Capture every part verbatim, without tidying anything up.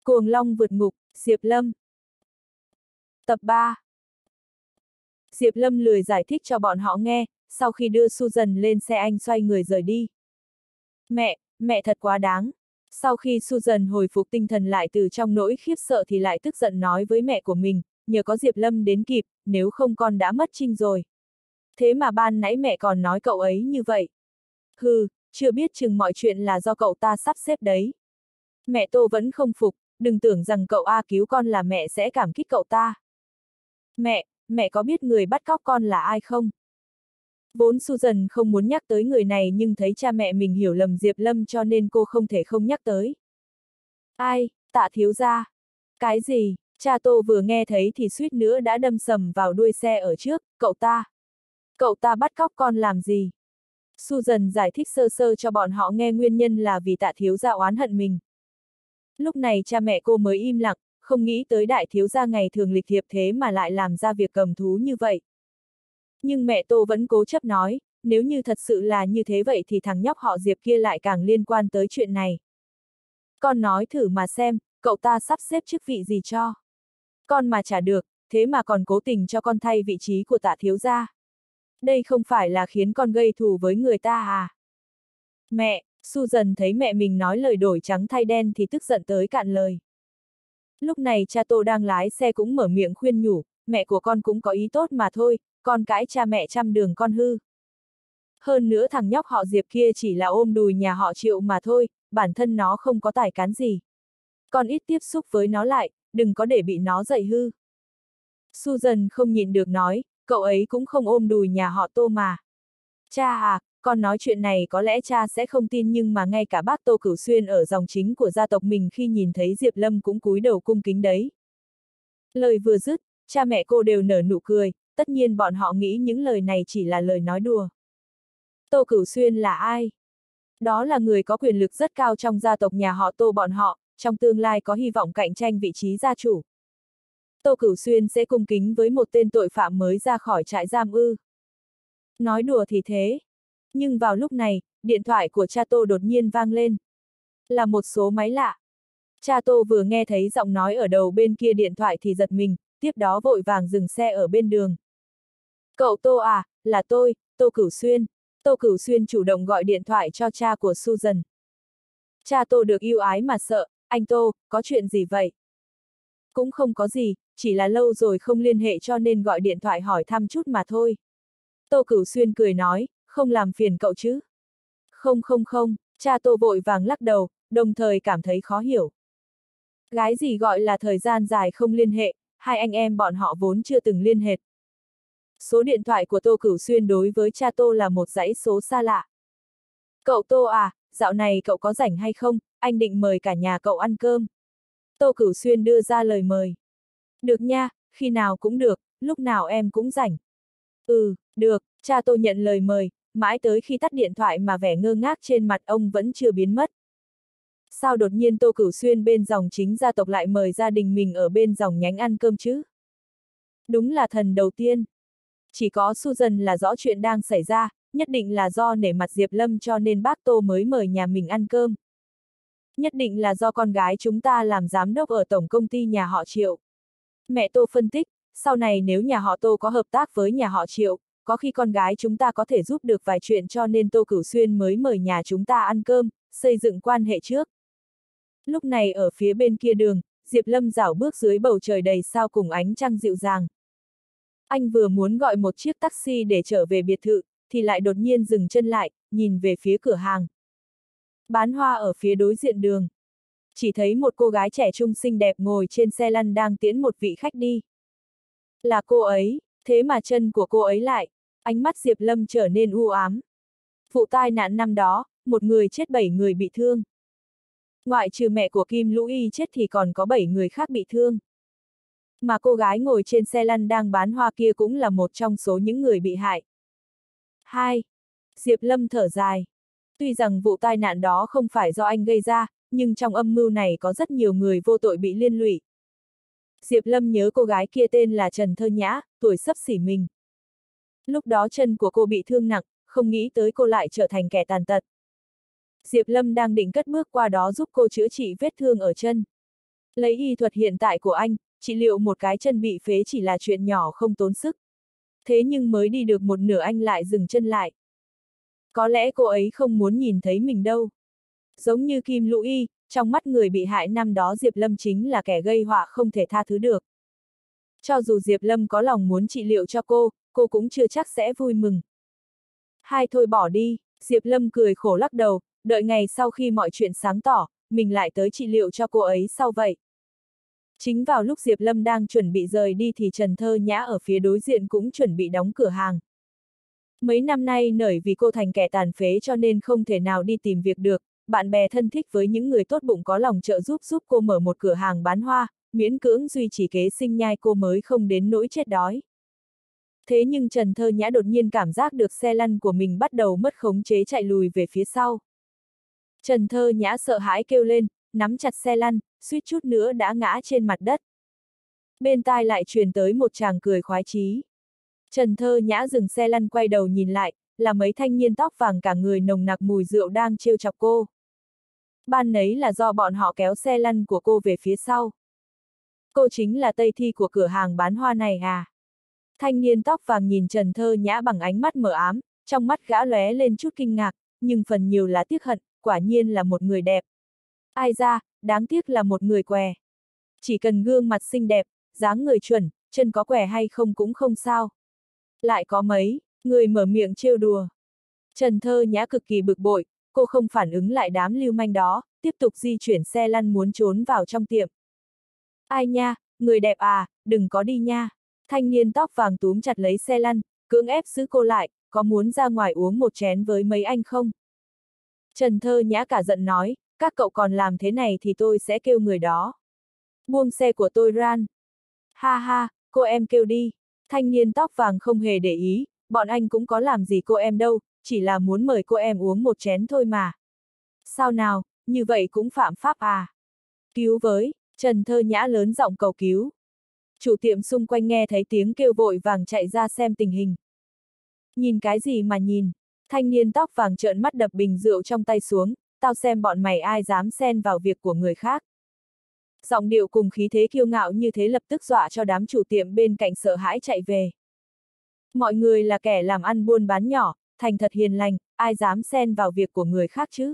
Cuồng Long vượt ngục, Diệp Lâm. Tập ba. Diệp Lâm lười giải thích cho bọn họ nghe, sau khi đưa Susan lên xe anh xoay người rời đi. Mẹ, mẹ thật quá đáng. Sau khi Susan hồi phục tinh thần lại từ trong nỗi khiếp sợ thì lại tức giận nói với mẹ của mình, nhờ có Diệp Lâm đến kịp, nếu không con đã mất Trinh rồi. Thế mà ban nãy mẹ còn nói cậu ấy như vậy. Hừ, chưa biết chừng mọi chuyện là do cậu ta sắp xếp đấy. Mẹ Tô vẫn không phục, đừng tưởng rằng cậu A cứu con là mẹ sẽ cảm kích cậu ta. Mẹ, mẹ có biết người bắt cóc con là ai không? Vốn Susan không muốn nhắc tới người này nhưng thấy cha mẹ mình hiểu lầm Diệp Lâm cho nên cô không thể không nhắc tới. Ai, Tạ thiếu gia. Cái gì, cha Tô vừa nghe thấy thì suýt nữa đã đâm sầm vào đuôi xe ở trước, cậu ta. Cậu ta bắt cóc con làm gì? Susan giải thích sơ sơ cho bọn họ nghe nguyên nhân là vì Tạ thiếu gia oán hận mình. Lúc này cha mẹ cô mới im lặng, không nghĩ tới đại thiếu gia ngày thường lịch thiệp thế mà lại làm ra việc cầm thú như vậy. Nhưng mẹ Tô vẫn cố chấp nói, nếu như thật sự là như thế vậy thì thằng nhóc họ Diệp kia lại càng liên quan tới chuyện này. Con nói thử mà xem, cậu ta sắp xếp chức vị gì cho. Con mà trả được, thế mà còn cố tình cho con thay vị trí của Tạ thiếu gia. Đây không phải là khiến con gây thù với người ta à? Mẹ, Susan thấy mẹ mình nói lời đổi trắng thay đen thì tức giận tới cạn lời. Lúc này cha Tô đang lái xe cũng mở miệng khuyên nhủ, mẹ của con cũng có ý tốt mà thôi, con cãi cha mẹ trăm đường con hư. Hơn nữa thằng nhóc họ Diệp kia chỉ là ôm đùi nhà họ Triệu mà thôi, bản thân nó không có tài cán gì. Con ít tiếp xúc với nó lại, đừng có để bị nó dạy hư. Susan không nhịn được nói, cậu ấy cũng không ôm đùi nhà họ Tô mà. Cha à, con nói chuyện này có lẽ cha sẽ không tin nhưng mà ngay cả bác Tô Cửu Xuyên ở dòng chính của gia tộc mình khi nhìn thấy Diệp Lâm cũng cúi đầu cung kính đấy. Lời vừa dứt, cha mẹ cô đều nở nụ cười, tất nhiên bọn họ nghĩ những lời này chỉ là lời nói đùa. Tô Cửu Xuyên là ai? Đó là người có quyền lực rất cao trong gia tộc nhà họ Tô bọn họ, trong tương lai có hy vọng cạnh tranh vị trí gia chủ. Tô Cửu Xuyên sẽ cung kính với một tên tội phạm mới ra khỏi trại giam ư. Nói đùa thì thế. Nhưng vào lúc này, điện thoại của cha Tô đột nhiên vang lên. Là một số máy lạ. Cha Tô vừa nghe thấy giọng nói ở đầu bên kia điện thoại thì giật mình, tiếp đó vội vàng dừng xe ở bên đường. Cậu Tô à, là tôi, Tô Cửu Xuyên. Tô Cửu Xuyên chủ động gọi điện thoại cho cha của Susan. Cha Tô được yêu ái mà sợ, anh Tô, có chuyện gì vậy? Cũng không có gì, chỉ là lâu rồi không liên hệ cho nên gọi điện thoại hỏi thăm chút mà thôi. Tô Cửu Xuyên cười nói, không làm phiền cậu chứ? Không không không, cha Tô vội vàng lắc đầu, đồng thời cảm thấy khó hiểu. Gái gì gọi là thời gian dài không liên hệ, hai anh em bọn họ vốn chưa từng liên hệ. Số điện thoại của Tô Cửu Xuyên đối với cha Tô là một dãy số xa lạ. Cậu Tô à, dạo này cậu có rảnh hay không, anh định mời cả nhà cậu ăn cơm. Tô Cửu Xuyên đưa ra lời mời. Được nha, khi nào cũng được, lúc nào em cũng rảnh. Ừ, được, cha Tô nhận lời mời, mãi tới khi tắt điện thoại mà vẻ ngơ ngác trên mặt ông vẫn chưa biến mất. Sao đột nhiên Tô Cửu Xuyên bên dòng chính gia tộc lại mời gia đình mình ở bên dòng nhánh ăn cơm chứ? Đúng là thần đầu tiên. Chỉ có Susan là rõ chuyện đang xảy ra, nhất định là do nể mặt Diệp Lâm cho nên bác Tô mới mời nhà mình ăn cơm. Nhất định là do con gái chúng ta làm giám đốc ở tổng công ty nhà họ Triệu. Mẹ Tô phân tích, sau này nếu nhà họ Tô có hợp tác với nhà họ Triệu, có khi con gái chúng ta có thể giúp được vài chuyện cho nên Tô Cửu Xuyên mới mời nhà chúng ta ăn cơm, xây dựng quan hệ trước. Lúc này ở phía bên kia đường, Diệp Lâm rảo bước dưới bầu trời đầy sao cùng ánh trăng dịu dàng. Anh vừa muốn gọi một chiếc taxi để trở về biệt thự, thì lại đột nhiên dừng chân lại, nhìn về phía cửa hàng. Bán hoa ở phía đối diện đường. Chỉ thấy một cô gái trẻ trung xinh đẹp ngồi trên xe lăn đang tiễn một vị khách đi. Là cô ấy, thế mà chân của cô ấy lại, ánh mắt Diệp Lâm trở nên u ám. Vụ tai nạn năm đó, một người chết bảy người bị thương. Ngoại trừ mẹ của Kim Lũ Y chết thì còn có bảy người khác bị thương. Mà cô gái ngồi trên xe lăn đang bán hoa kia cũng là một trong số những người bị hại. Hai. Diệp Lâm thở dài. Tuy rằng vụ tai nạn đó không phải do anh gây ra, nhưng trong âm mưu này có rất nhiều người vô tội bị liên lụy. Diệp Lâm nhớ cô gái kia tên là Trần Thơ Nhã, tuổi xấp xỉ mình. Lúc đó chân của cô bị thương nặng, không nghĩ tới cô lại trở thành kẻ tàn tật. Diệp Lâm đang định cất bước qua đó giúp cô chữa trị vết thương ở chân. Lấy y thuật hiện tại của anh, trị liệu một cái chân bị phế chỉ là chuyện nhỏ không tốn sức. Thế nhưng mới đi được một nửa anh lại dừng chân lại. Có lẽ cô ấy không muốn nhìn thấy mình đâu. Giống như Kim Lũ Y, trong mắt người bị hại năm đó Diệp Lâm chính là kẻ gây họa không thể tha thứ được. Cho dù Diệp Lâm có lòng muốn trị liệu cho cô, cô cũng chưa chắc sẽ vui mừng. Hai thôi bỏ đi, Diệp Lâm cười khổ lắc đầu, đợi ngày sau khi mọi chuyện sáng tỏ, mình lại tới trị liệu cho cô ấy sau vậy. Chính vào lúc Diệp Lâm đang chuẩn bị rời đi thì Trần Thơ Nhã ở phía đối diện cũng chuẩn bị đóng cửa hàng. Mấy năm nay nởi vì cô thành kẻ tàn phế cho nên không thể nào đi tìm việc được, bạn bè thân thích với những người tốt bụng có lòng trợ giúp giúp cô mở một cửa hàng bán hoa, miễn cưỡng duy trì kế sinh nhai cô mới không đến nỗi chết đói. Thế nhưng Trần Thơ Nhã đột nhiên cảm giác được xe lăn của mình bắt đầu mất khống chế chạy lùi về phía sau. Trần Thơ Nhã sợ hãi kêu lên, nắm chặt xe lăn, suýt chút nữa đã ngã trên mặt đất. Bên tai lại truyền tới một tràng cười khoái chí. Trần Thơ Nhã dừng xe lăn quay đầu nhìn lại, là mấy thanh niên tóc vàng cả người nồng nặc mùi rượu đang trêu chọc cô. Ban nấy là do bọn họ kéo xe lăn của cô về phía sau. Cô chính là Tây Thi của cửa hàng bán hoa này à? Thanh niên tóc vàng nhìn Trần Thơ Nhã bằng ánh mắt mờ ám, trong mắt gã lóe lên chút kinh ngạc, nhưng phần nhiều là tiếc hận, quả nhiên là một người đẹp. Ai ra, đáng tiếc là một người què. Chỉ cần gương mặt xinh đẹp, dáng người chuẩn, chân có què hay không cũng không sao. Lại có mấy người mở miệng trêu đùa. Trần Thơ Nhã cực kỳ bực bội, cô không phản ứng lại đám lưu manh đó, tiếp tục di chuyển xe lăn muốn trốn vào trong tiệm. Ai nha, người đẹp à, đừng có đi nha. Thanh niên tóc vàng túm chặt lấy xe lăn, cưỡng ép giữ cô lại, có muốn ra ngoài uống một chén với mấy anh không? Trần Thơ Nhã cả giận nói, các cậu còn làm thế này thì tôi sẽ kêu người đó. Buông xe của tôi ran. Ha ha, cô em kêu đi. Thanh niên tóc vàng không hề để ý, bọn anh cũng có làm gì cô em đâu, chỉ là muốn mời cô em uống một chén thôi mà. Sao nào, như vậy cũng phạm pháp à? Cứu với, Trần Thơ Nhã lớn giọng cầu cứu. Chủ tiệm xung quanh nghe thấy tiếng kêu vội vàng chạy ra xem tình hình. Nhìn cái gì mà nhìn, thanh niên tóc vàng trợn mắt đập bình rượu trong tay xuống, tao xem bọn mày ai dám xen vào việc của người khác. Giọng điệu cùng khí thế kiêu ngạo như thế lập tức dọa cho đám chủ tiệm bên cạnh sợ hãi chạy về. Mọi người là kẻ làm ăn buôn bán nhỏ, thành thật hiền lành, ai dám xen vào việc của người khác chứ?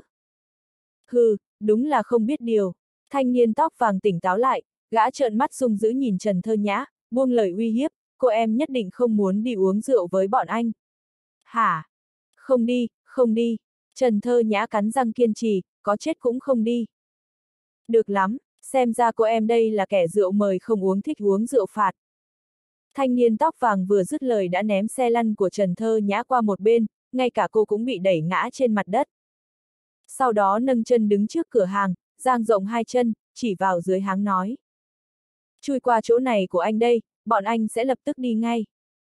Hừ, đúng là không biết điều. Thanh niên tóc vàng tỉnh táo lại, gã trợn mắt sung dữ nhìn Trần Thơ Nhã, buông lời uy hiếp, cô em nhất định không muốn đi uống rượu với bọn anh. Hả? Không đi, không đi. Trần Thơ Nhã cắn răng kiên trì, có chết cũng không đi. Được lắm, xem ra cô em đây là kẻ rượu mời không uống thích uống rượu phạt. Thanh niên tóc vàng vừa dứt lời đã ném xe lăn của Trần Thơ Nhã qua một bên, ngay cả cô cũng bị đẩy ngã trên mặt đất. Sau đó nâng chân đứng trước cửa hàng, dang rộng hai chân, chỉ vào dưới háng nói. Chui qua chỗ này của anh đây, bọn anh sẽ lập tức đi ngay.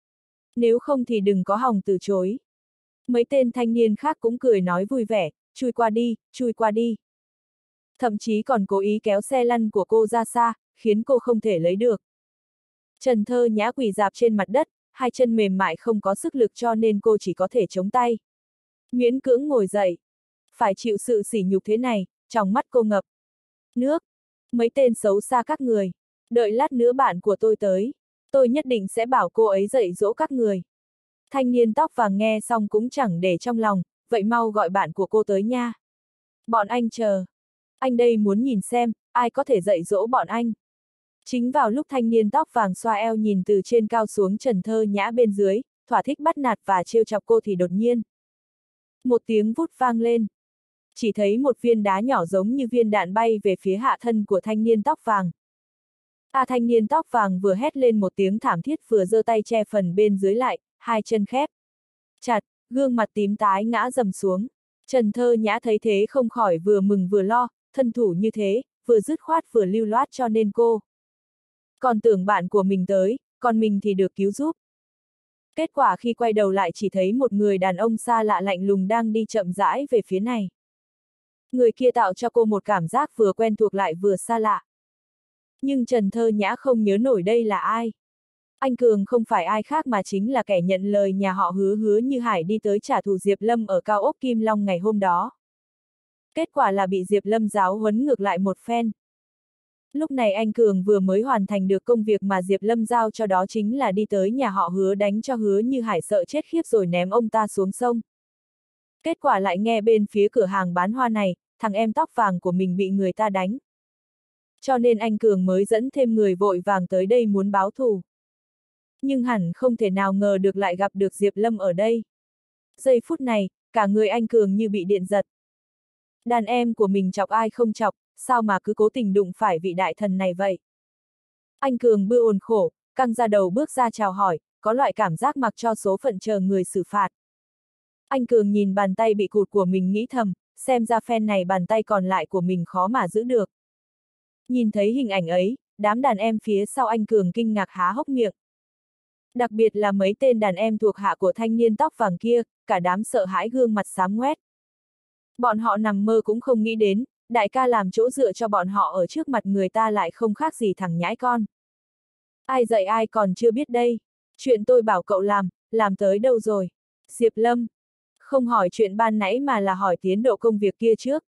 Nếu không thì đừng có hòng từ chối. Mấy tên thanh niên khác cũng cười nói vui vẻ, chui qua đi, chui qua đi. Thậm chí còn cố ý kéo xe lăn của cô ra xa, khiến cô không thể lấy được. Trần Thơ Nhã quỳ rạp trên mặt đất, hai chân mềm mại không có sức lực cho nên cô chỉ có thể chống tay. Miễn cưỡng ngồi dậy. Phải chịu sự sỉ nhục thế này, trong mắt cô ngập nước. Mấy tên xấu xa các người. Đợi lát nữa bạn của tôi tới. Tôi nhất định sẽ bảo cô ấy dạy dỗ các người. Thanh niên tóc vàng nghe xong cũng chẳng để trong lòng, vậy mau gọi bạn của cô tới nha. Bọn anh chờ. Anh đây muốn nhìn xem, ai có thể dạy dỗ bọn anh. Chính vào lúc thanh niên tóc vàng xoa eo nhìn từ trên cao xuống Trần Thơ Nhã bên dưới, thỏa thích bắt nạt và trêu chọc cô thì đột nhiên. Một tiếng vút vang lên. Chỉ thấy một viên đá nhỏ giống như viên đạn bay về phía hạ thân của thanh niên tóc vàng. À thanh niên tóc vàng vừa hét lên một tiếng thảm thiết vừa giơ tay che phần bên dưới lại, hai chân khép chặt, gương mặt tím tái ngã dầm xuống. Trần Thơ Nhã thấy thế không khỏi vừa mừng vừa lo, thân thủ như thế, vừa dứt khoát vừa lưu loát cho nên cô. Còn tưởng bạn của mình tới, còn mình thì được cứu giúp. Kết quả khi quay đầu lại chỉ thấy một người đàn ông xa lạ lạnh lùng đang đi chậm rãi về phía này. Người kia tạo cho cô một cảm giác vừa quen thuộc lại vừa xa lạ. Nhưng Trần Thơ Nhã không nhớ nổi đây là ai. Anh Cường không phải ai khác mà chính là kẻ nhận lời nhà họ Hứa Hứa Như Hải đi tới trả thù Diệp Lâm ở cao ốc Kim Long ngày hôm đó. Kết quả là bị Diệp Lâm giáo huấn ngược lại một phen. Lúc này anh Cường vừa mới hoàn thành được công việc mà Diệp Lâm giao cho, đó chính là đi tới nhà họ Hứa đánh cho Hứa Như Hải sợ chết khiếp rồi ném ông ta xuống sông. Kết quả lại nghe bên phía cửa hàng bán hoa này, thằng em tóc vàng của mình bị người ta đánh. Cho nên anh Cường mới dẫn thêm người vội vàng tới đây muốn báo thù. Nhưng hẳn không thể nào ngờ được lại gặp được Diệp Lâm ở đây. Giây phút này, cả người anh Cường như bị điện giật. Đàn em của mình chọc ai không chọc, sao mà cứ cố tình đụng phải vị đại thần này vậy? Anh Cường bưa ồn khổ, căng ra đầu bước ra chào hỏi, có loại cảm giác mặc cho số phận chờ người xử phạt. Anh Cường nhìn bàn tay bị cụt của mình nghĩ thầm, xem ra phen này bàn tay còn lại của mình khó mà giữ được. Nhìn thấy hình ảnh ấy, đám đàn em phía sau anh Cường kinh ngạc há hốc miệng. Đặc biệt là mấy tên đàn em thuộc hạ của thanh niên tóc vàng kia, cả đám sợ hãi gương mặt xám ngoét. Bọn họ nằm mơ cũng không nghĩ đến, đại ca làm chỗ dựa cho bọn họ ở trước mặt người ta lại không khác gì thằng nhãi con. Ai dạy ai còn chưa biết đây. Chuyện tôi bảo cậu làm, làm tới đâu rồi? Diệp Lâm. Không hỏi chuyện ban nãy mà là hỏi tiến độ công việc kia trước.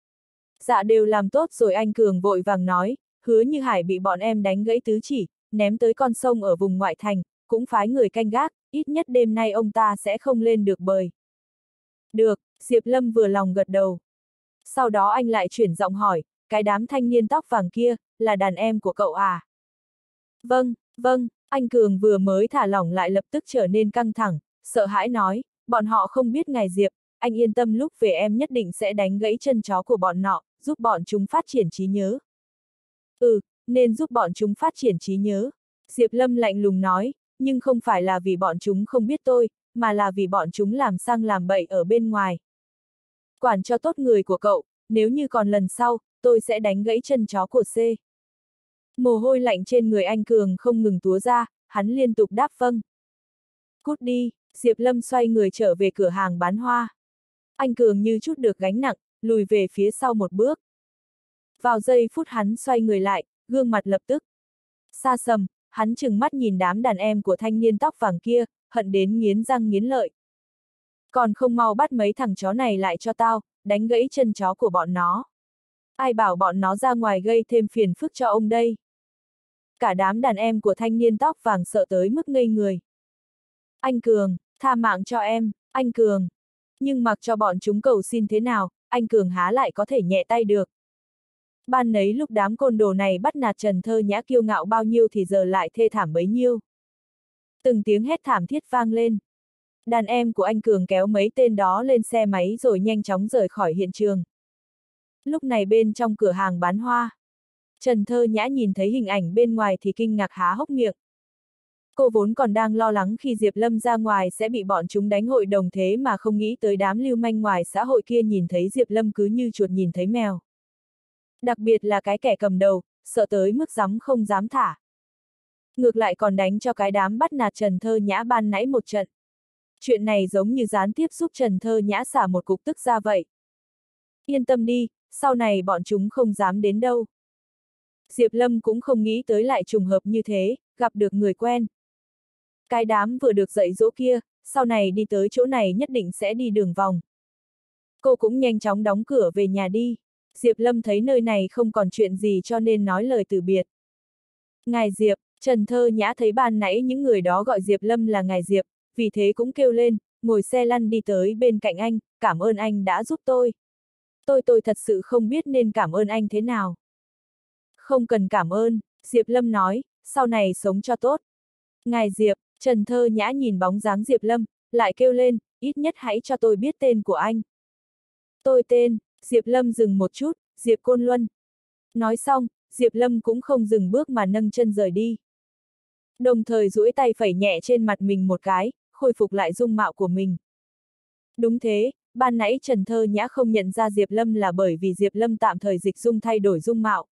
Dạ đều làm tốt rồi, anh Cường vội vàng nói, Hứa Như Hải bị bọn em đánh gãy tứ chỉ, ném tới con sông ở vùng ngoại thành, cũng phái người canh gác, ít nhất đêm nay ông ta sẽ không lên được bơi. Được, Diệp Lâm vừa lòng gật đầu. Sau đó anh lại chuyển giọng hỏi, cái đám thanh niên tóc vàng kia, là đàn em của cậu à? Vâng, vâng, anh Cường vừa mới thả lỏng lại lập tức trở nên căng thẳng, sợ hãi nói, bọn họ không biết ngài Diệp, anh yên tâm lúc về em nhất định sẽ đánh gãy chân chó của bọn nọ, giúp bọn chúng phát triển trí nhớ. Ừ, nên giúp bọn chúng phát triển trí nhớ. Diệp Lâm lạnh lùng nói, nhưng không phải là vì bọn chúng không biết tôi, mà là vì bọn chúng làm sang làm bậy ở bên ngoài. Quản cho tốt người của cậu, nếu như còn lần sau, tôi sẽ đánh gãy chân chó của C. Mồ hôi lạnh trên người anh Cường không ngừng túa ra, hắn liên tục đáp vâng. Cút đi, Diệp Lâm xoay người trở về cửa hàng bán hoa. Anh Cường như chút được gánh nặng, lùi về phía sau một bước. Vào giây phút hắn xoay người lại, gương mặt lập tức xa sầm, hắn trừng mắt nhìn đám đàn em của thanh niên tóc vàng kia, hận đến nghiến răng nghiến lợi. Còn không mau bắt mấy thằng chó này lại cho tao, đánh gãy chân chó của bọn nó. Ai bảo bọn nó ra ngoài gây thêm phiền phức cho ông đây. Cả đám đàn em của thanh niên tóc vàng sợ tới mức ngây người. Anh Cường, tha mạng cho em, anh Cường. Nhưng mặc cho bọn chúng cầu xin thế nào, anh Cường há lại có thể nhẹ tay được. Ban nấy lúc đám côn đồ này bắt nạt Trần Thơ Nhã kiêu ngạo bao nhiêu thì giờ lại thê thảm bấy nhiêu. Từng tiếng hét thảm thiết vang lên. Đàn em của anh Cường kéo mấy tên đó lên xe máy rồi nhanh chóng rời khỏi hiện trường. Lúc này bên trong cửa hàng bán hoa, Trần Thơ Nhã nhìn thấy hình ảnh bên ngoài thì kinh ngạc há hốc miệng. Cô vốn còn đang lo lắng khi Diệp Lâm ra ngoài sẽ bị bọn chúng đánh hội đồng, thế mà không nghĩ tới đám lưu manh ngoài xã hội kia nhìn thấy Diệp Lâm cứ như chuột nhìn thấy mèo. Đặc biệt là cái kẻ cầm đầu, sợ tới mức dám không dám thả. Ngược lại còn đánh cho cái đám bắt nạt Trần Thơ Nhã ban nãy một trận. Chuyện này giống như gián tiếp giúp Trần Thơ Nhã xả một cục tức ra vậy. Yên tâm đi, sau này bọn chúng không dám đến đâu. Diệp Lâm cũng không nghĩ tới lại trùng hợp như thế, gặp được người quen. Cái đám vừa được dạy dỗ kia, sau này đi tới chỗ này nhất định sẽ đi đường vòng. Cô cũng nhanh chóng đóng cửa về nhà đi. Diệp Lâm thấy nơi này không còn chuyện gì cho nên nói lời từ biệt. Ngài Diệp, Trần Thơ Nhã thấy ban nãy những người đó gọi Diệp Lâm là ngài Diệp, vì thế cũng kêu lên, ngồi xe lăn đi tới bên cạnh anh, cảm ơn anh đã giúp tôi. Tôi tôi thật sự không biết nên cảm ơn anh thế nào. Không cần cảm ơn, Diệp Lâm nói, sau này sống cho tốt. Ngài Diệp, Trần Thơ Nhã nhìn bóng dáng Diệp Lâm, lại kêu lên, ít nhất hãy cho tôi biết tên của anh. Tôi tên, Diệp Lâm dừng một chút, Diệp Côn Luân. Nói xong, Diệp Lâm cũng không dừng bước mà nâng chân rời đi. Đồng thời duỗi tay phẩy nhẹ trên mặt mình một cái, khôi phục lại dung mạo của mình. Đúng thế, ban nãy Trần Thơ Nhã không nhận ra Diệp Lâm là bởi vì Diệp Lâm tạm thời dịch dung thay đổi dung mạo.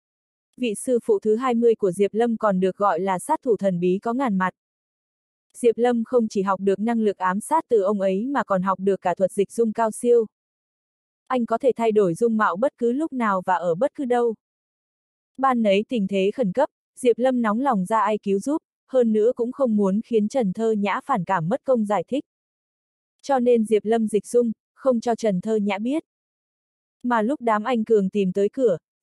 Vị sư phụ thứ hai mươi của Diệp Lâm còn được gọi là sát thủ thần bí có ngàn mặt. Diệp Lâm không chỉ học được năng lực ám sát từ ông ấy mà còn học được cả thuật dịch dung cao siêu. Anh có thể thay đổi dung mạo bất cứ lúc nào và ở bất cứ đâu. Ban nấy tình thế khẩn cấp, Diệp Lâm nóng lòng ra ai cứu giúp, hơn nữa cũng không muốn khiến Trần Thơ Nhã phản cảm mất công giải thích. Cho nên Diệp Lâm dịch dung, không cho Trần Thơ Nhã biết. Mà lúc đám anh Cường tìm tới cửa,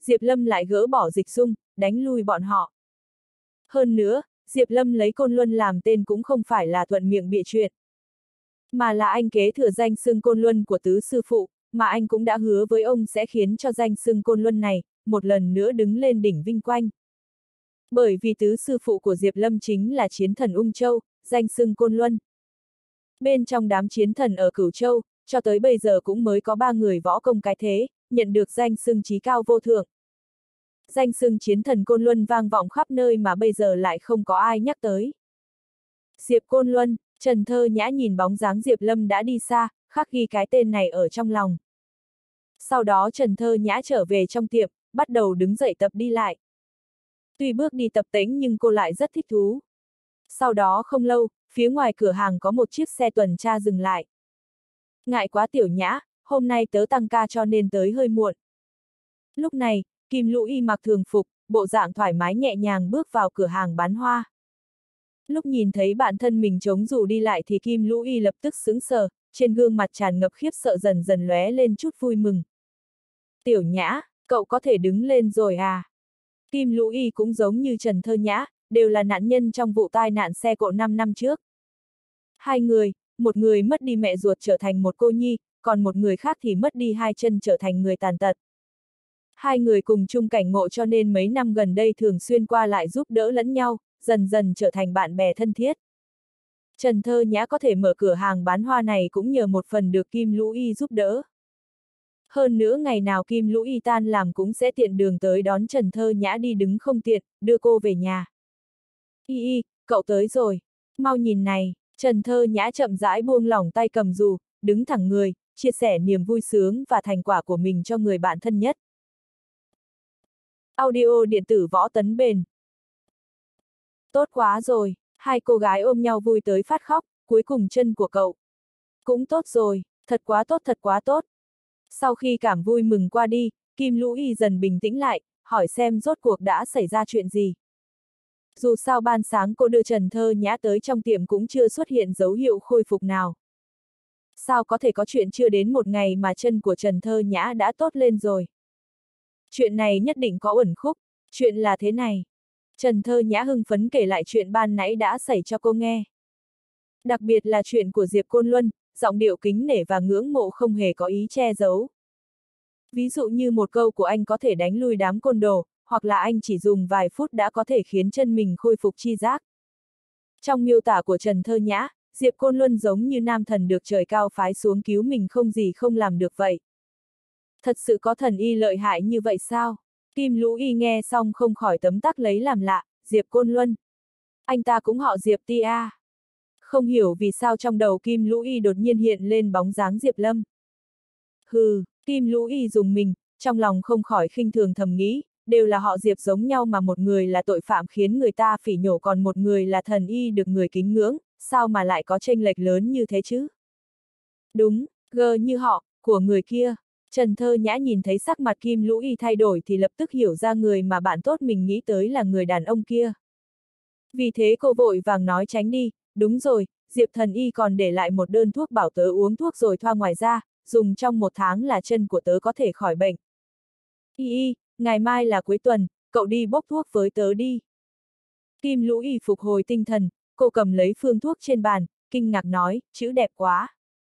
Diệp Lâm lại gỡ bỏ Dịch Dung, đánh lui bọn họ. Hơn nữa, Diệp Lâm lấy Côn Luân làm tên cũng không phải là thuận miệng bịa chuyện, mà là anh kế thừa danh xưng Côn Luân của tứ sư phụ, mà anh cũng đã hứa với ông sẽ khiến cho danh xưng Côn Luân này, một lần nữa đứng lên đỉnh vinh quang. Bởi vì tứ sư phụ của Diệp Lâm chính là chiến thần Ung Châu, danh xưng Côn Luân. Bên trong đám chiến thần ở Cửu Châu, cho tới bây giờ cũng mới có ba người võ công cái thế, nhận được danh xưng chí cao vô thượng. Danh xưng chiến thần Côn Luân vang vọng khắp nơi mà bây giờ lại không có ai nhắc tới. Diệp Côn Luân, Trần Thơ Nhã nhìn bóng dáng Diệp Lâm đã đi xa, khắc ghi cái tên này ở trong lòng. Sau đó Trần Thơ Nhã trở về trong tiệm, bắt đầu đứng dậy tập đi lại. Tuy bước đi tập tễnh nhưng cô lại rất thích thú. Sau đó không lâu, phía ngoài cửa hàng có một chiếc xe tuần tra dừng lại. Ngại quá Tiểu Nhã, hôm nay tớ tăng ca cho nên tới hơi muộn. Lúc này, Kim Lũ Y mặc thường phục, bộ dạng thoải mái nhẹ nhàng bước vào cửa hàng bán hoa. Lúc nhìn thấy bản thân mình chống dù đi lại thì Kim Lũ Y lập tức sững sờ, trên gương mặt tràn ngập khiếp sợ dần dần lóe lên chút vui mừng. Tiểu Nhã, cậu có thể đứng lên rồi à? Kim Lũ Y cũng giống như Trần Thơ Nhã, đều là nạn nhân trong vụ tai nạn xe cộ năm năm trước. Hai người, một người mất đi mẹ ruột trở thành một cô nhi, còn một người khác thì mất đi hai chân trở thành người tàn tật. Hai người cùng chung cảnh ngộ cho nên mấy năm gần đây thường xuyên qua lại giúp đỡ lẫn nhau, dần dần trở thành bạn bè thân thiết. Trần Thơ Nhã có thể mở cửa hàng bán hoa này cũng nhờ một phần được Kim Lũ Y giúp đỡ. Hơn nữa ngày nào Kim Lũ Y tan làm cũng sẽ tiện đường tới đón Trần Thơ Nhã đi đứng không tiện, đưa cô về nhà. Y Y, cậu tới rồi. Mau nhìn này, Trần Thơ Nhã chậm rãi buông lỏng tay cầm dù, đứng thẳng người, chia sẻ niềm vui sướng và thành quả của mình cho người bạn thân nhất. Audio điện tử Võ Tấn Bền. Tốt quá rồi, hai cô gái ôm nhau vui tới phát khóc, cuối cùng chân của cậu. Cũng tốt rồi, thật quá tốt thật quá tốt. Sau khi cảm vui mừng qua đi, Kim Lũ Y dần bình tĩnh lại, hỏi xem rốt cuộc đã xảy ra chuyện gì. Dù sao ban sáng cô đưa Trần Thơ Nhã tới trong tiệm cũng chưa xuất hiện dấu hiệu khôi phục nào. Sao có thể có chuyện chưa đến một ngày mà chân của Trần Thơ Nhã đã tốt lên rồi? Chuyện này nhất định có uẩn khúc, chuyện là thế này. Trần Thơ Nhã hưng phấn kể lại chuyện ban nãy đã xảy cho cô nghe. Đặc biệt là chuyện của Diệp Côn Luân, giọng điệu kính nể và ngưỡng mộ không hề có ý che giấu. Ví dụ như một câu của anh có thể đánh lui đám côn đồ, hoặc là anh chỉ dùng vài phút đã có thể khiến chân mình khôi phục chi giác. Trong miêu tả của Trần Thơ Nhã, Diệp Côn Luân giống như nam thần được trời cao phái xuống cứu mình không gì không làm được vậy. Thật sự có thần y lợi hại như vậy sao? Kim Lũ Y nghe xong không khỏi tấm tắc lấy làm lạ, Diệp Côn Luân. Anh ta cũng họ Diệp ti à. Không hiểu vì sao trong đầu Kim Lũ Y đột nhiên hiện lên bóng dáng Diệp Lâm. Hừ, Kim Lũ Y dùng mình, trong lòng không khỏi khinh thường thầm nghĩ, đều là họ Diệp giống nhau mà một người là tội phạm khiến người ta phỉ nhổ còn một người là thần y được người kính ngưỡng, sao mà lại có chênh lệch lớn như thế chứ? Đúng, gờ như họ, của người kia. Trần Thơ Nhã nhìn thấy sắc mặt Kim Lũ Y thay đổi thì lập tức hiểu ra người mà bạn tốt mình nghĩ tới là người đàn ông kia. Vì thế cô vội vàng nói tránh đi, đúng rồi, Diệp thần y còn để lại một đơn thuốc bảo tớ uống thuốc rồi thoa ngoài ra, dùng trong một tháng là chân của tớ có thể khỏi bệnh. Y Y, ngày mai là cuối tuần, cậu đi bốc thuốc với tớ đi. Kim Lũ Y phục hồi tinh thần, cô cầm lấy phương thuốc trên bàn, kinh ngạc nói, chữ đẹp quá.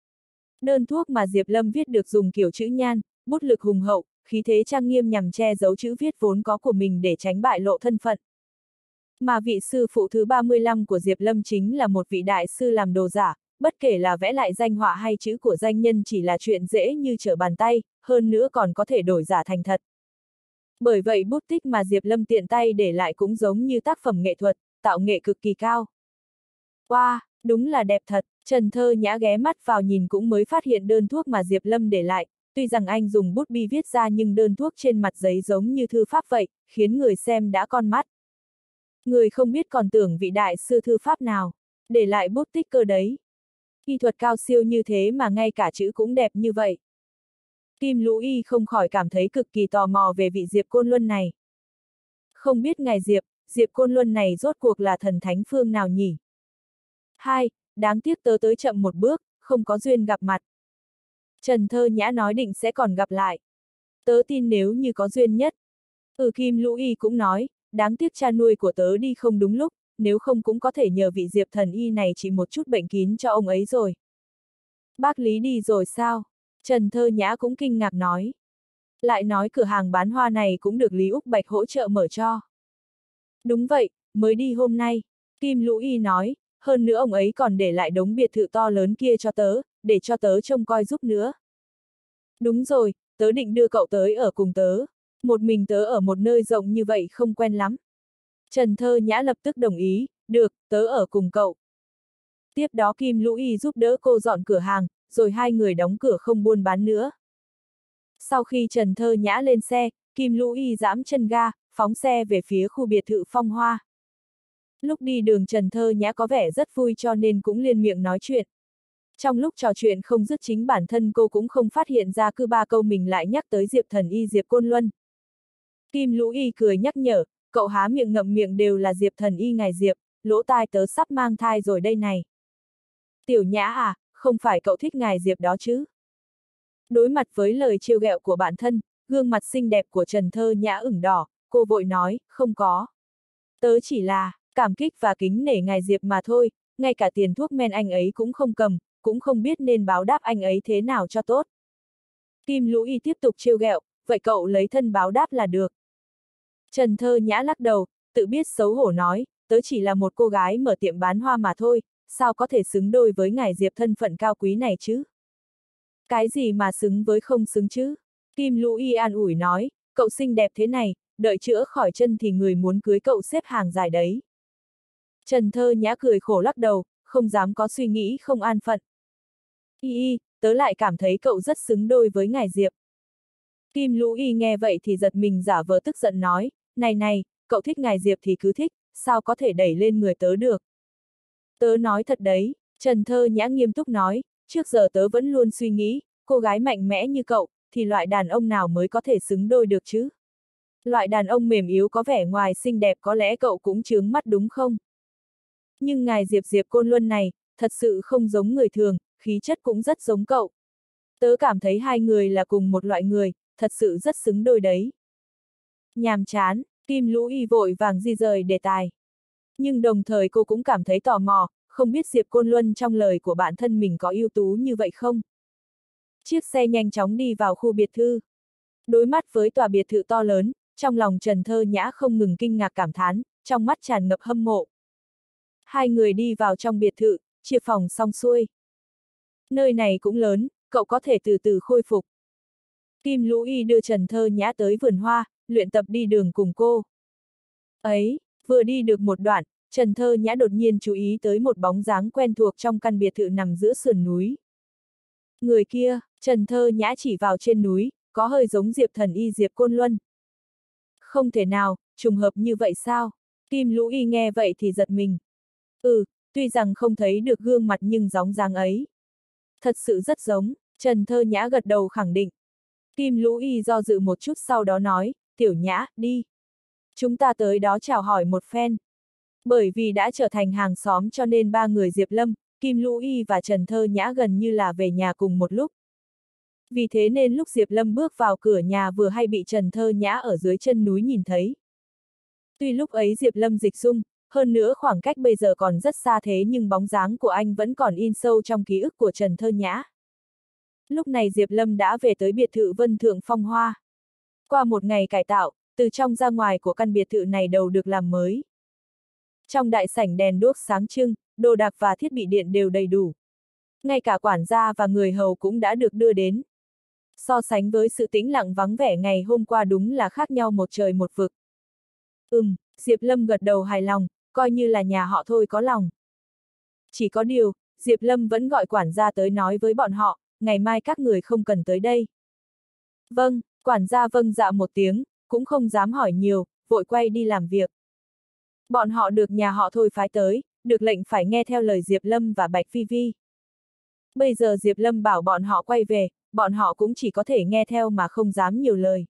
Đơn thuốc mà Diệp Lâm viết được dùng kiểu chữ nhan, bút lực hùng hậu, khí thế trang nghiêm nhằm che giấu chữ viết vốn có của mình để tránh bại lộ thân phận. Mà vị sư phụ thứ ba mươi lăm của Diệp Lâm chính là một vị đại sư làm đồ giả, bất kể là vẽ lại danh họa hay chữ của danh nhân chỉ là chuyện dễ như trở bàn tay, hơn nữa còn có thể đổi giả thành thật. Bởi vậy bút tích mà Diệp Lâm tiện tay để lại cũng giống như tác phẩm nghệ thuật, tạo nghệ cực kỳ cao. Wow, đúng là đẹp thật, Trần Thơ Nhã ghé mắt vào nhìn cũng mới phát hiện đơn thuốc mà Diệp Lâm để lại, tuy rằng anh dùng bút bi viết ra nhưng đơn thuốc trên mặt giấy giống như thư pháp vậy, khiến người xem đã con mắt. Người không biết còn tưởng vị đại sư thư pháp nào, để lại bút tích cơ đấy. Y thuật cao siêu như thế mà ngay cả chữ cũng đẹp như vậy. Kim Lũ Y không khỏi cảm thấy cực kỳ tò mò về vị Diệp Côn Luân này. Không biết ngài Diệp, Diệp Côn Luân này rốt cuộc là thần thánh phương nào nhỉ? Hai, đáng tiếc tớ tới chậm một bước, không có duyên gặp mặt. Trần Thơ Nhã nói định sẽ còn gặp lại. Tớ tin nếu như có duyên nhất, Ừ, Kim Lũ Y cũng nói, đáng tiếc cha nuôi của tớ đi không đúng lúc, nếu không cũng có thể nhờ vị Diệp thần y này chỉ một chút bệnh kín cho ông ấy rồi. Bác Lý đi rồi sao? Trần Thơ Nhã cũng kinh ngạc nói. Lại nói cửa hàng bán hoa này cũng được Lý Úc Bạch hỗ trợ mở cho. Đúng vậy, mới đi hôm nay. Kim Lũ Y nói, hơn nữa ông ấy còn để lại đống biệt thự to lớn kia cho tớ, để cho tớ trông coi giúp nữa. Đúng rồi, tớ định đưa cậu tới ở cùng tớ. Một mình tớ ở một nơi rộng như vậy không quen lắm. Trần Thơ Nhã lập tức đồng ý, được, tớ ở cùng cậu. Tiếp đó Kim Lũ Y giúp đỡ cô dọn cửa hàng, rồi hai người đóng cửa không buôn bán nữa. Sau khi Trần Thơ Nhã lên xe, Kim Lũ Y giẫm chân ga, phóng xe về phía khu biệt thự Phong Hoa. Lúc đi đường Trần Thơ Nhã có vẻ rất vui cho nên cũng liên miệng nói chuyện. Trong lúc trò chuyện không dứt chính bản thân cô cũng không phát hiện ra cứ ba câu mình lại nhắc tới Diệp thần y Diệp Côn Luân. Kim Lũ Y cười nhắc nhở, cậu há miệng ngậm miệng đều là Diệp thần y ngài Diệp, lỗ tai tớ sắp mang thai rồi đây này. Tiểu Nhã à, không phải cậu thích ngài Diệp đó chứ? Đối mặt với lời trêu ghẹo của bản thân, gương mặt xinh đẹp của Trần Thơ Nhã ửng đỏ, cô vội nói, không có. Tớ chỉ là, cảm kích và kính nể ngài Diệp mà thôi, ngay cả tiền thuốc men anh ấy cũng không cầm, cũng không biết nên báo đáp anh ấy thế nào cho tốt. Kim Lũ Y tiếp tục trêu ghẹo, vậy cậu lấy thân báo đáp là được. Trần Thơ Nhã lắc đầu, tự biết xấu hổ nói, tớ chỉ là một cô gái mở tiệm bán hoa mà thôi, sao có thể xứng đôi với ngài Diệp thân phận cao quý này chứ? Cái gì mà xứng với không xứng chứ? Kim Lũ Y an ủi nói, cậu xinh đẹp thế này, đợi chữa khỏi chân thì người muốn cưới cậu xếp hàng dài đấy. Trần Thơ Nhã cười khổ lắc đầu, không dám có suy nghĩ không an phận. Y y, tớ lại cảm thấy cậu rất xứng đôi với ngài Diệp. Kim Lũ Y nghe vậy thì giật mình giả vờ tức giận nói, này này, cậu thích ngài Diệp thì cứ thích, sao có thể đẩy lên người tớ được. Tớ nói thật đấy, Trần Thơ Nhã nghiêm túc nói, trước giờ tớ vẫn luôn suy nghĩ, cô gái mạnh mẽ như cậu, thì loại đàn ông nào mới có thể xứng đôi được chứ? Loại đàn ông mềm yếu có vẻ ngoài xinh đẹp có lẽ cậu cũng chướng mắt đúng không? Nhưng ngài Diệp Diệp Côn Luân này, thật sự không giống người thường, khí chất cũng rất giống cậu. Tớ cảm thấy hai người là cùng một loại người, thật sự rất xứng đôi đấy. Nhàm chán, Kim Lũ Y vội vàng di rời đề tài. Nhưng đồng thời cô cũng cảm thấy tò mò, không biết Diệp Côn Luân trong lời của bản thân mình có ưu tú như vậy không? Chiếc xe nhanh chóng đi vào khu biệt thự. Đối mắt với tòa biệt thự to lớn, trong lòng Trần Thơ Nhã không ngừng kinh ngạc cảm thán, trong mắt tràn ngập hâm mộ. Hai người đi vào trong biệt thự, chia phòng xong xuôi. Nơi này cũng lớn, cậu có thể từ từ khôi phục. Kim Lũ Y đưa Trần Thơ Nhã tới vườn hoa, luyện tập đi đường cùng cô. Ấy, vừa đi được một đoạn, Trần Thơ Nhã đột nhiên chú ý tới một bóng dáng quen thuộc trong căn biệt thự nằm giữa sườn núi. Người kia, Trần Thơ Nhã chỉ vào trên núi, có hơi giống Diệp thần y Diệp Côn Luân. Không thể nào, trùng hợp như vậy sao? Kim Lũ Y nghe vậy thì giật mình. Ừ, tuy rằng không thấy được gương mặt nhưng giống dáng ấy. Thật sự rất giống, Trần Thơ Nhã gật đầu khẳng định. Kim Lũ Y do dự một chút sau đó nói, Tiểu Nhã, đi. Chúng ta tới đó chào hỏi một phen. Bởi vì đã trở thành hàng xóm cho nên ba người Diệp Lâm, Kim Lũ Y và Trần Thơ Nhã gần như là về nhà cùng một lúc. Vì thế nên lúc Diệp Lâm bước vào cửa nhà vừa hay bị Trần Thơ Nhã ở dưới chân núi nhìn thấy. Tuy lúc ấy Diệp Lâm dịch dung, hơn nữa khoảng cách bây giờ còn rất xa thế nhưng bóng dáng của anh vẫn còn in sâu trong ký ức của Trần Thơ Nhã. Lúc này Diệp Lâm đã về tới biệt thự Vân Thượng Phong Hoa. Qua một ngày cải tạo, từ trong ra ngoài của căn biệt thự này đều được làm mới. Trong đại sảnh đèn đuốc sáng trưng, đồ đạc và thiết bị điện đều đầy đủ. Ngay cả quản gia và người hầu cũng đã được đưa đến. So sánh với sự tĩnh lặng vắng vẻ ngày hôm qua đúng là khác nhau một trời một vực. Ừm, Diệp Lâm gật đầu hài lòng, coi như là nhà họ thôi có lòng. Chỉ có điều, Diệp Lâm vẫn gọi quản gia tới nói với bọn họ, ngày mai các người không cần tới đây. Vâng, quản gia vâng dạ một tiếng, cũng không dám hỏi nhiều, vội quay đi làm việc. Bọn họ được nhà họ thôi phái tới, được lệnh phải nghe theo lời Diệp Lâm và Bạch Phi Vi. Bây giờ Diệp Lâm bảo bọn họ quay về, bọn họ cũng chỉ có thể nghe theo mà không dám nhiều lời.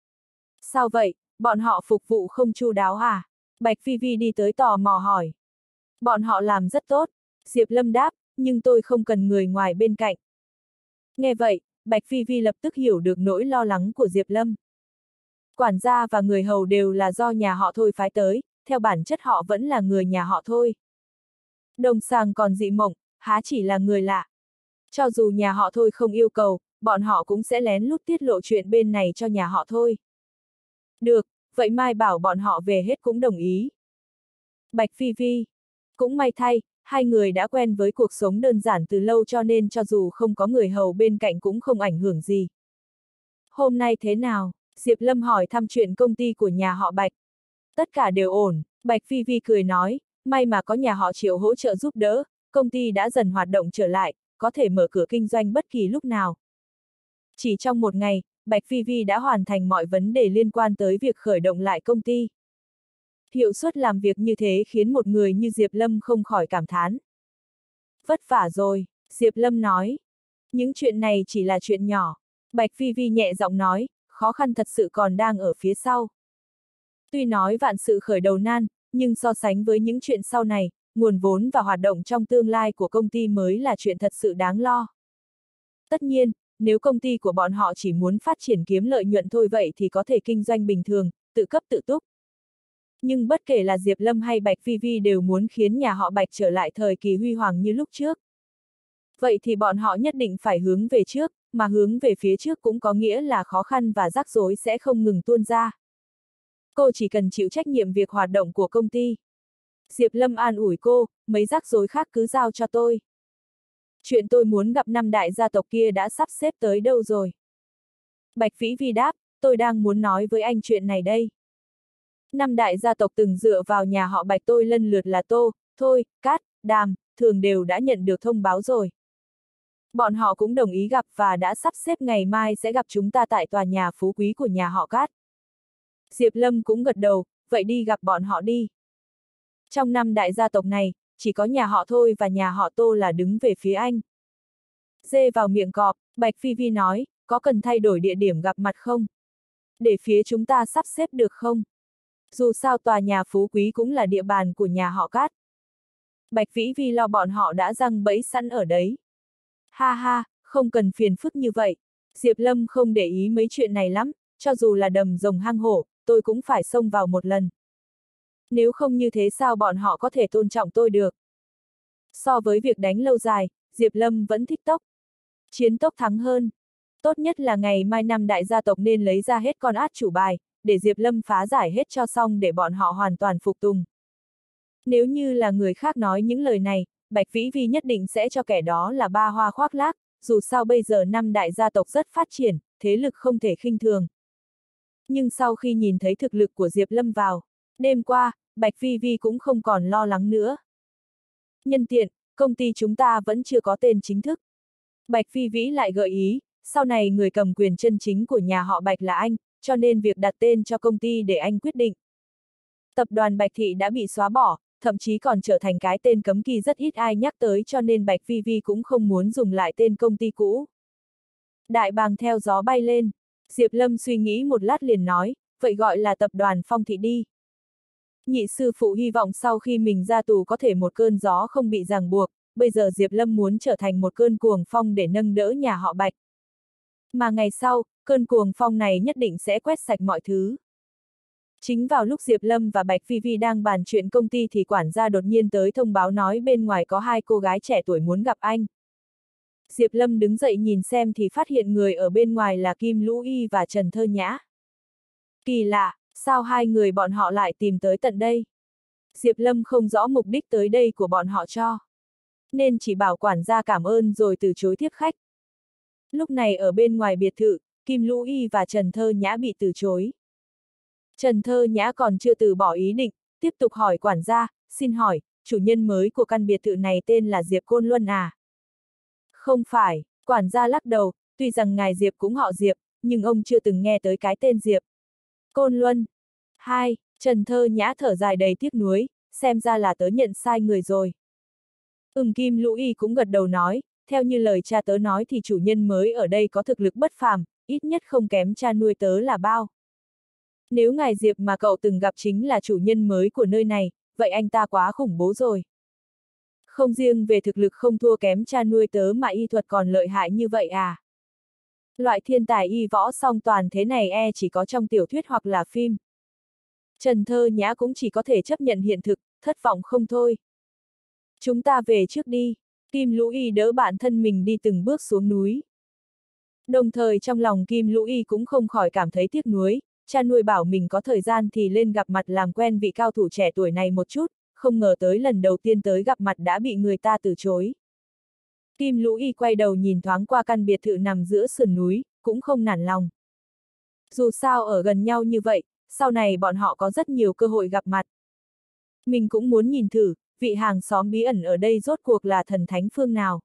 Sao vậy, bọn họ phục vụ không chu đáo à? Bạch Phi Vi đi tới tò mò hỏi. Bọn họ làm rất tốt, Diệp Lâm đáp, nhưng tôi không cần người ngoài bên cạnh. Nghe vậy, Bạch Phi Vi lập tức hiểu được nỗi lo lắng của Diệp Lâm. Quản gia và người hầu đều là do nhà họ Thôi phái tới, theo bản chất họ vẫn là người nhà họ Thôi. Đồng Sàng còn dị mộng, há chỉ là người lạ. Cho dù nhà họ Thôi không yêu cầu, bọn họ cũng sẽ lén lút tiết lộ chuyện bên này cho nhà họ Thôi. Được, vậy mai bảo bọn họ về hết cũng đồng ý. Bạch Phi Vi. Cũng may thay, hai người đã quen với cuộc sống đơn giản từ lâu cho nên cho dù không có người hầu bên cạnh cũng không ảnh hưởng gì. Hôm nay thế nào? Diệp Lâm hỏi thăm chuyện công ty của nhà họ Bạch. Tất cả đều ổn, Bạch Phi Vi cười nói, may mà có nhà họ Triệu hỗ trợ giúp đỡ, công ty đã dần hoạt động trở lại, có thể mở cửa kinh doanh bất kỳ lúc nào. Chỉ trong một ngày, Bạch Phi Vi đã hoàn thành mọi vấn đề liên quan tới việc khởi động lại công ty. Hiệu suất làm việc như thế khiến một người như Diệp Lâm không khỏi cảm thán. Vất vả rồi, Diệp Lâm nói. Những chuyện này chỉ là chuyện nhỏ. Bạch Phi Vi nhẹ giọng nói, khó khăn thật sự còn đang ở phía sau. Tuy nói vạn sự khởi đầu nan, nhưng so sánh với những chuyện sau này, nguồn vốn và hoạt động trong tương lai của công ty mới là chuyện thật sự đáng lo. Tất nhiên, nếu công ty của bọn họ chỉ muốn phát triển kiếm lợi nhuận thôi vậy thì có thể kinh doanh bình thường, tự cấp tự túc. Nhưng bất kể là Diệp Lâm hay Bạch Phi Vi đều muốn khiến nhà họ Bạch trở lại thời kỳ huy hoàng như lúc trước. Vậy thì bọn họ nhất định phải hướng về trước, mà hướng về phía trước cũng có nghĩa là khó khăn và rắc rối sẽ không ngừng tuôn ra. Cô chỉ cần chịu trách nhiệm việc hoạt động của công ty. Diệp Lâm an ủi cô, mấy rắc rối khác cứ giao cho tôi. Chuyện tôi muốn gặp năm đại gia tộc kia đã sắp xếp tới đâu rồi? Bạch Vĩ Vi đáp, tôi đang muốn nói với anh chuyện này đây. Năm đại gia tộc từng dựa vào nhà họ Bạch tôi lần lượt là Tô, Thôi, Cát, Đàm, Thường đều đã nhận được thông báo rồi. Bọn họ cũng đồng ý gặp và đã sắp xếp ngày mai sẽ gặp chúng ta tại tòa nhà phú quý của nhà họ Cát. Diệp Lâm cũng gật đầu, vậy đi gặp bọn họ đi. Trong năm đại gia tộc này, chỉ có nhà họ Thôi và nhà họ Tô là đứng về phía anh. Dê vào miệng cọp, Bạch Phi Vi nói, có cần thay đổi địa điểm gặp mặt không? Để phía chúng ta sắp xếp được không? Dù sao tòa nhà phú quý cũng là địa bàn của nhà họ Cát. Bạch Vĩ Vi lo bọn họ đã giăng bẫy sẵn ở đấy. Ha ha, không cần phiền phức như vậy. Diệp Lâm không để ý mấy chuyện này lắm, cho dù là đầm rồng hang hổ, tôi cũng phải xông vào một lần. Nếu không như thế sao bọn họ có thể tôn trọng tôi được? So với việc đánh lâu dài, Diệp Lâm vẫn thích tốc. Chiến tốc thắng hơn. Tốt nhất là ngày mai năm đại gia tộc nên lấy ra hết con át chủ bài, để Diệp Lâm phá giải hết cho xong để bọn họ hoàn toàn phục tùng. Nếu như là người khác nói những lời này, Bạch Vĩ Vi nhất định sẽ cho kẻ đó là ba hoa khoác lác, dù sao bây giờ năm đại gia tộc rất phát triển, thế lực không thể khinh thường. Nhưng sau khi nhìn thấy thực lực của Diệp Lâm vào, đêm qua, Bạch Vĩ Vi cũng không còn lo lắng nữa. Nhân tiện, công ty chúng ta vẫn chưa có tên chính thức. Bạch Phi Vĩ lại gợi ý, sau này người cầm quyền chân chính của nhà họ Bạch là anh, cho nên việc đặt tên cho công ty để anh quyết định. Tập đoàn Bạch Thị đã bị xóa bỏ, thậm chí còn trở thành cái tên cấm kỵ rất ít ai nhắc tới cho nên Bạch Phi Vi cũng không muốn dùng lại tên công ty cũ. Đại bàng theo gió bay lên, Diệp Lâm suy nghĩ một lát liền nói, vậy gọi là tập đoàn Phong Thị đi. Nhị sư phụ hy vọng sau khi mình ra tù có thể một cơn gió không bị ràng buộc, bây giờ Diệp Lâm muốn trở thành một cơn cuồng phong để nâng đỡ nhà họ Bạch. Mà ngày sau, cơn cuồng phong này nhất định sẽ quét sạch mọi thứ. Chính vào lúc Diệp Lâm và Bạch Phi Vi đang bàn chuyện công ty thì quản gia đột nhiên tới thông báo nói bên ngoài có hai cô gái trẻ tuổi muốn gặp anh. Diệp Lâm đứng dậy nhìn xem thì phát hiện người ở bên ngoài là Kim Lũ Y và Trần Thơ Nhã. Kỳ lạ, sao hai người bọn họ lại tìm tới tận đây? Diệp Lâm không rõ mục đích tới đây của bọn họ cho, nên chỉ bảo quản gia cảm ơn rồi từ chối tiếp khách. Lúc này ở bên ngoài biệt thự, Kim Lũ Y và Trần Thơ Nhã bị từ chối. Trần Thơ Nhã còn chưa từ bỏ ý định, tiếp tục hỏi quản gia, xin hỏi, chủ nhân mới của căn biệt thự này tên là Diệp Côn Luân à? Không phải, quản gia lắc đầu, tuy rằng ngài Diệp cũng họ Diệp, nhưng ông chưa từng nghe tới cái tên Diệp Côn Luân. Hai, Trần Thơ Nhã thở dài đầy tiếc nuối, xem ra là tớ nhận sai người rồi. Ừm Kim Lũ Y cũng gật đầu nói, theo như lời cha tớ nói thì chủ nhân mới ở đây có thực lực bất phàm, ít nhất không kém cha nuôi tớ là bao. Nếu ngài Diệp mà cậu từng gặp chính là chủ nhân mới của nơi này, vậy anh ta quá khủng bố rồi. Không riêng về thực lực không thua kém cha nuôi tớ mà y thuật còn lợi hại như vậy à? Loại thiên tài y võ song toàn thế này e chỉ có trong tiểu thuyết hoặc là phim. Trần Thơ Nhã cũng chỉ có thể chấp nhận hiện thực, thất vọng không thôi. Chúng ta về trước đi. Kim Lũ Y đỡ bản thân mình đi từng bước xuống núi. Đồng thời trong lòng Kim Lũ Y cũng không khỏi cảm thấy tiếc nuối, cha nuôi bảo mình có thời gian thì lên gặp mặt làm quen vị cao thủ trẻ tuổi này một chút, không ngờ tới lần đầu tiên tới gặp mặt đã bị người ta từ chối. Kim Lũ Y quay đầu nhìn thoáng qua căn biệt thự nằm giữa sườn núi, cũng không nản lòng. Dù sao ở gần nhau như vậy, sau này bọn họ có rất nhiều cơ hội gặp mặt. Mình cũng muốn nhìn thử, vị hàng xóm bí ẩn ở đây rốt cuộc là thần thánh phương nào.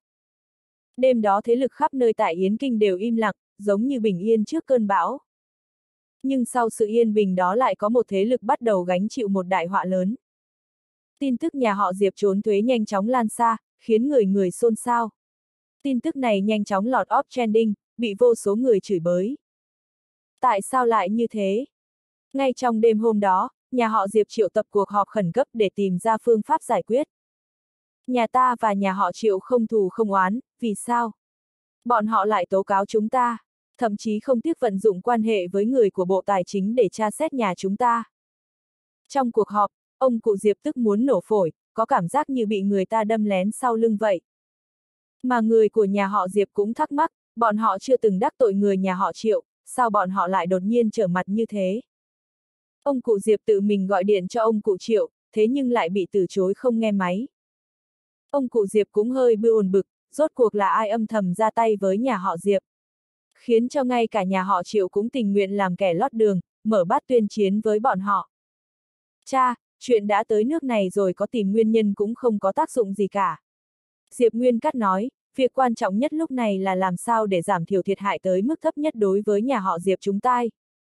Đêm đó thế lực khắp nơi tại Yến Kinh đều im lặng, giống như bình yên trước cơn bão. Nhưng sau sự yên bình đó lại có một thế lực bắt đầu gánh chịu một đại họa lớn. Tin tức nhà họ Diệp trốn thuế nhanh chóng lan xa, khiến người người xôn xao. Tin tức này nhanh chóng lọt top trending, bị vô số người chửi bới. Tại sao lại như thế? Ngay trong đêm hôm đó, nhà họ Diệp triệu tập cuộc họp khẩn cấp để tìm ra phương pháp giải quyết. Nhà ta và nhà họ Triệu không thù không oán, vì sao? Bọn họ lại tố cáo chúng ta, thậm chí không tiếc vận dụng quan hệ với người của Bộ Tài chính để tra xét nhà chúng ta. Trong cuộc họp, ông cụ Diệp tức muốn nổ phổi, có cảm giác như bị người ta đâm lén sau lưng vậy. Mà người của nhà họ Diệp cũng thắc mắc, bọn họ chưa từng đắc tội người nhà họ Triệu, sao bọn họ lại đột nhiên trở mặt như thế? Ông cụ Diệp tự mình gọi điện cho ông cụ Triệu, thế nhưng lại bị từ chối không nghe máy. Ông cụ Diệp cũng hơi buồn bực, rốt cuộc là ai âm thầm ra tay với nhà họ Diệp. Khiến cho ngay cả nhà họ Triệu cũng tình nguyện làm kẻ lót đường, mở bát tuyên chiến với bọn họ. Cha, chuyện đã tới nước này rồi có tìm nguyên nhân cũng không có tác dụng gì cả. Diệp Nguyên Cát nói, việc quan trọng nhất lúc này là làm sao để giảm thiểu thiệt hại tới mức thấp nhất đối với nhà họ Diệp chúng ta.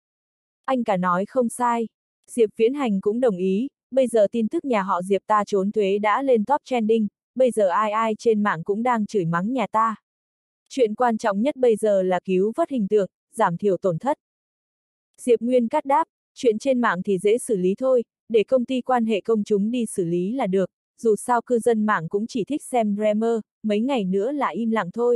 Anh cả nói không sai. Diệp Viễn Hành cũng đồng ý, bây giờ tin tức nhà họ Diệp ta trốn thuế đã lên top trending, bây giờ ai ai trên mạng cũng đang chửi mắng nhà ta. Chuyện quan trọng nhất bây giờ là cứu vớt hình tượng, giảm thiểu tổn thất. Diệp Nguyên Cát đáp, chuyện trên mạng thì dễ xử lý thôi, để công ty quan hệ công chúng đi xử lý là được, dù sao cư dân mạng cũng chỉ thích xem drama, mấy ngày nữa là im lặng thôi.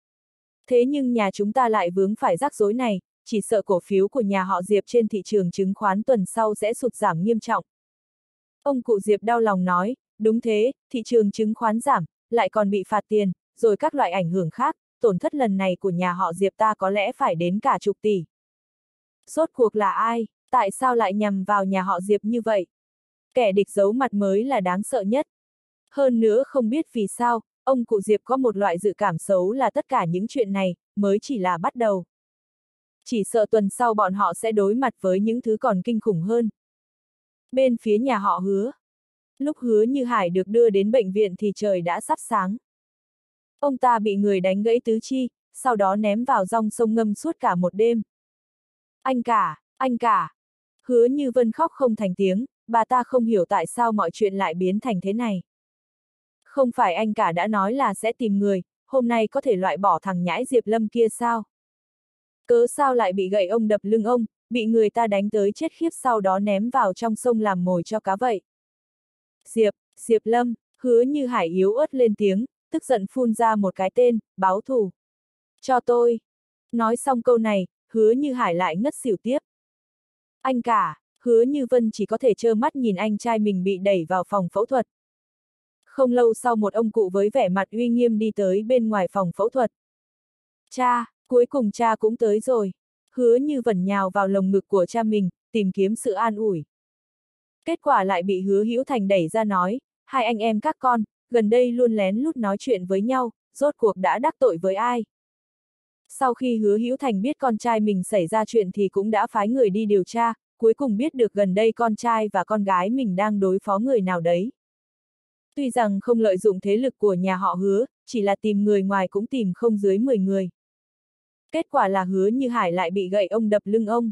Thế nhưng nhà chúng ta lại vướng phải rắc rối này, chỉ sợ cổ phiếu của nhà họ Diệp trên thị trường chứng khoán tuần sau sẽ sụt giảm nghiêm trọng. Ông cụ Diệp đau lòng nói, đúng thế, thị trường chứng khoán giảm, lại còn bị phạt tiền, rồi các loại ảnh hưởng khác, tổn thất lần này của nhà họ Diệp ta có lẽ phải đến cả chục tỷ. Rốt cuộc là ai, tại sao lại nhằm vào nhà họ Diệp như vậy? Kẻ địch giấu mặt mới là đáng sợ nhất. Hơn nữa không biết vì sao, ông cụ Diệp có một loại dự cảm xấu là tất cả những chuyện này, mới chỉ là bắt đầu. Chỉ sợ tuần sau bọn họ sẽ đối mặt với những thứ còn kinh khủng hơn. Bên phía nhà họ Hứa. Lúc Hứa Như Hải được đưa đến bệnh viện thì trời đã sắp sáng. Ông ta bị người đánh gãy tứ chi, sau đó ném vào dòng sông ngâm suốt cả một đêm. Anh cả, anh cả. Hứa Như Vân khóc không thành tiếng, bà ta không hiểu tại sao mọi chuyện lại biến thành thế này. Không phải anh cả đã nói là sẽ tìm người, hôm nay có thể loại bỏ thằng nhãi Diệp Lâm kia sao? Cớ sao lại bị gậy ông đập lưng ông, bị người ta đánh tới chết khiếp sau đó ném vào trong sông làm mồi cho cá vậy? Diệp, Diệp Lâm, Hứa Như Hải yếu ớt lên tiếng, tức giận phun ra một cái tên, báo thù. Cho tôi. Nói xong câu này, Hứa Như Hải lại ngất xỉu tiếp. Anh cả, Hứa Như Vân chỉ có thể trơ mắt nhìn anh trai mình bị đẩy vào phòng phẫu thuật. Không lâu sau một ông cụ với vẻ mặt uy nghiêm đi tới bên ngoài phòng phẫu thuật. Cha, cuối cùng cha cũng tới rồi. Hứa Như Vân nhào vào lồng ngực của cha mình, tìm kiếm sự an ủi. Kết quả lại bị Hứa Hữu Thành đẩy ra nói, hai anh em các con, gần đây luôn lén lút nói chuyện với nhau, rốt cuộc đã đắc tội với ai. Sau khi Hứa Hữu Thành biết con trai mình xảy ra chuyện thì cũng đã phái người đi điều tra, cuối cùng biết được gần đây con trai và con gái mình đang đối phó người nào đấy. Tuy rằng không lợi dụng thế lực của nhà họ Hứa, chỉ là tìm người ngoài cũng tìm không dưới mười người. Kết quả là Hứa Như Hải lại bị gậy ông đập lưng ông.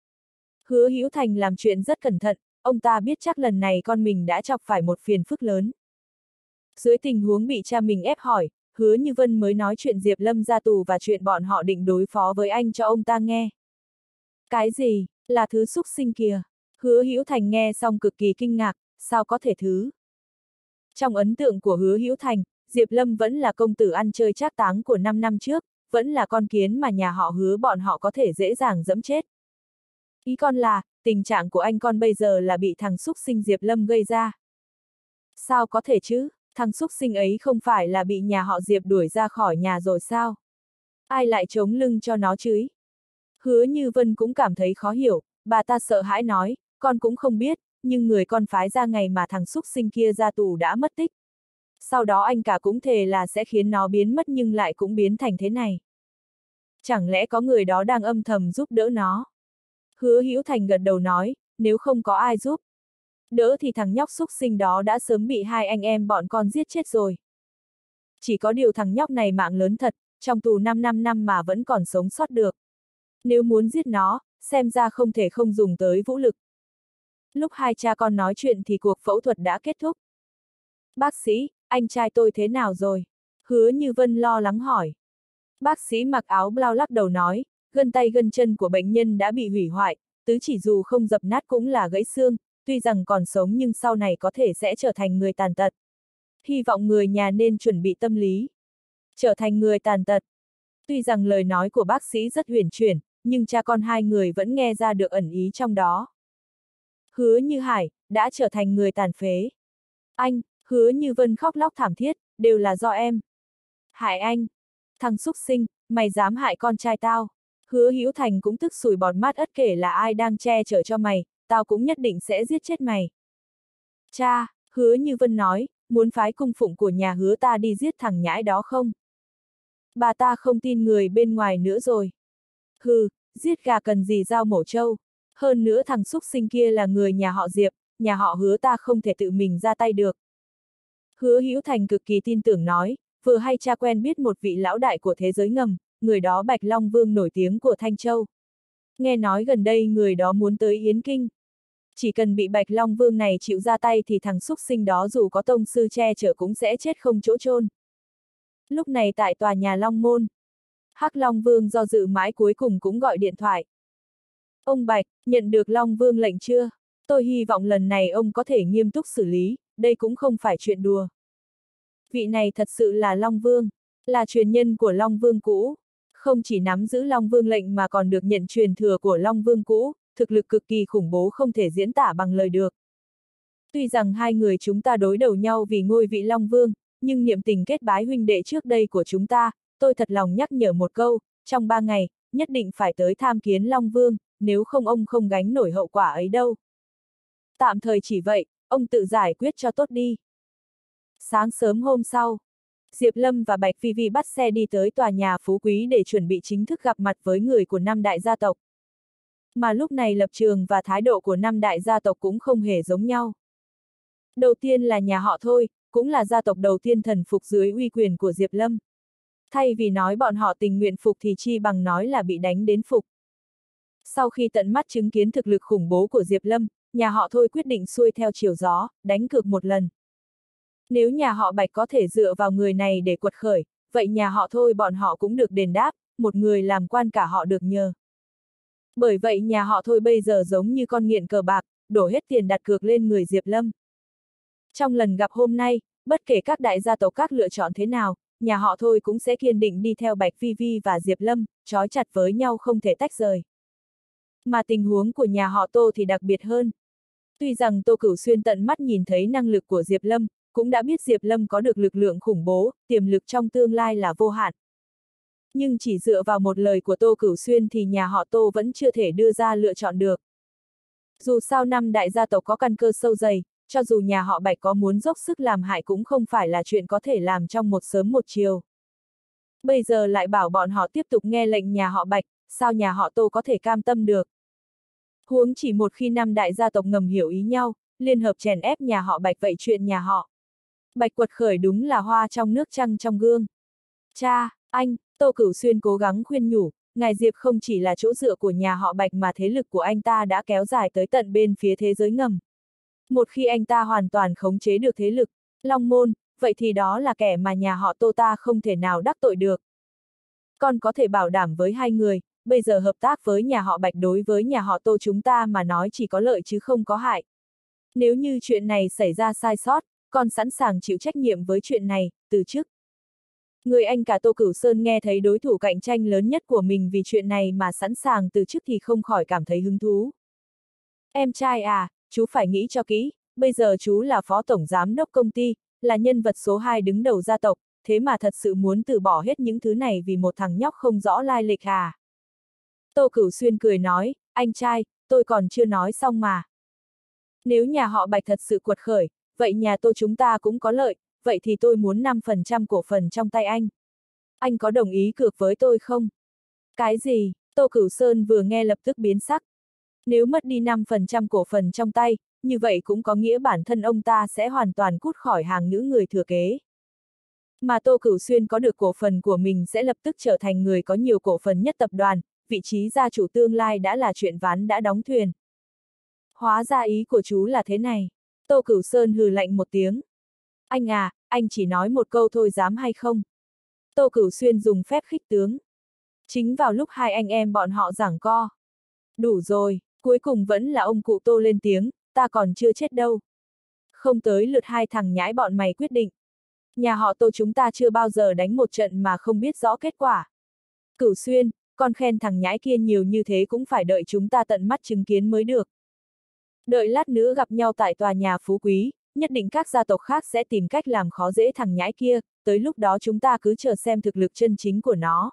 Hứa Hữu Thành làm chuyện rất cẩn thận, ông ta biết chắc lần này con mình đã chọc phải một phiền phức lớn. Dưới tình huống bị cha mình ép hỏi, Hứa Như Vân mới nói chuyện Diệp Lâm ra tù và chuyện bọn họ định đối phó với anh cho ông ta nghe. Cái gì, là thứ xúc sinh kìa? Hứa Hữu Thành nghe xong cực kỳ kinh ngạc, sao có thể thứ? Trong ấn tượng của Hứa Hữu Thành, Diệp Lâm vẫn là công tử ăn chơi trác táng của năm năm trước, vẫn là con kiến mà nhà họ Hứa bọn họ có thể dễ dàng dẫm chết. Ý con là, tình trạng của anh con bây giờ là bị thằng xúc sinh Diệp Lâm gây ra. Sao có thể chứ, thằng xúc sinh ấy không phải là bị nhà họ Diệp đuổi ra khỏi nhà rồi sao? Ai lại chống lưng cho nó chứ? Hứa Như Vân cũng cảm thấy khó hiểu, bà ta sợ hãi nói, con cũng không biết, nhưng người con phái ra ngày mà thằng xúc sinh kia ra tù đã mất tích. Sau đó anh cả cũng thề là sẽ khiến nó biến mất nhưng lại cũng biến thành thế này. Chẳng lẽ có người đó đang âm thầm giúp đỡ nó? Hứa Hữu Thành gật đầu nói, nếu không có ai giúp đỡ thì thằng nhóc xúc sinh đó đã sớm bị hai anh em bọn con giết chết rồi. Chỉ có điều thằng nhóc này mạng lớn thật, trong tù năm năm năm mà vẫn còn sống sót được. Nếu muốn giết nó, xem ra không thể không dùng tới vũ lực. Lúc hai cha con nói chuyện thì cuộc phẫu thuật đã kết thúc. Bác sĩ, anh trai tôi thế nào rồi? Hứa Như Vân lo lắng hỏi. Bác sĩ mặc áo blau lắc đầu nói, gân tay gân chân của bệnh nhân đã bị hủy hoại, tứ chỉ dù không dập nát cũng là gãy xương, tuy rằng còn sống nhưng sau này có thể sẽ trở thành người tàn tật. Hy vọng người nhà nên chuẩn bị tâm lý. Trở thành người tàn tật. Tuy rằng lời nói của bác sĩ rất huyền chuyển, nhưng cha con hai người vẫn nghe ra được ẩn ý trong đó. Hứa Như Hải, đã trở thành người tàn phế. Anh, Hứa Như Vân khóc lóc thảm thiết, đều là do em. Hại anh. Thằng xúc sinh, mày dám hại con trai tao. Hứa Hữu Thành cũng tức sùi bọt mát ất kể là ai đang che chở cho mày, tao cũng nhất định sẽ giết chết mày. Cha, Hứa Như Vân nói, muốn phái cung phụng của nhà Hứa ta đi giết thằng nhãi đó không? Bà ta không tin người bên ngoài nữa rồi. Hừ, giết gà cần gì dao mổ trâu. Hơn nữa thằng xúc sinh kia là người nhà họ Diệp, nhà họ Hứa ta không thể tự mình ra tay được. Hứa Hữu Thành cực kỳ tin tưởng nói, vừa hay cha quen biết một vị lão đại của thế giới ngầm, người đó Bạch Long Vương nổi tiếng của Thanh Châu. Nghe nói gần đây người đó muốn tới Yến Kinh. Chỉ cần bị Bạch Long Vương này chịu ra tay thì thằng xúc sinh đó dù có tông sư che chở cũng sẽ chết không chỗ chôn. Lúc này tại tòa nhà Long Môn, Hắc Long Vương do dự mãi cuối cùng cũng gọi điện thoại. Ông Bạch, nhận được Long Vương lệnh chưa? Tôi hy vọng lần này ông có thể nghiêm túc xử lý, đây cũng không phải chuyện đùa. Vị này thật sự là Long Vương, là truyền nhân của Long Vương cũ. Không chỉ nắm giữ Long Vương lệnh mà còn được nhận truyền thừa của Long Vương cũ, thực lực cực kỳ khủng bố không thể diễn tả bằng lời được. Tuy rằng hai người chúng ta đối đầu nhau vì ngôi vị Long Vương, nhưng niệm tình kết bái huynh đệ trước đây của chúng ta, tôi thật lòng nhắc nhở một câu, trong ba ngày, nhất định phải tới tham kiến Long Vương, nếu không ông không gánh nổi hậu quả ấy đâu. Tạm thời chỉ vậy, ông tự giải quyết cho tốt đi. Sáng sớm hôm sau, Diệp Lâm và Bạch Phi Vi bắt xe đi tới tòa nhà Phú Quý để chuẩn bị chính thức gặp mặt với người của năm đại gia tộc. Mà lúc này lập trường và thái độ của năm đại gia tộc cũng không hề giống nhau. Đầu tiên là nhà họ Thôi, cũng là gia tộc đầu tiên thần phục dưới uy quyền của Diệp Lâm. Thay vì nói bọn họ tình nguyện phục thì chi bằng nói là bị đánh đến phục. Sau khi tận mắt chứng kiến thực lực khủng bố của Diệp Lâm, nhà họ Thôi quyết định xuôi theo chiều gió, đánh cược một lần. Nếu nhà họ Bạch có thể dựa vào người này để quật khởi, vậy nhà họ Thôi bọn họ cũng được đền đáp, một người làm quan cả họ được nhờ. Bởi vậy nhà họ Thôi bây giờ giống như con nghiện cờ bạc, đổ hết tiền đặt cược lên người Diệp Lâm. Trong lần gặp hôm nay, bất kể các đại gia tộc các lựa chọn thế nào, nhà họ Thôi cũng sẽ kiên định đi theo Bạch Phi Vi và Diệp Lâm, trói chặt với nhau không thể tách rời. Mà tình huống của nhà họ Tô thì đặc biệt hơn. Tuy rằng Tô Cửu Xuyên tận mắt nhìn thấy năng lực của Diệp Lâm, cũng đã biết Diệp Lâm có được lực lượng khủng bố, tiềm lực trong tương lai là vô hạn. Nhưng chỉ dựa vào một lời của Tô Cửu Xuyên thì nhà họ Tô vẫn chưa thể đưa ra lựa chọn được. Dù sao năm đại gia tộc có căn cơ sâu dày, cho dù nhà họ Bạch có muốn dốc sức làm hại cũng không phải là chuyện có thể làm trong một sớm một chiều. Bây giờ lại bảo bọn họ tiếp tục nghe lệnh nhà họ Bạch, sao nhà họ Tô có thể cam tâm được. Huống chỉ một khi năm đại gia tộc ngầm hiểu ý nhau, liên hợp chèn ép nhà họ Bạch vậy chuyện nhà họ Bạch quật khởi đúng là hoa trong nước trăng trong gương. Cha, anh, Tô Cửu Xuyên cố gắng khuyên nhủ, ngài Diệp không chỉ là chỗ dựa của nhà họ Bạch mà thế lực của anh ta đã kéo dài tới tận bên phía thế giới ngầm. Một khi anh ta hoàn toàn khống chế được thế lực, Long Môn, vậy thì đó là kẻ mà nhà họ Tô ta không thể nào đắc tội được. Con có thể bảo đảm với hai người, bây giờ hợp tác với nhà họ Bạch đối với nhà họ Tô chúng ta mà nói chỉ có lợi chứ không có hại. Nếu như chuyện này xảy ra sai sót, con sẵn sàng chịu trách nhiệm với chuyện này, từ chức. Người anh cả Tô Cửu Sơn nghe thấy đối thủ cạnh tranh lớn nhất của mình vì chuyện này mà sẵn sàng từ chức thì không khỏi cảm thấy hứng thú. Em trai à, chú phải nghĩ cho kỹ, bây giờ chú là phó tổng giám đốc công ty, là nhân vật số hai đứng đầu gia tộc, thế mà thật sự muốn từ bỏ hết những thứ này vì một thằng nhóc không rõ lai lịch à? Tô Cửu Xuyên cười nói, anh trai, tôi còn chưa nói xong mà. Nếu nhà họ Bạch thật sự quật khởi, vậy nhà Tô chúng ta cũng có lợi, vậy thì tôi muốn năm phần trăm cổ phần trong tay anh. Anh có đồng ý cược với tôi không? Cái gì? Tô Cửu Sơn vừa nghe lập tức biến sắc. Nếu mất đi năm phần trăm cổ phần trong tay, như vậy cũng có nghĩa bản thân ông ta sẽ hoàn toàn cút khỏi hàng nữ người thừa kế. Mà Tô Cửu Xuyên có được cổ phần của mình sẽ lập tức trở thành người có nhiều cổ phần nhất tập đoàn, vị trí gia chủ tương lai đã là chuyện ván đã đóng thuyền. Hóa ra ý của chú là thế này. Tô Cửu Sơn hừ lạnh một tiếng. Anh à, anh chỉ nói một câu thôi dám hay không? Tô Cửu Xuyên dùng phép khích tướng. Chính vào lúc hai anh em bọn họ giằng co. Đủ rồi, cuối cùng vẫn là ông cụ Tô lên tiếng, ta còn chưa chết đâu. Không tới lượt hai thằng nhãi bọn mày quyết định. Nhà họ Tô chúng ta chưa bao giờ đánh một trận mà không biết rõ kết quả. Cửu Xuyên, con khen thằng nhãi kia nhiều như thế cũng phải đợi chúng ta tận mắt chứng kiến mới được. Đợi lát nữa gặp nhau tại tòa nhà phú quý, nhất định các gia tộc khác sẽ tìm cách làm khó dễ thằng nhãi kia, tới lúc đó chúng ta cứ chờ xem thực lực chân chính của nó.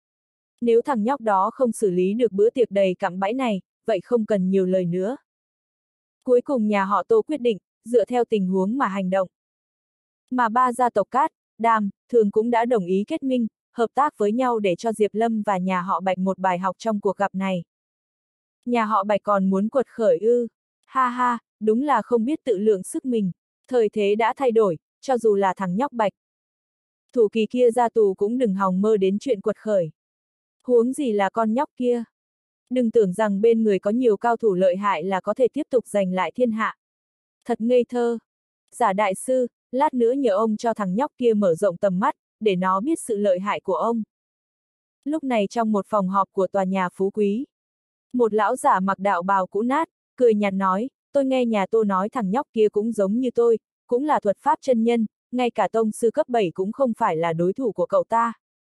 Nếu thằng nhóc đó không xử lý được bữa tiệc đầy cạm bẫy này, vậy không cần nhiều lời nữa. Cuối cùng nhà họ Tô quyết định, dựa theo tình huống mà hành động. Mà ba gia tộc Cát, Đàm, Thường cũng đã đồng ý kết minh, hợp tác với nhau để cho Diệp Lâm và nhà họ Bạch một bài học trong cuộc gặp này. Nhà họ Bạch còn muốn quật khởi ư? Ha ha, đúng là không biết tự lượng sức mình. Thời thế đã thay đổi, cho dù là thằng nhóc Bạch. Thủ kỳ kia ra tù cũng đừng hòng mơ đến chuyện quật khởi. Huống gì là con nhóc kia. Đừng tưởng rằng bên người có nhiều cao thủ lợi hại là có thể tiếp tục giành lại thiên hạ. Thật ngây thơ. Giả đại sư, lát nữa nhờ ông cho thằng nhóc kia mở rộng tầm mắt, để nó biết sự lợi hại của ông. Lúc này trong một phòng họp của tòa nhà phú quý, một lão giả mặc đạo bào cũ nát, cười nhạt nói, tôi nghe nhà Tô nói thằng nhóc kia cũng giống như tôi, cũng là thuật pháp chân nhân, ngay cả tông sư cấp bảy cũng không phải là đối thủ của cậu ta.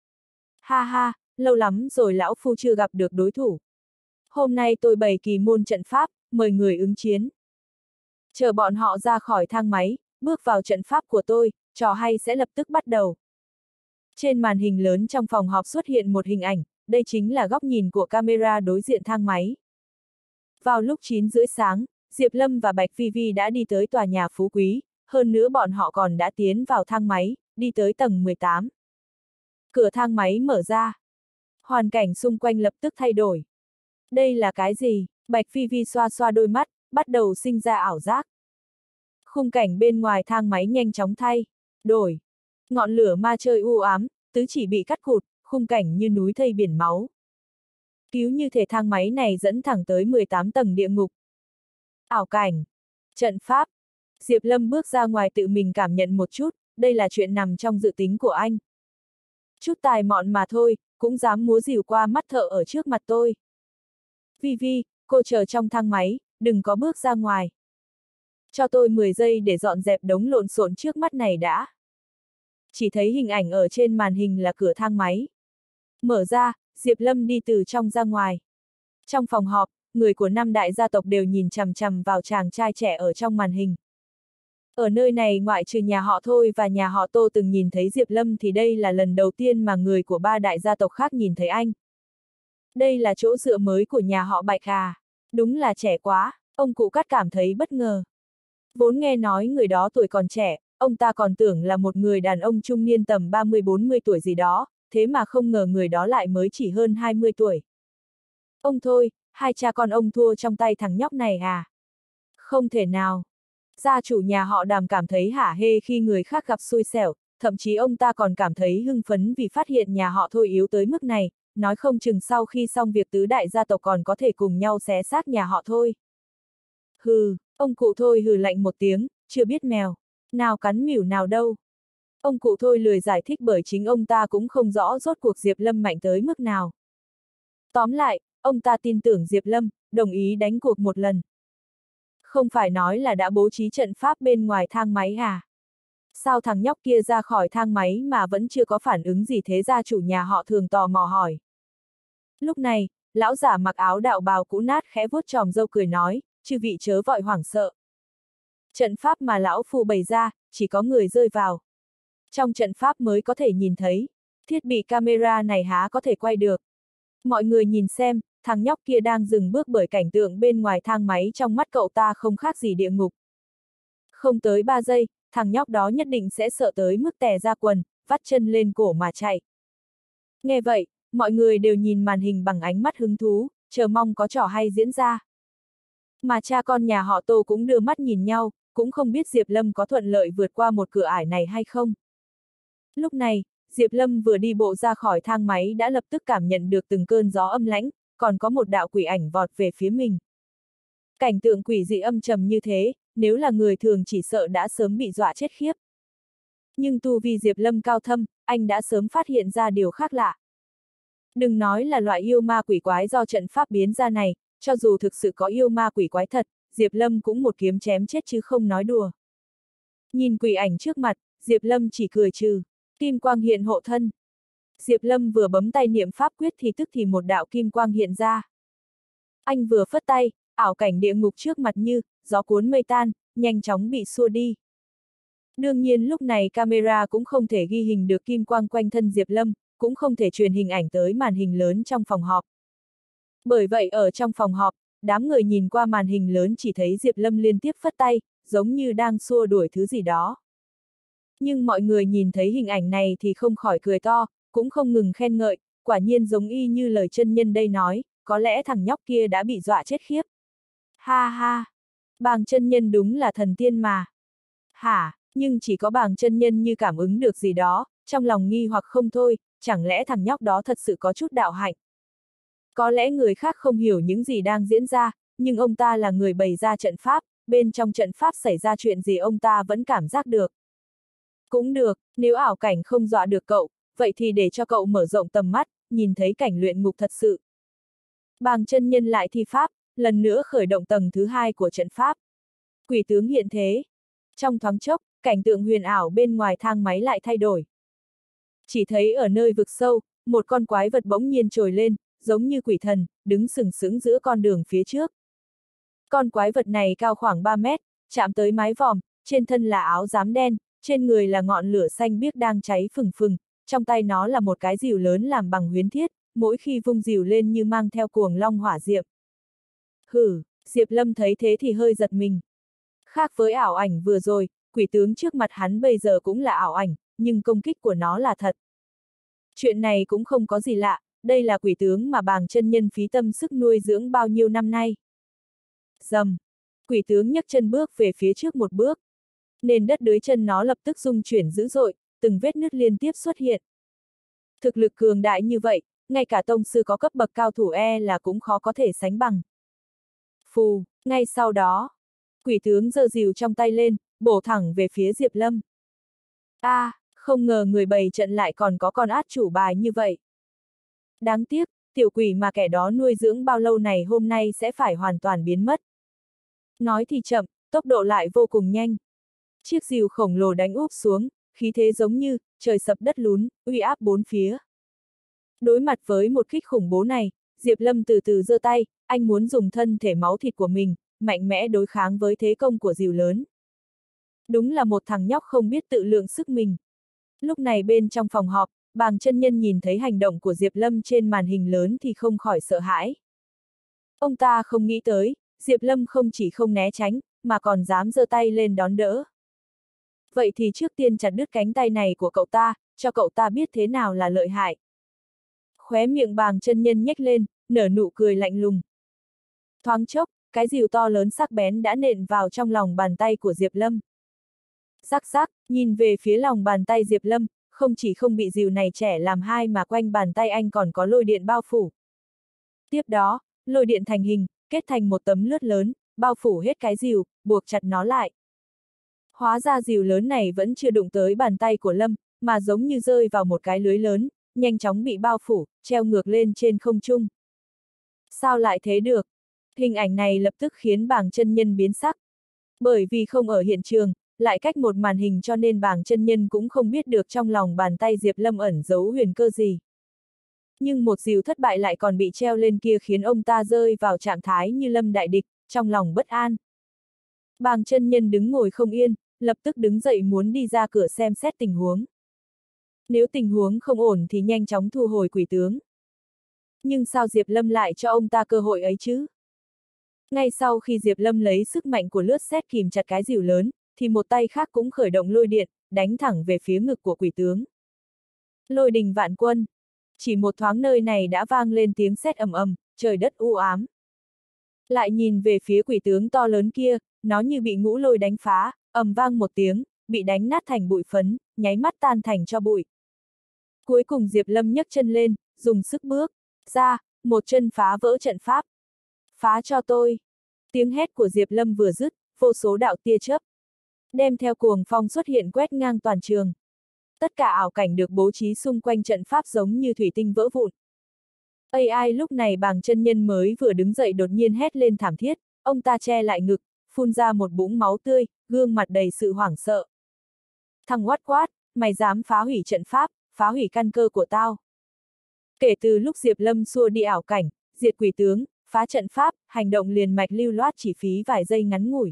Ha ha, lâu lắm rồi lão phu chưa gặp được đối thủ. Hôm nay tôi bày kỳ môn trận pháp, mời người ứng chiến. Chờ bọn họ ra khỏi thang máy, bước vào trận pháp của tôi, trò hay sẽ lập tức bắt đầu. Trên màn hình lớn trong phòng họp xuất hiện một hình ảnh, đây chính là góc nhìn của camera đối diện thang máy. Vào lúc chín rưỡi sáng, Diệp Lâm và Bạch Phi Vi đã đi tới tòa nhà phú quý, hơn nữa bọn họ còn đã tiến vào thang máy, đi tới tầng mười tám. Cửa thang máy mở ra. Hoàn cảnh xung quanh lập tức thay đổi. Đây là cái gì? Bạch Phi Vi xoa xoa đôi mắt, bắt đầu sinh ra ảo giác. Khung cảnh bên ngoài thang máy nhanh chóng thay đổi. Ngọn lửa ma chơi u ám, tứ chỉ bị cắt cụt, khung cảnh như núi thây biển máu. Cứu như thể thang máy này dẫn thẳng tới mười tám tầng địa ngục. Ảo cảnh. Trận pháp. Diệp Lâm bước ra ngoài tự mình cảm nhận một chút, đây là chuyện nằm trong dự tính của anh. Chút tài mọn mà thôi, cũng dám múa rìu qua mắt thợ ở trước mặt tôi. Vi Vi, cô chờ trong thang máy, đừng có bước ra ngoài. Cho tôi mười giây để dọn dẹp đống lộn xộn trước mắt này đã. Chỉ thấy hình ảnh ở trên màn hình là cửa thang máy. Mở ra, Diệp Lâm đi từ trong ra ngoài. Trong phòng họp, người của năm đại gia tộc đều nhìn chằm chằm vào chàng trai trẻ ở trong màn hình. Ở nơi này ngoại trừ nhà họ Thôi và nhà họ Tô từng nhìn thấy Diệp Lâm thì đây là lần đầu tiên mà người của ba đại gia tộc khác nhìn thấy anh. Đây là chỗ dựa mới của nhà họ Bạch à? Đúng là trẻ quá, ông cụ Cát cảm thấy bất ngờ. Vốn nghe nói người đó tuổi còn trẻ, ông ta còn tưởng là một người đàn ông trung niên tầm ba mươi bốn mươi tuổi gì đó, thế mà không ngờ người đó lại mới chỉ hơn hai mươi tuổi. Ông Thôi, hai cha con ông thua trong tay thằng nhóc này à? Không thể nào. Gia chủ nhà họ Đàm cảm thấy hả hê khi người khác gặp xui xẻo, thậm chí ông ta còn cảm thấy hưng phấn vì phát hiện nhà họ Thôi yếu tới mức này, nói không chừng sau khi xong việc tứ đại gia tộc còn có thể cùng nhau xé xác nhà họ Thôi. Hừ, ông cụ Thôi hừ lạnh một tiếng, chưa biết mèo nào cắn mỉu nào đâu. Ông cụ Thôi lười giải thích bởi chính ông ta cũng không rõ rốt cuộc Diệp Lâm mạnh tới mức nào. Tóm lại, ông ta tin tưởng Diệp Lâm, đồng ý đánh cuộc một lần. Không phải nói là đã bố trí trận pháp bên ngoài thang máy à? Sao thằng nhóc kia ra khỏi thang máy mà vẫn chưa có phản ứng gì, thế gia chủ nhà họ Thường tò mò hỏi. Lúc này, lão giả mặc áo đạo bào cũ nát khẽ vuốt tròm râu cười nói, chư vị chớ vội hoảng sợ. Trận pháp mà lão phu bày ra, chỉ có người rơi vào trong trận pháp mới có thể nhìn thấy, thiết bị camera này há có thể quay được. Mọi người nhìn xem, thằng nhóc kia đang dừng bước bởi cảnh tượng bên ngoài thang máy trong mắt cậu ta không khác gì địa ngục. Không tới ba giây, thằng nhóc đó nhất định sẽ sợ tới mức tè ra quần, vắt chân lên cổ mà chạy. Nghe vậy, mọi người đều nhìn màn hình bằng ánh mắt hứng thú, chờ mong có trò hay diễn ra. Mà cha con nhà họ Tô cũng đưa mắt nhìn nhau, cũng không biết Diệp Lâm có thuận lợi vượt qua một cửa ải này hay không. Lúc này, Diệp Lâm vừa đi bộ ra khỏi thang máy đã lập tức cảm nhận được từng cơn gió âm lãnh, còn có một đạo quỷ ảnh vọt về phía mình. Cảnh tượng quỷ dị âm trầm như thế, nếu là người thường chỉ sợ đã sớm bị dọa chết khiếp. Nhưng tu vi Diệp Lâm cao thâm, anh đã sớm phát hiện ra điều khác lạ. Đừng nói là loại yêu ma quỷ quái do trận pháp biến ra này, cho dù thực sự có yêu ma quỷ quái thật, Diệp Lâm cũng một kiếm chém chết chứ không nói đùa. Nhìn quỷ ảnh trước mặt, Diệp Lâm chỉ cười trừ, kim quang hiện hộ thân. Diệp Lâm vừa bấm tay niệm pháp quyết thì tức thì một đạo kim quang hiện ra. Anh vừa phất tay, ảo cảnh địa ngục trước mặt như gió cuốn mây tan, nhanh chóng bị xua đi. Đương nhiên lúc này camera cũng không thể ghi hình được kim quang quanh thân Diệp Lâm, cũng không thể truyền hình ảnh tới màn hình lớn trong phòng họp. Bởi vậy ở trong phòng họp, đám người nhìn qua màn hình lớn chỉ thấy Diệp Lâm liên tiếp phất tay, giống như đang xua đuổi thứ gì đó. Nhưng mọi người nhìn thấy hình ảnh này thì không khỏi cười to, cũng không ngừng khen ngợi, quả nhiên giống y như lời chân nhân đây nói, có lẽ thằng nhóc kia đã bị dọa chết khiếp. Ha ha! Bàng chân nhân đúng là thần tiên mà. Hả, nhưng chỉ có bàng chân nhân như cảm ứng được gì đó, trong lòng nghi hoặc không thôi, chẳng lẽ thằng nhóc đó thật sự có chút đạo hạnh. Có lẽ người khác không hiểu những gì đang diễn ra, nhưng ông ta là người bày ra trận pháp, bên trong trận pháp xảy ra chuyện gì ông ta vẫn cảm giác được. Cũng được, nếu ảo cảnh không dọa được cậu, vậy thì để cho cậu mở rộng tầm mắt, nhìn thấy cảnh luyện ngục thật sự. Bàng chân nhân lại thi pháp, lần nữa khởi động tầng thứ hai của trận pháp. Quỷ tướng hiện thế. Trong thoáng chốc, cảnh tượng huyền ảo bên ngoài thang máy lại thay đổi. Chỉ thấy ở nơi vực sâu, một con quái vật bỗng nhiên trồi lên, giống như quỷ thần, đứng sừng sững giữa con đường phía trước. Con quái vật này cao khoảng ba mét, chạm tới mái vòm, trên thân là áo giám đen, trên người là ngọn lửa xanh biếc đang cháy phừng phừng, trong tay nó là một cái rìu lớn làm bằng huyến thiết, mỗi khi vung rìu lên như mang theo cuồng long hỏa diệm. Hử, Diệp Lâm thấy thế thì hơi giật mình. Khác với ảo ảnh vừa rồi, quỷ tướng trước mặt hắn bây giờ cũng là ảo ảnh, nhưng công kích của nó là thật. Chuyện này cũng không có gì lạ, đây là quỷ tướng mà bàng chân nhân phí tâm sức nuôi dưỡng bao nhiêu năm nay. Rầm, quỷ tướng nhấc chân bước về phía trước một bước. Nền đất dưới chân nó lập tức rung chuyển dữ dội, từng vết nứt liên tiếp xuất hiện. Thực lực cường đại như vậy, ngay cả tông sư có cấp bậc cao thủ e là cũng khó có thể sánh bằng. Phù, ngay sau đó, quỷ tướng giơ rìu trong tay lên, bổ thẳng về phía Diệp Lâm. A, à, không ngờ người bày trận lại còn có con át chủ bài như vậy. Đáng tiếc, tiểu quỷ mà kẻ đó nuôi dưỡng bao lâu này hôm nay sẽ phải hoàn toàn biến mất. Nói thì chậm, tốc độ lại vô cùng nhanh. Chiếc rìu khổng lồ đánh úp xuống, khí thế giống như trời sập đất lún, uy áp bốn phía. Đối mặt với một kích khủng bố này, Diệp Lâm từ từ giơ tay, anh muốn dùng thân thể máu thịt của mình, mạnh mẽ đối kháng với thế công của rìu lớn. Đúng là một thằng nhóc không biết tự lượng sức mình. Lúc này bên trong phòng họp, bàng chân nhân nhìn thấy hành động của Diệp Lâm trên màn hình lớn thì không khỏi sợ hãi. Ông ta không nghĩ tới, Diệp Lâm không chỉ không né tránh, mà còn dám giơ tay lên đón đỡ. Vậy thì trước tiên chặt đứt cánh tay này của cậu ta, cho cậu ta biết thế nào là lợi hại. Khóe miệng bàng chân nhân nhếch lên, nở nụ cười lạnh lùng. Thoáng chốc, cái rìu to lớn sắc bén đã nện vào trong lòng bàn tay của Diệp Lâm. Rắc rắc, nhìn về phía lòng bàn tay Diệp Lâm, không chỉ không bị rìu này chẻ làm hai mà quanh bàn tay anh còn có lôi điện bao phủ. Tiếp đó, lôi điện thành hình, kết thành một tấm lưới lớn, bao phủ hết cái rìu, buộc chặt nó lại. Hóa ra rìu lớn này vẫn chưa đụng tới bàn tay của Lâm, mà giống như rơi vào một cái lưới lớn, nhanh chóng bị bao phủ, treo ngược lên trên không trung. Sao lại thế được? Hình ảnh này lập tức khiến bàng chân nhân biến sắc. Bởi vì không ở hiện trường, lại cách một màn hình cho nên bàng chân nhân cũng không biết được trong lòng bàn tay Diệp Lâm ẩn giấu huyền cơ gì. Nhưng một dìu thất bại lại còn bị treo lên kia khiến ông ta rơi vào trạng thái như lâm đại địch, trong lòng bất an. Bàng chân nhân đứng ngồi không yên, lập tức đứng dậy muốn đi ra cửa xem xét tình huống. Nếu tình huống không ổn thì nhanh chóng thu hồi quỷ tướng. Nhưng sao Diệp Lâm lại cho ông ta cơ hội ấy chứ? Ngay sau khi Diệp Lâm lấy sức mạnh của lướt sét kìm chặt cái dìu lớn, thì một tay khác cũng khởi động lôi điện, đánh thẳng về phía ngực của quỷ tướng. Lôi đình vạn quân. Chỉ một thoáng nơi này đã vang lên tiếng sét ầm ầm, trời đất u ám. Lại nhìn về phía quỷ tướng to lớn kia, nó như bị ngũ lôi đánh phá, ầm vang một tiếng, bị đánh nát thành bụi phấn, nháy mắt tan thành cho bụi. Cuối cùng Diệp Lâm nhấc chân lên, dùng sức bước ra, một chân phá vỡ trận pháp. Phá cho tôi! Tiếng hét của Diệp Lâm vừa dứt, vô số đạo tia chớp đem theo cuồng phong xuất hiện quét ngang toàn trường. Tất cả ảo cảnh được bố trí xung quanh trận pháp giống như thủy tinh vỡ vụn. a i lúc này bàng chân nhân mới vừa đứng dậy đột nhiên hét lên thảm thiết, ông ta che lại ngực, phun ra một búng máu tươi, gương mặt đầy sự hoảng sợ. Thằng quát quát, mày dám phá hủy trận pháp, phá hủy căn cơ của tao. Kể từ lúc Diệp Lâm xua đi ảo cảnh, diệt quỷ tướng, phá trận pháp, hành động liền mạch lưu loát chỉ phí vài giây ngắn ngủi.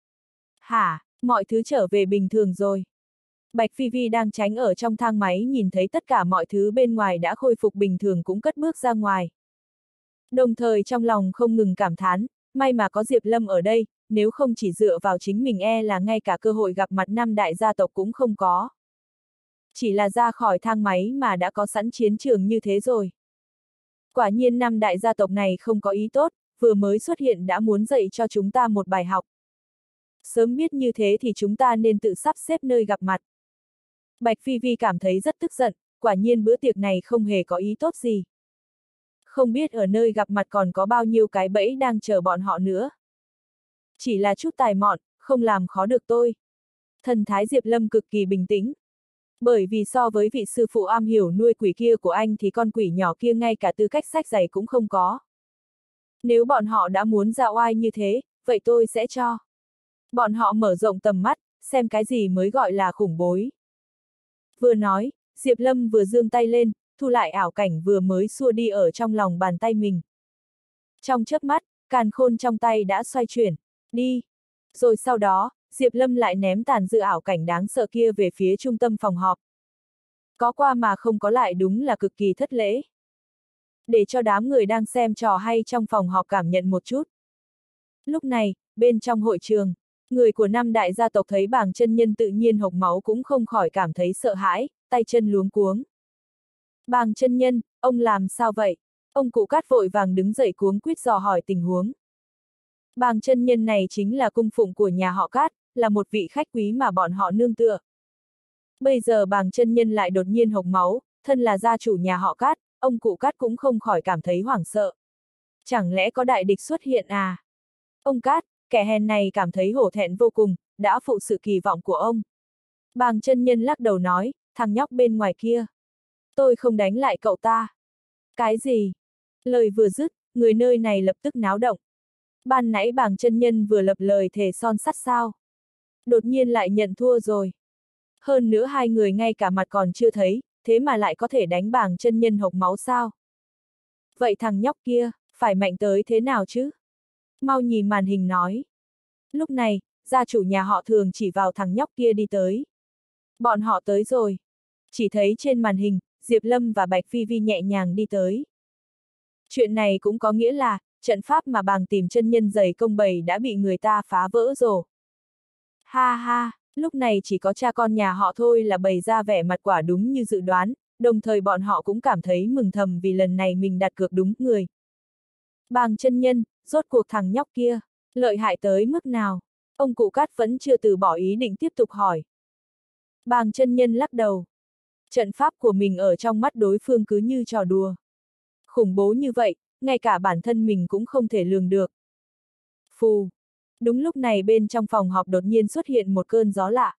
Hả, mọi thứ trở về bình thường rồi. Bạch Phi Vi đang tránh ở trong thang máy nhìn thấy tất cả mọi thứ bên ngoài đã khôi phục bình thường cũng cất bước ra ngoài. Đồng thời trong lòng không ngừng cảm thán, may mà có Diệp Lâm ở đây, nếu không chỉ dựa vào chính mình e là ngay cả cơ hội gặp mặt năm đại gia tộc cũng không có. Chỉ là ra khỏi thang máy mà đã có sẵn chiến trường như thế rồi. Quả nhiên năm đại gia tộc này không có ý tốt, vừa mới xuất hiện đã muốn dạy cho chúng ta một bài học. Sớm biết như thế thì chúng ta nên tự sắp xếp nơi gặp mặt. Bạch Phi Vi cảm thấy rất tức giận, quả nhiên bữa tiệc này không hề có ý tốt gì. Không biết ở nơi gặp mặt còn có bao nhiêu cái bẫy đang chờ bọn họ nữa. Chỉ là chút tài mọn, không làm khó được tôi. Thần thái Diệp Lâm cực kỳ bình tĩnh. Bởi vì so với vị sư phụ am hiểu nuôi quỷ kia của anh thì con quỷ nhỏ kia ngay cả tư cách sách giày cũng không có. Nếu bọn họ đã muốn ra oai như thế, vậy tôi sẽ cho. Bọn họ mở rộng tầm mắt, xem cái gì mới gọi là khủng bối. Vừa nói, Diệp Lâm vừa giương tay lên, thu lại ảo cảnh vừa mới xua đi ở trong lòng bàn tay mình. Trong chớp mắt, càn khôn trong tay đã xoay chuyển, đi. Rồi sau đó, Diệp Lâm lại ném tàn dư ảo cảnh đáng sợ kia về phía trung tâm phòng họp. Có qua mà không có lại đúng là cực kỳ thất lễ. Để cho đám người đang xem trò hay trong phòng họp cảm nhận một chút. Lúc này, bên trong hội trường, người của năm đại gia tộc thấy bàng chân nhân tự nhiên hộc máu cũng không khỏi cảm thấy sợ hãi, tay chân luống cuống. Bàng chân nhân, ông làm sao vậy? Ông cụ Cát vội vàng đứng dậy cuống quýt dò hỏi tình huống. Bàng chân nhân này chính là cung phụng của nhà họ Cát, là một vị khách quý mà bọn họ nương tựa. Bây giờ bàng chân nhân lại đột nhiên hộc máu, thân là gia chủ nhà họ Cát, ông cụ Cát cũng không khỏi cảm thấy hoảng sợ. Chẳng lẽ có đại địch xuất hiện à? Ông Cát, kẻ hèn này cảm thấy hổ thẹn vô cùng, đã phụ sự kỳ vọng của ông. Bàng chân nhân lắc đầu nói, thằng nhóc bên ngoài kia. Tôi không đánh lại cậu ta. Cái gì? Lời vừa dứt, người nơi này lập tức náo động. Ban nãy bàng chân nhân vừa lập lời thề son sắt sao? Đột nhiên lại nhận thua rồi. Hơn nữa hai người ngay cả mặt còn chưa thấy, thế mà lại có thể đánh bàng chân nhân hộc máu sao? Vậy thằng nhóc kia, phải mạnh tới thế nào chứ? Mau nhìn màn hình nói. Lúc này, gia chủ nhà họ Thường chỉ vào thằng nhóc kia đi tới. Bọn họ tới rồi. Chỉ thấy trên màn hình, Diệp Lâm và Bạch Phi Vi nhẹ nhàng đi tới. Chuyện này cũng có nghĩa là, trận pháp mà bàng tìm chân nhân giày công bày đã bị người ta phá vỡ rồi. Ha ha, lúc này chỉ có cha con nhà họ thôi là bày ra vẻ mặt quả đúng như dự đoán, đồng thời bọn họ cũng cảm thấy mừng thầm vì lần này mình đặt cược đúng người. Bàng chân nhân, rốt cuộc thằng nhóc kia, lợi hại tới mức nào? Ông cụ Cát vẫn chưa từ bỏ ý định tiếp tục hỏi. Bàng chân nhân lắc đầu. Trận pháp của mình ở trong mắt đối phương cứ như trò đùa. Khủng bố như vậy, ngay cả bản thân mình cũng không thể lường được. Phù. Đúng lúc này bên trong phòng họp đột nhiên xuất hiện một cơn gió lạ.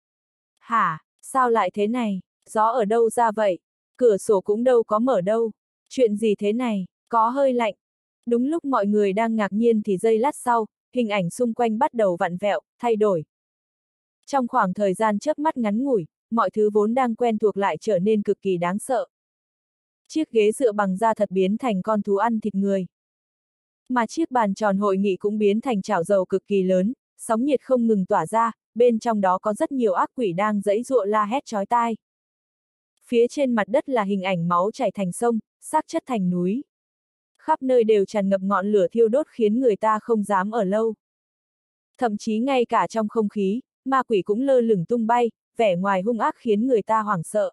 Hả, sao lại thế này? Gió ở đâu ra vậy? Cửa sổ cũng đâu có mở đâu. Chuyện gì thế này? Có hơi lạnh. Đúng lúc mọi người đang ngạc nhiên thì giây lát sau, hình ảnh xung quanh bắt đầu vặn vẹo, thay đổi. Trong khoảng thời gian chớp mắt ngắn ngủi, mọi thứ vốn đang quen thuộc lại trở nên cực kỳ đáng sợ. Chiếc ghế dựa bằng da thật biến thành con thú ăn thịt người. Mà chiếc bàn tròn hội nghị cũng biến thành chảo dầu cực kỳ lớn, sóng nhiệt không ngừng tỏa ra, bên trong đó có rất nhiều ác quỷ đang giãy giụa la hét chói tai. Phía trên mặt đất là hình ảnh máu chảy thành sông, xác chất thành núi. Khắp nơi đều tràn ngập ngọn lửa thiêu đốt khiến người ta không dám ở lâu. Thậm chí ngay cả trong không khí, ma quỷ cũng lơ lửng tung bay, vẻ ngoài hung ác khiến người ta hoảng sợ.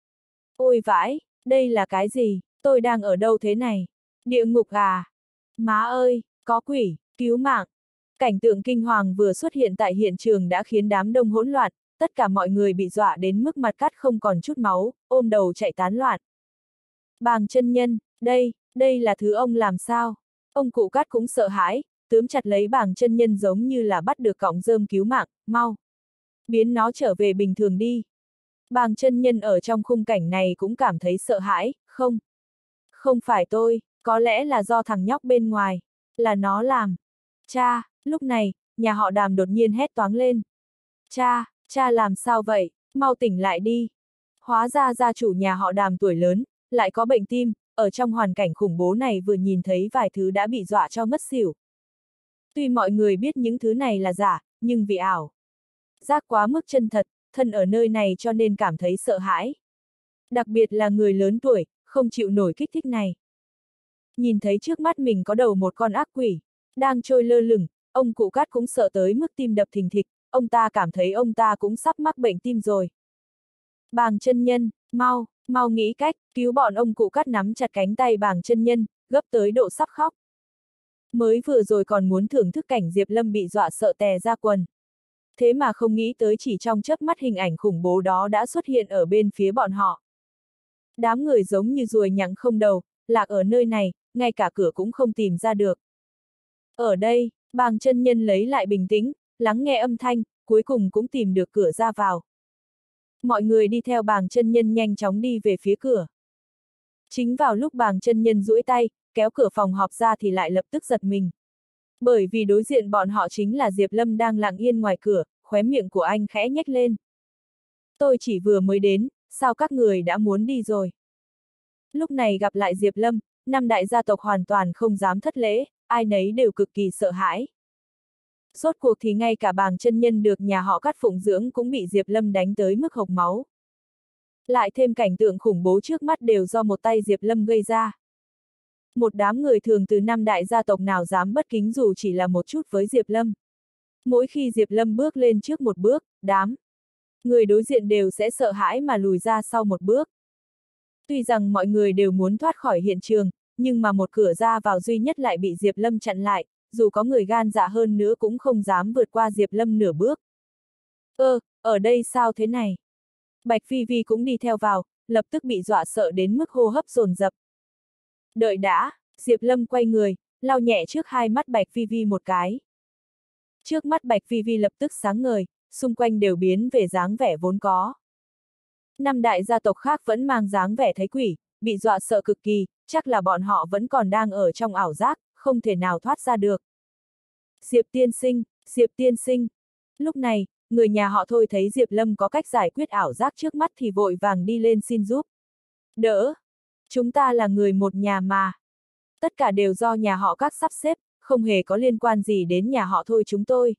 Ôi vãi, đây là cái gì? Tôi đang ở đâu thế này? Địa ngục à? Má ơi, có quỷ, cứu mạng! Cảnh tượng kinh hoàng vừa xuất hiện tại hiện trường đã khiến đám đông hỗn loạn, tất cả mọi người bị dọa đến mức mặt cắt không còn chút máu, ôm đầu chạy tán loạn. Bàng chân nhân, đây, đây là thứ ông làm sao? Ông cụ cát cũng sợ hãi, túm chặt lấy Bàng chân nhân giống như là bắt được cọng rơm cứu mạng, mau! Biến nó trở về bình thường đi. Bàng chân nhân ở trong khung cảnh này cũng cảm thấy sợ hãi, không? Không phải tôi, có lẽ là do thằng nhóc bên ngoài, là nó làm. Cha, lúc này, nhà họ Đàm đột nhiên hét toáng lên. Cha, cha làm sao vậy, mau tỉnh lại đi. Hóa ra gia chủ nhà họ Đàm tuổi lớn, lại có bệnh tim, ở trong hoàn cảnh khủng bố này vừa nhìn thấy vài thứ đã bị dọa cho ngất xỉu. Tuy mọi người biết những thứ này là giả, nhưng vì ảo giác quá mức chân thật, thân ở nơi này cho nên cảm thấy sợ hãi. Đặc biệt là người lớn tuổi, không chịu nổi kích thích này. Nhìn thấy trước mắt mình có đầu một con ác quỷ, đang trôi lơ lửng, ông cụ cát cũng sợ tới mức tim đập thình thịch, ông ta cảm thấy ông ta cũng sắp mắc bệnh tim rồi. Bàng chân nhân, mau, mau nghĩ cách, cứu bọn. Ông cụ cát nắm chặt cánh tay Bàng chân nhân, gấp tới độ sắp khóc. Mới vừa rồi còn muốn thưởng thức cảnh Diệp Lâm bị dọa sợ tè ra quần. Thế mà không nghĩ tới chỉ trong chớp mắt hình ảnh khủng bố đó đã xuất hiện ở bên phía bọn họ. Đám người giống như ruồi nhặng không đầu, lạc ở nơi này, ngay cả cửa cũng không tìm ra được. Ở đây, Bàng chân nhân lấy lại bình tĩnh, lắng nghe âm thanh, cuối cùng cũng tìm được cửa ra vào. Mọi người đi theo Bàng chân nhân nhanh chóng đi về phía cửa. Chính vào lúc Bàng chân nhân duỗi tay, kéo cửa phòng họp ra thì lại lập tức giật mình. Bởi vì đối diện bọn họ chính là Diệp Lâm đang lặng yên ngoài cửa, khóe miệng của anh khẽ nhếch lên. Tôi chỉ vừa mới đến, sao các người đã muốn đi rồi? Lúc này gặp lại Diệp Lâm, năm đại gia tộc hoàn toàn không dám thất lễ, ai nấy đều cực kỳ sợ hãi. Rốt cuộc thì ngay cả Bàng chân nhân được nhà họ Cát phụng dưỡng cũng bị Diệp Lâm đánh tới mức hộc máu. Lại thêm cảnh tượng khủng bố trước mắt đều do một tay Diệp Lâm gây ra. Một đám người thường từ năm đại gia tộc nào dám bất kính dù chỉ là một chút với Diệp Lâm. Mỗi khi Diệp Lâm bước lên trước một bước, đám người đối diện đều sẽ sợ hãi mà lùi ra sau một bước. Tuy rằng mọi người đều muốn thoát khỏi hiện trường, nhưng mà một cửa ra vào duy nhất lại bị Diệp Lâm chặn lại, dù có người gan dạ hơn nữa cũng không dám vượt qua Diệp Lâm nửa bước. Ơ, ở đây sao thế này? Bạch Phi Vi cũng đi theo vào, lập tức bị dọa sợ đến mức hô hấp dồn dập. Đợi đã, Diệp Lâm quay người, lau nhẹ trước hai mắt Bạch Phi Vi một cái. Trước mắt Bạch Phi Vi lập tức sáng ngời, xung quanh đều biến về dáng vẻ vốn có. Năm đại gia tộc khác vẫn mang dáng vẻ thấy quỷ, bị dọa sợ cực kỳ, chắc là bọn họ vẫn còn đang ở trong ảo giác, không thể nào thoát ra được. Diệp tiên sinh, Diệp tiên sinh. Lúc này, người nhà họ Thôi thấy Diệp Lâm có cách giải quyết ảo giác trước mắt thì vội vàng đi lên xin giúp. Đỡ! Chúng ta là người một nhà mà. Tất cả đều do nhà họ Các sắp xếp, không hề có liên quan gì đến nhà họ Thôi chúng tôi.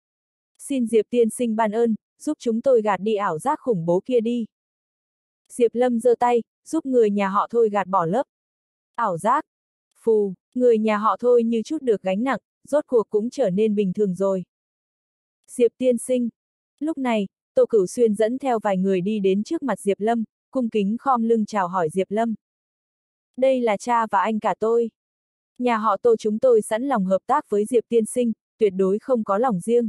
Xin Diệp tiên sinh ban ơn, giúp chúng tôi gạt đi ảo giác khủng bố kia đi. Diệp Lâm giơ tay, giúp người nhà họ Thôi gạt bỏ lớp ảo giác. Phù, người nhà họ Thôi như chút được gánh nặng, rốt cuộc cũng trở nên bình thường rồi. Diệp tiên sinh. Lúc này, Tô Cửu Xuyên dẫn theo vài người đi đến trước mặt Diệp Lâm, cung kính khom lưng chào hỏi Diệp Lâm. Đây là cha và anh cả tôi. Nhà họ Tô chúng tôi sẵn lòng hợp tác với Diệp tiên sinh, tuyệt đối không có lòng riêng.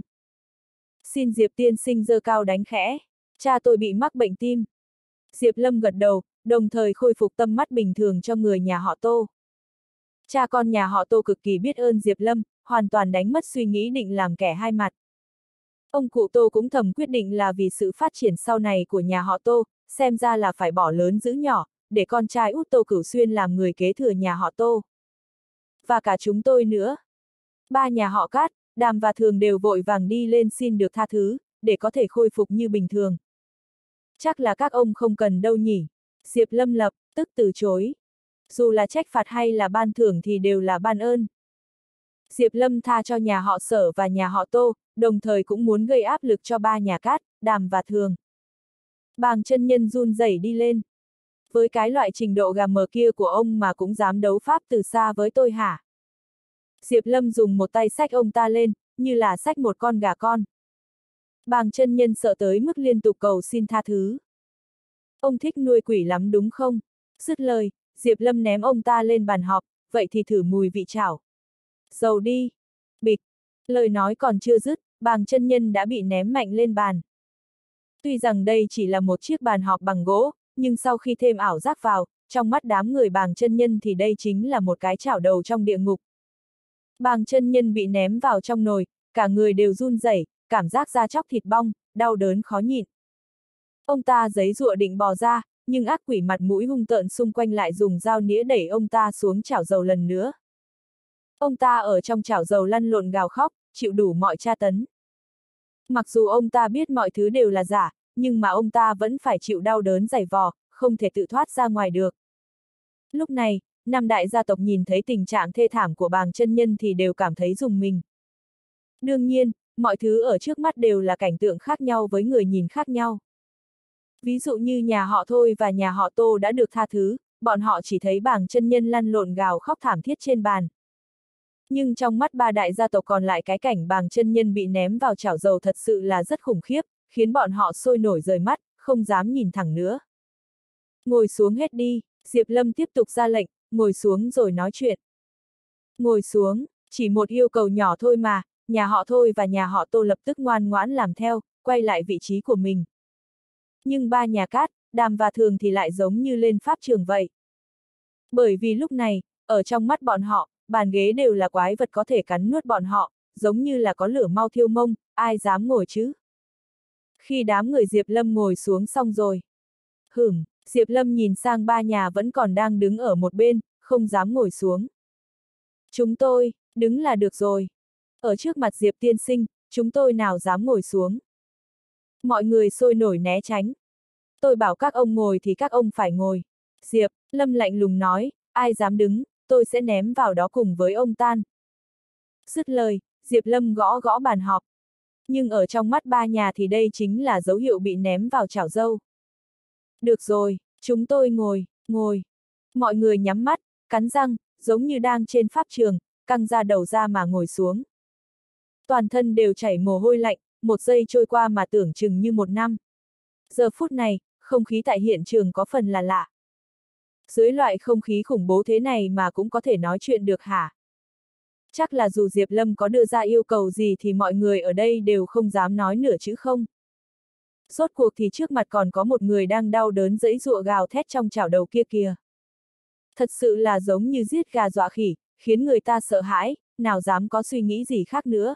Xin Diệp tiên sinh giơ cao đánh khẽ. Cha tôi bị mắc bệnh tim. Diệp Lâm gật đầu, đồng thời khôi phục tâm mắt bình thường cho người nhà họ Tô. Cha con nhà họ Tô cực kỳ biết ơn Diệp Lâm, hoàn toàn đánh mất suy nghĩ định làm kẻ hai mặt. Ông cụ Tô cũng thầm quyết định là vì sự phát triển sau này của nhà họ Tô, xem ra là phải bỏ lớn giữ nhỏ, để con trai út Tô Cửu Xuyên làm người kế thừa nhà họ Tô. Và cả chúng tôi nữa. Ba nhà họ Cát, Đàm và Thường đều vội vàng đi lên xin được tha thứ, để có thể khôi phục như bình thường. Chắc là các ông không cần đâu nhỉ. Diệp Lâm lập tức từ chối. Dù là trách phạt hay là ban thưởng thì đều là ban ơn. Diệp Lâm tha cho nhà họ Sở và nhà họ Tô, đồng thời cũng muốn gây áp lực cho ba nhà Cát, Đàm và Thường. Bàng chân nhân run rẩy đi lên. Với cái loại trình độ gà mờ kia của ông mà cũng dám đấu pháp từ xa với tôi hả? Diệp Lâm dùng một tay xách ông ta lên, như là xách một con gà con. Bàng chân nhân sợ tới mức liên tục cầu xin tha thứ. Ông thích nuôi quỷ lắm đúng không? Dứt lời, Diệp Lâm ném ông ta lên bàn họp, vậy thì thử mùi vị chảo. Dầu đi. Bịch. Lời nói còn chưa dứt, Bàng chân nhân đã bị ném mạnh lên bàn. Tuy rằng đây chỉ là một chiếc bàn họp bằng gỗ, nhưng sau khi thêm ảo giác vào, trong mắt đám người Bàng chân nhân thì đây chính là một cái chảo đầu trong địa ngục. Bàng chân nhân bị ném vào trong nồi, cả người đều run rẩy, cảm giác da chóc thịt bong, đau đớn khó nhịn. Ông ta giấy giụa định bò ra, nhưng ác quỷ mặt mũi hung tợn xung quanh lại dùng dao nĩa đẩy ông ta xuống chảo dầu lần nữa. Ông ta ở trong chảo dầu lăn lộn gào khóc, chịu đủ mọi tra tấn. Mặc dù ông ta biết mọi thứ đều là giả, nhưng mà ông ta vẫn phải chịu đau đớn dày vò, không thể tự thoát ra ngoài được. Lúc này, năm đại gia tộc nhìn thấy tình trạng thê thảm của Bàng chân nhân thì đều cảm thấy rùng mình. Đương nhiên, mọi thứ ở trước mắt đều là cảnh tượng khác nhau với người nhìn khác nhau. Ví dụ như nhà họ Thôi và nhà họ Tô đã được tha thứ, bọn họ chỉ thấy Bàng chân nhân lăn lộn gào khóc thảm thiết trên bàn. Nhưng trong mắt ba đại gia tộc còn lại cái cảnh Bàng chân nhân bị ném vào chảo dầu thật sự là rất khủng khiếp, khiến bọn họ sôi nổi rời mắt, không dám nhìn thẳng nữa. Ngồi xuống hết đi, Diệp Lâm tiếp tục ra lệnh, ngồi xuống rồi nói chuyện. Ngồi xuống, chỉ một yêu cầu nhỏ thôi mà, nhà họ Thôi và nhà họ Tô lập tức ngoan ngoãn làm theo, quay lại vị trí của mình. Nhưng ba nhà Cát, Đàm và Thường thì lại giống như lên pháp trường vậy. Bởi vì lúc này, ở trong mắt bọn họ, bàn ghế đều là quái vật có thể cắn nuốt bọn họ, giống như là có lửa mau thiêu mông, ai dám ngồi chứ? Khi đám người Diệp Lâm ngồi xuống xong rồi. Hửm, Diệp Lâm nhìn sang ba nhà vẫn còn đang đứng ở một bên, không dám ngồi xuống. Chúng tôi, đứng là được rồi. Ở trước mặt Diệp tiên sinh, chúng tôi nào dám ngồi xuống. Mọi người sôi nổi né tránh. Tôi bảo các ông ngồi thì các ông phải ngồi. Diệp Lâm lạnh lùng nói, ai dám đứng, tôi sẽ ném vào đó cùng với ông tan. Dứt lời, Diệp Lâm gõ gõ bàn họp. Nhưng ở trong mắt ba nhà thì đây chính là dấu hiệu bị ném vào chảo dâu. Được rồi, chúng tôi ngồi, ngồi. Mọi người nhắm mắt, cắn răng, giống như đang trên pháp trường, căng ra đầu ra mà ngồi xuống. Toàn thân đều chảy mồ hôi lạnh, một giây trôi qua mà tưởng chừng như một năm. Giờ phút này, không khí tại hiện trường có phần là lạ. Dưới loại không khí khủng bố thế này mà cũng có thể nói chuyện được hả? Chắc là dù Diệp Lâm có đưa ra yêu cầu gì thì mọi người ở đây đều không dám nói nửa chữ không. Rốt cuộc thì trước mặt còn có một người đang đau đớn giãy giụa gào thét trong chảo đầu kia kìa. Thật sự là giống như giết gà dọa khỉ, khiến người ta sợ hãi, nào dám có suy nghĩ gì khác nữa.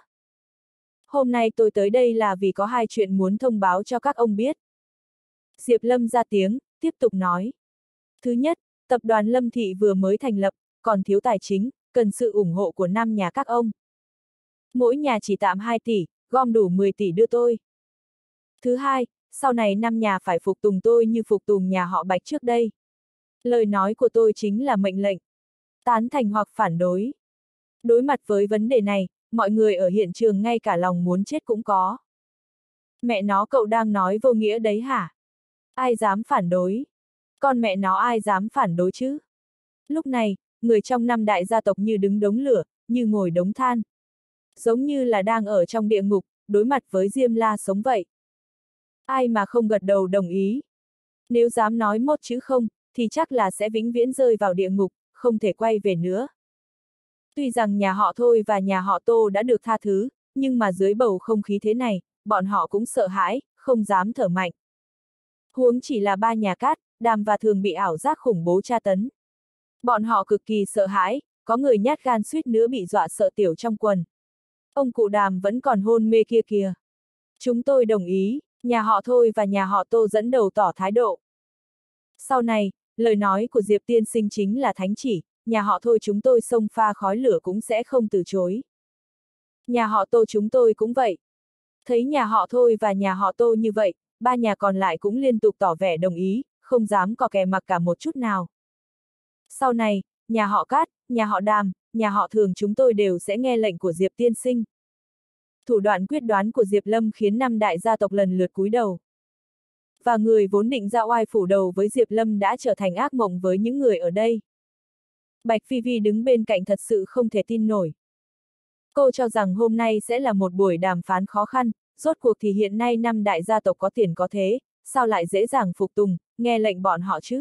Hôm nay tôi tới đây là vì có hai chuyện muốn thông báo cho các ông biết. Diệp Lâm ra tiếng, tiếp tục nói. Thứ nhất, tập đoàn Lâm Thị vừa mới thành lập, còn thiếu tài chính, cần sự ủng hộ của năm nhà các ông. Mỗi nhà chỉ tạm hai tỷ, gom đủ mười tỷ đưa tôi. Thứ hai, sau này năm nhà phải phục tùng tôi như phục tùng nhà họ Bạch trước đây. Lời nói của tôi chính là mệnh lệnh. Tán thành hoặc phản đối. Đối mặt với vấn đề này, mọi người ở hiện trường ngay cả lòng muốn chết cũng có. Mẹ nó cậu đang nói vô nghĩa đấy hả? Ai dám phản đối? Con mẹ nó ai dám phản đối chứ? Lúc này, người trong năm đại gia tộc như đứng đống lửa, như ngồi đống than. Giống như là đang ở trong địa ngục, đối mặt với Diêm La sống vậy. Ai mà không gật đầu đồng ý? Nếu dám nói một chữ không, thì chắc là sẽ vĩnh viễn rơi vào địa ngục, không thể quay về nữa. Tuy rằng nhà họ Thôi và nhà họ Tô đã được tha thứ, nhưng mà dưới bầu không khí thế này, bọn họ cũng sợ hãi, không dám thở mạnh. Huống chỉ là ba nhà Cát, Đàm và Thường bị ảo giác khủng bố tra tấn. Bọn họ cực kỳ sợ hãi, có người nhát gan suýt nữa bị dọa sợ tiểu trong quần. Ông cụ Đàm vẫn còn hôn mê kia kìa. Chúng tôi đồng ý, nhà họ Thôi và nhà họ Tô dẫn đầu tỏ thái độ. Sau này, lời nói của Diệp tiên sinh chính là thánh chỉ, nhà họ Thôi chúng tôi xông pha khói lửa cũng sẽ không từ chối. Nhà họ Tô chúng tôi cũng vậy. Thấy nhà họ Thôi và nhà họ Tô như vậy, ba nhà còn lại cũng liên tục tỏ vẻ đồng ý, không dám có kè mặc cả một chút nào. Sau này, nhà họ Cát, nhà họ Đàm, nhà họ Thường chúng tôi đều sẽ nghe lệnh của Diệp tiên sinh. Thủ đoạn quyết đoán của Diệp Lâm khiến năm đại gia tộc lần lượt cúi đầu. Và người vốn định ra oai phủ đầu với Diệp Lâm đã trở thành ác mộng với những người ở đây. Bạch Phi Vi đứng bên cạnh thật sự không thể tin nổi. Cô cho rằng hôm nay sẽ là một buổi đàm phán khó khăn, rốt cuộc thì hiện nay năm đại gia tộc có tiền có thế, sao lại dễ dàng phục tùng, nghe lệnh bọn họ chứ?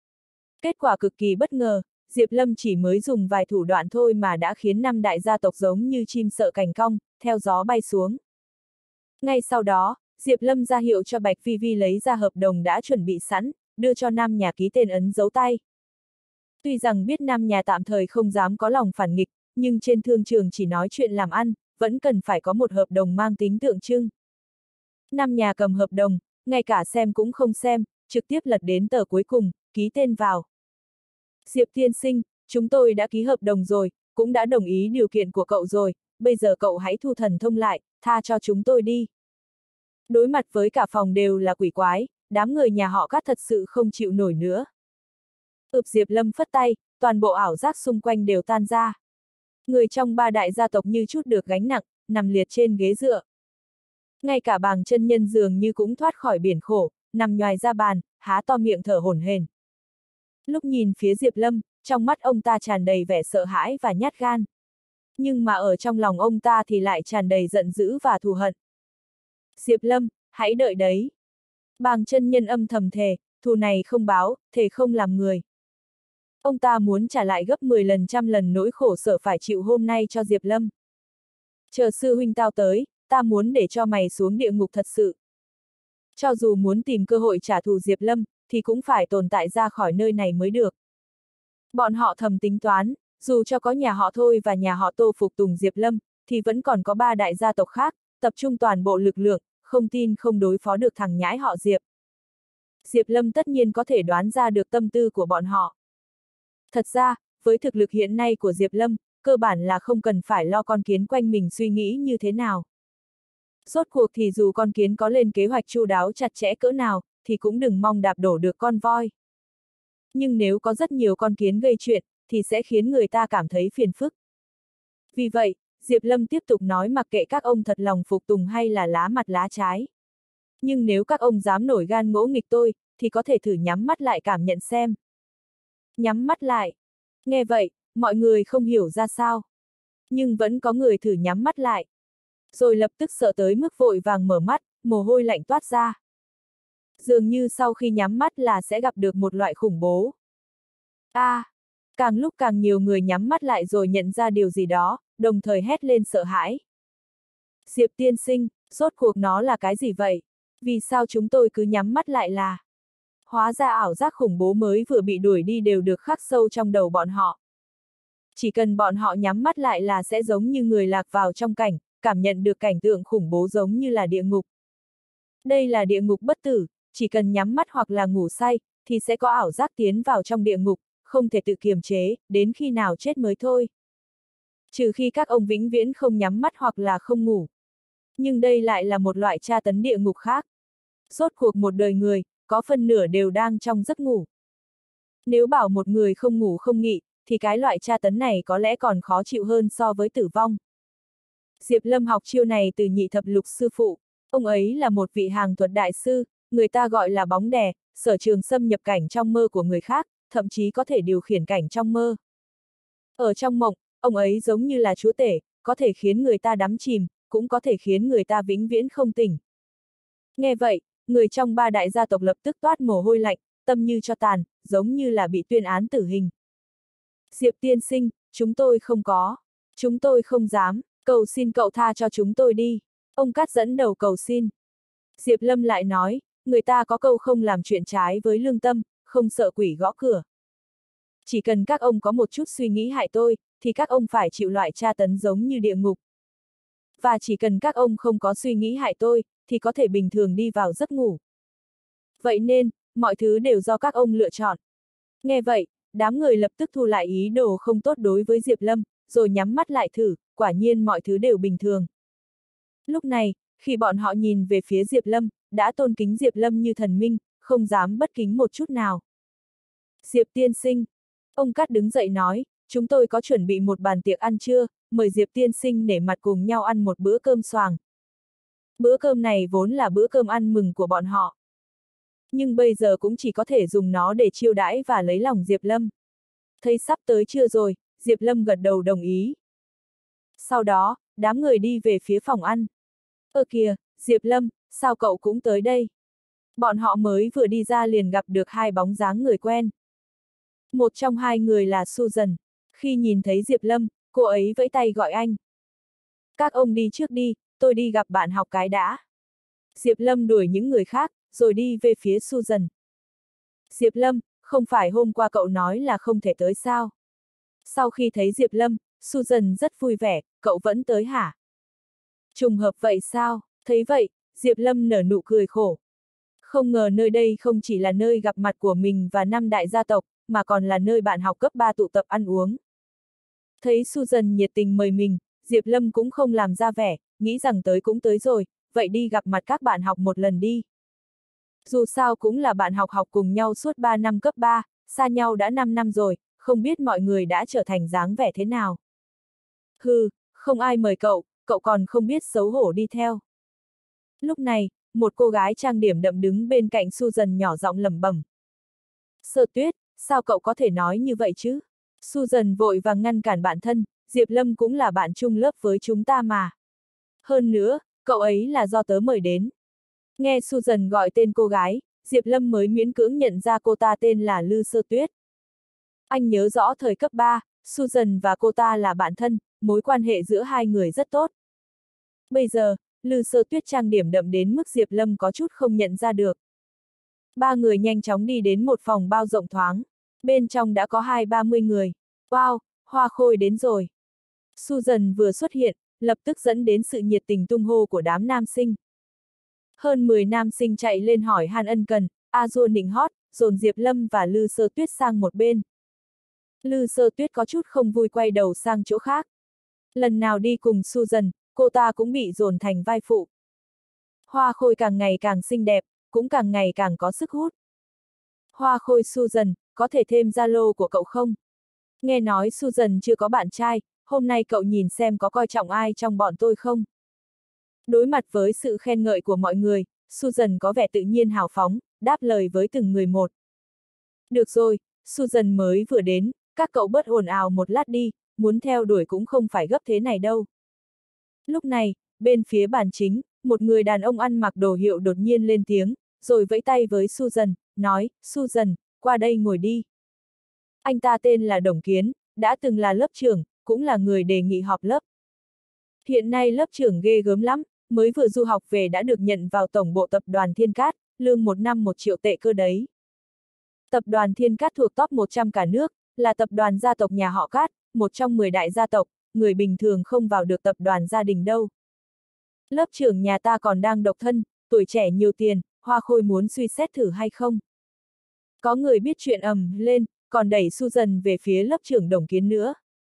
Kết quả cực kỳ bất ngờ, Diệp Lâm chỉ mới dùng vài thủ đoạn thôi mà đã khiến năm đại gia tộc giống như chim sợ cành cong, theo gió bay xuống. Ngay sau đó, Diệp Lâm ra hiệu cho Bạch Phi Vi lấy ra hợp đồng đã chuẩn bị sẵn, đưa cho năm nhà ký tên ấn dấu tay. Tuy rằng biết năm nhà tạm thời không dám có lòng phản nghịch, nhưng trên thương trường chỉ nói chuyện làm ăn, vẫn cần phải có một hợp đồng mang tính tượng trưng. Năm nhà cầm hợp đồng, ngay cả xem cũng không xem, trực tiếp lật đến tờ cuối cùng, ký tên vào. Diệp tiên sinh, chúng tôi đã ký hợp đồng rồi, cũng đã đồng ý điều kiện của cậu rồi, bây giờ cậu hãy thu thần thông lại, tha cho chúng tôi đi. Đối mặt với cả phòng đều là quỷ quái, đám người nhà họ Cát thật sự không chịu nổi nữa. Ưp Diệp Lâm phất tay, toàn bộ ảo giác xung quanh đều tan ra. Người trong ba đại gia tộc như chút được gánh nặng, nằm liệt trên ghế dựa. Ngay cả Bàng chân nhân dường như cũng thoát khỏi biển khổ, nằm nhoài ra bàn, há to miệng thở hổn hển. Lúc nhìn phía Diệp Lâm, trong mắt ông ta tràn đầy vẻ sợ hãi và nhát gan. Nhưng mà ở trong lòng ông ta thì lại tràn đầy giận dữ và thù hận. Diệp Lâm, hãy đợi đấy. Bàng chân nhân âm thầm thề, thù này không báo, thề không làm người. Ông ta muốn trả lại gấp mười lần trăm lần nỗi khổ sở phải chịu hôm nay cho Diệp Lâm. Chờ sư huynh tao tới, ta muốn để cho mày xuống địa ngục thật sự. Cho dù muốn tìm cơ hội trả thù Diệp Lâm, thì cũng phải tồn tại ra khỏi nơi này mới được. Bọn họ thầm tính toán, dù cho có nhà họ Thôi và nhà họ Tô phục tùng Diệp Lâm, thì vẫn còn có ba đại gia tộc khác, tập trung toàn bộ lực lượng, không tin không đối phó được thằng nhãi họ Diệp. Diệp Lâm tất nhiên có thể đoán ra được tâm tư của bọn họ. Thật ra, với thực lực hiện nay của Diệp Lâm, cơ bản là không cần phải lo con kiến quanh mình suy nghĩ như thế nào. Rốt cuộc thì dù con kiến có lên kế hoạch chu đáo chặt chẽ cỡ nào, thì cũng đừng mong đạp đổ được con voi. Nhưng nếu có rất nhiều con kiến gây chuyện, thì sẽ khiến người ta cảm thấy phiền phức. Vì vậy, Diệp Lâm tiếp tục nói mặc kệ các ông thật lòng phục tùng hay là lá mặt lá trái. Nhưng nếu các ông dám nổi gan ngỗ nghịch tôi, thì có thể thử nhắm mắt lại cảm nhận xem. Nhắm mắt lại. Nghe vậy, mọi người không hiểu ra sao. Nhưng vẫn có người thử nhắm mắt lại. Rồi lập tức sợ tới mức vội vàng mở mắt, mồ hôi lạnh toát ra. Dường như sau khi nhắm mắt là sẽ gặp được một loại khủng bố. A, à, càng lúc càng nhiều người nhắm mắt lại rồi nhận ra điều gì đó, đồng thời hét lên sợ hãi. Diệp tiên sinh, rốt cuộc nó là cái gì vậy? Vì sao chúng tôi cứ nhắm mắt lại là? Hóa ra ảo giác khủng bố mới vừa bị đuổi đi đều được khắc sâu trong đầu bọn họ. Chỉ cần bọn họ nhắm mắt lại là sẽ giống như người lạc vào trong cảnh, cảm nhận được cảnh tượng khủng bố giống như là địa ngục. Đây là địa ngục bất tử, chỉ cần nhắm mắt hoặc là ngủ say, thì sẽ có ảo giác tiến vào trong địa ngục, không thể tự kiềm chế, đến khi nào chết mới thôi. Trừ khi các ông vĩnh viễn không nhắm mắt hoặc là không ngủ. Nhưng đây lại là một loại tra tấn địa ngục khác. Rốt cuộc một đời người, có phân nửa đều đang trong giấc ngủ. Nếu bảo một người không ngủ không nghỉ, thì cái loại tra tấn này có lẽ còn khó chịu hơn so với tử vong. Diệp Lâm học chiêu này từ nhị thập lục sư phụ, ông ấy là một vị hàng thuật đại sư, người ta gọi là bóng đè, sở trường xâm nhập cảnh trong mơ của người khác, thậm chí có thể điều khiển cảnh trong mơ. Ở trong mộng, ông ấy giống như là chúa tể, có thể khiến người ta đắm chìm, cũng có thể khiến người ta vĩnh viễn không tỉnh. Nghe vậy, người trong ba đại gia tộc lập tức toát mồ hôi lạnh, tâm như cho tàn, giống như là bị tuyên án tử hình. Diệp tiên sinh, chúng tôi không có. Chúng tôi không dám, cầu xin cậu tha cho chúng tôi đi. Ông Cát dẫn đầu cầu xin. Diệp Lâm lại nói, người ta có câu không làm chuyện trái với lương tâm, không sợ quỷ gõ cửa. Chỉ cần các ông có một chút suy nghĩ hại tôi, thì các ông phải chịu loại tra tấn giống như địa ngục. Và chỉ cần các ông không có suy nghĩ hại tôi, thì có thể bình thường đi vào giấc ngủ. Vậy nên, mọi thứ đều do các ông lựa chọn. Nghe vậy, đám người lập tức thu lại ý đồ không tốt đối với Diệp Lâm, rồi nhắm mắt lại thử, quả nhiên mọi thứ đều bình thường. Lúc này, khi bọn họ nhìn về phía Diệp Lâm, đã tôn kính Diệp Lâm như thần minh, không dám bất kính một chút nào. Diệp tiên sinh. Ông Cát đứng dậy nói, chúng tôi có chuẩn bị một bàn tiệc ăn trưa, mời Diệp tiên sinh nể mặt cùng nhau ăn một bữa cơm xoàng. Bữa cơm này vốn là bữa cơm ăn mừng của bọn họ. Nhưng bây giờ cũng chỉ có thể dùng nó để chiêu đãi và lấy lòng Diệp Lâm. Thấy sắp tới trưa rồi, Diệp Lâm gật đầu đồng ý. Sau đó, đám người đi về phía phòng ăn. Ơ kìa, Diệp Lâm, sao cậu cũng tới đây? Bọn họ mới vừa đi ra liền gặp được hai bóng dáng người quen. Một trong hai người là Susan. Khi nhìn thấy Diệp Lâm, cô ấy vẫy tay gọi anh. Các ông đi trước đi, tôi đi gặp bạn học cái đã. Diệp Lâm đuổi những người khác, rồi đi về phía Susan. Diệp Lâm, không phải hôm qua cậu nói là không thể tới sao? Sau khi thấy Diệp Lâm, Susan rất vui vẻ, cậu vẫn tới hả? Trùng hợp vậy sao? Thấy vậy, Diệp Lâm nở nụ cười khổ. Không ngờ nơi đây không chỉ là nơi gặp mặt của mình và năm đại gia tộc, mà còn là nơi bạn học cấp ba tụ tập ăn uống. Thấy Susan nhiệt tình mời mình, Diệp Lâm cũng không làm ra vẻ, nghĩ rằng tới cũng tới rồi, vậy đi gặp mặt các bạn học một lần đi. Dù sao cũng là bạn học học cùng nhau suốt ba năm cấp ba, xa nhau đã năm năm rồi, không biết mọi người đã trở thành dáng vẻ thế nào. Hừ, không ai mời cậu, cậu còn không biết xấu hổ đi theo. Lúc này, một cô gái trang điểm đậm đứng bên cạnh Susan nhỏ giọng lẩm bẩm. Sơ Tuyết, sao cậu có thể nói như vậy chứ? Susan vội vàng ngăn cản bản thân, Diệp Lâm cũng là bạn chung lớp với chúng ta mà. Hơn nữa, cậu ấy là do tớ mời đến. Nghe Susan gọi tên cô gái, Diệp Lâm mới miễn cưỡng nhận ra cô ta tên là Lư Sơ Tuyết. Anh nhớ rõ thời cấp ba, Susan và cô ta là bạn thân, mối quan hệ giữa hai người rất tốt. Bây giờ, Lư Sơ Tuyết trang điểm đậm đến mức Diệp Lâm có chút không nhận ra được. Ba người nhanh chóng đi đến một phòng bao rộng thoáng. Bên trong đã có hai ba mươi người. Wow, Hoa Khôi đến rồi. Susan vừa xuất hiện, lập tức dẫn đến sự nhiệt tình tung hô của đám nam sinh. Hơn mười nam sinh chạy lên hỏi han ân cần, a dua nịnh hót, dồn Diệp Lâm và Lư Sơ Tuyết sang một bên. Lư Sơ Tuyết có chút không vui quay đầu sang chỗ khác. Lần nào đi cùng Susan, cô ta cũng bị dồn thành vai phụ. Hoa Khôi càng ngày càng xinh đẹp, cũng càng ngày càng có sức hút. Hoa Khôi Susan, có thể thêm Zalo của cậu không? Nghe nói Susan chưa có bạn trai, hôm nay cậu nhìn xem có coi trọng ai trong bọn tôi không? Đối mặt với sự khen ngợi của mọi người, Susan có vẻ tự nhiên hào phóng, đáp lời với từng người một. Được rồi, Susan mới vừa đến, các cậu bớt ồn ào một lát đi, muốn theo đuổi cũng không phải gấp thế này đâu. Lúc này, bên phía bàn chính, một người đàn ông ăn mặc đồ hiệu đột nhiên lên tiếng, rồi vẫy tay với Susan, nói, Susan, qua đây ngồi đi. Anh ta tên là Đồng Kiến, đã từng là lớp trưởng, cũng là người đề nghị họp lớp. Hiện nay lớp trưởng ghê gớm lắm, mới vừa du học về đã được nhận vào tổng bộ tập đoàn Thiên Cát, lương một năm một triệu tệ cơ đấy. Tập đoàn Thiên Cát thuộc top một trăm cả nước, là tập đoàn gia tộc nhà họ Cát, một trong mười đại gia tộc, người bình thường không vào được tập đoàn gia đình đâu. Lớp trưởng nhà ta còn đang độc thân, tuổi trẻ nhiều tiền, Hoa Khôi muốn suy xét thử hay không? Có người biết chuyện ầm lên, còn đẩy Susan về phía lớp trưởng Đồng Kiến nữa.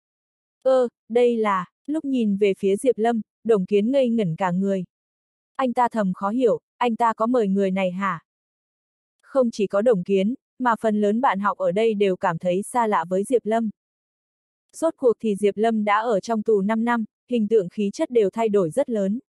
Ơ, đây là, lúc nhìn về phía Diệp Lâm, Đồng Kiến ngây ngẩn cả người. Anh ta thầm khó hiểu, anh ta có mời người này hả? Không chỉ có Đồng Kiến, mà phần lớn bạn học ở đây đều cảm thấy xa lạ với Diệp Lâm. Rốt cuộc thì Diệp Lâm đã ở trong tù năm năm, hình tượng khí chất đều thay đổi rất lớn.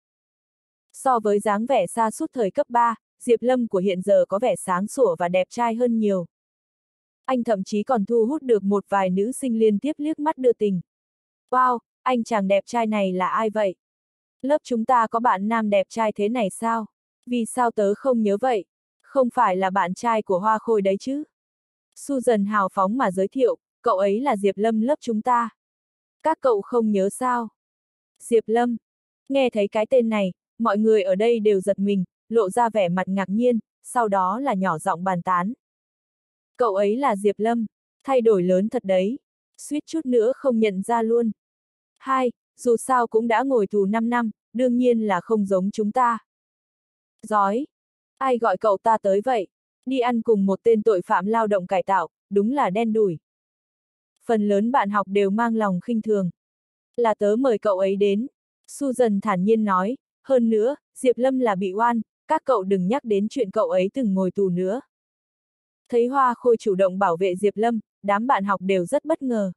So với dáng vẻ sa sút thời cấp ba, Diệp Lâm của hiện giờ có vẻ sáng sủa và đẹp trai hơn nhiều. Anh thậm chí còn thu hút được một vài nữ sinh liên tiếp liếc mắt đưa tình. Wow, anh chàng đẹp trai này là ai vậy? Lớp chúng ta có bạn nam đẹp trai thế này sao? Vì sao tớ không nhớ vậy? Không phải là bạn trai của Hoa Khôi đấy chứ? Susan hào phóng mà giới thiệu, cậu ấy là Diệp Lâm lớp chúng ta. Các cậu không nhớ sao? Diệp Lâm. Nghe thấy cái tên này, mọi người ở đây đều giật mình, lộ ra vẻ mặt ngạc nhiên, sau đó là nhỏ giọng bàn tán. Cậu ấy là Diệp Lâm, thay đổi lớn thật đấy, suýt chút nữa không nhận ra luôn. Hai, dù sao cũng đã ngồi tù năm năm, đương nhiên là không giống chúng ta. Giói, ai gọi cậu ta tới vậy? Đi ăn cùng một tên tội phạm lao động cải tạo, đúng là đen đủi. Phần lớn bạn học đều mang lòng khinh thường. Là tớ mời cậu ấy đến. Susan thản nhiên nói, Hơn nữa, Diệp Lâm là bị oan, các cậu đừng nhắc đến chuyện cậu ấy từng ngồi tù nữa. Thấy Hoa Khôi chủ động bảo vệ Diệp Lâm, đám bạn học đều rất bất ngờ.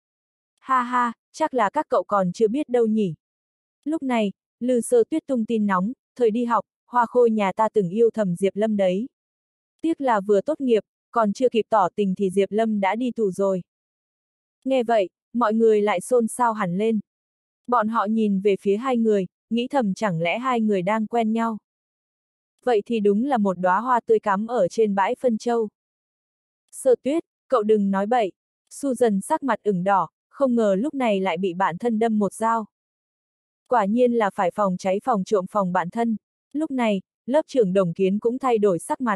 Ha ha, chắc là các cậu còn chưa biết đâu nhỉ. Lúc này, Lư Sơ Tuyết tung tin nóng, thời đi học, Hoa Khôi nhà ta từng yêu thầm Diệp Lâm đấy. Tiếc là vừa tốt nghiệp, còn chưa kịp tỏ tình thì Diệp Lâm đã đi tù rồi. Nghe vậy, mọi người lại xôn xao hẳn lên. Bọn họ nhìn về phía hai người, nghĩ thầm chẳng lẽ hai người đang quen nhau. Vậy thì đúng là một đóa hoa tươi cắm ở trên bãi phân châu. Sơ Tuyết, cậu đừng nói bậy. Susan sắc mặt ửng đỏ, không ngờ lúc này lại bị bạn thân đâm một dao. Quả nhiên là phải phòng cháy phòng trộm phòng bạn thân. Lúc này, lớp trưởng Đồng Kiến cũng thay đổi sắc mặt.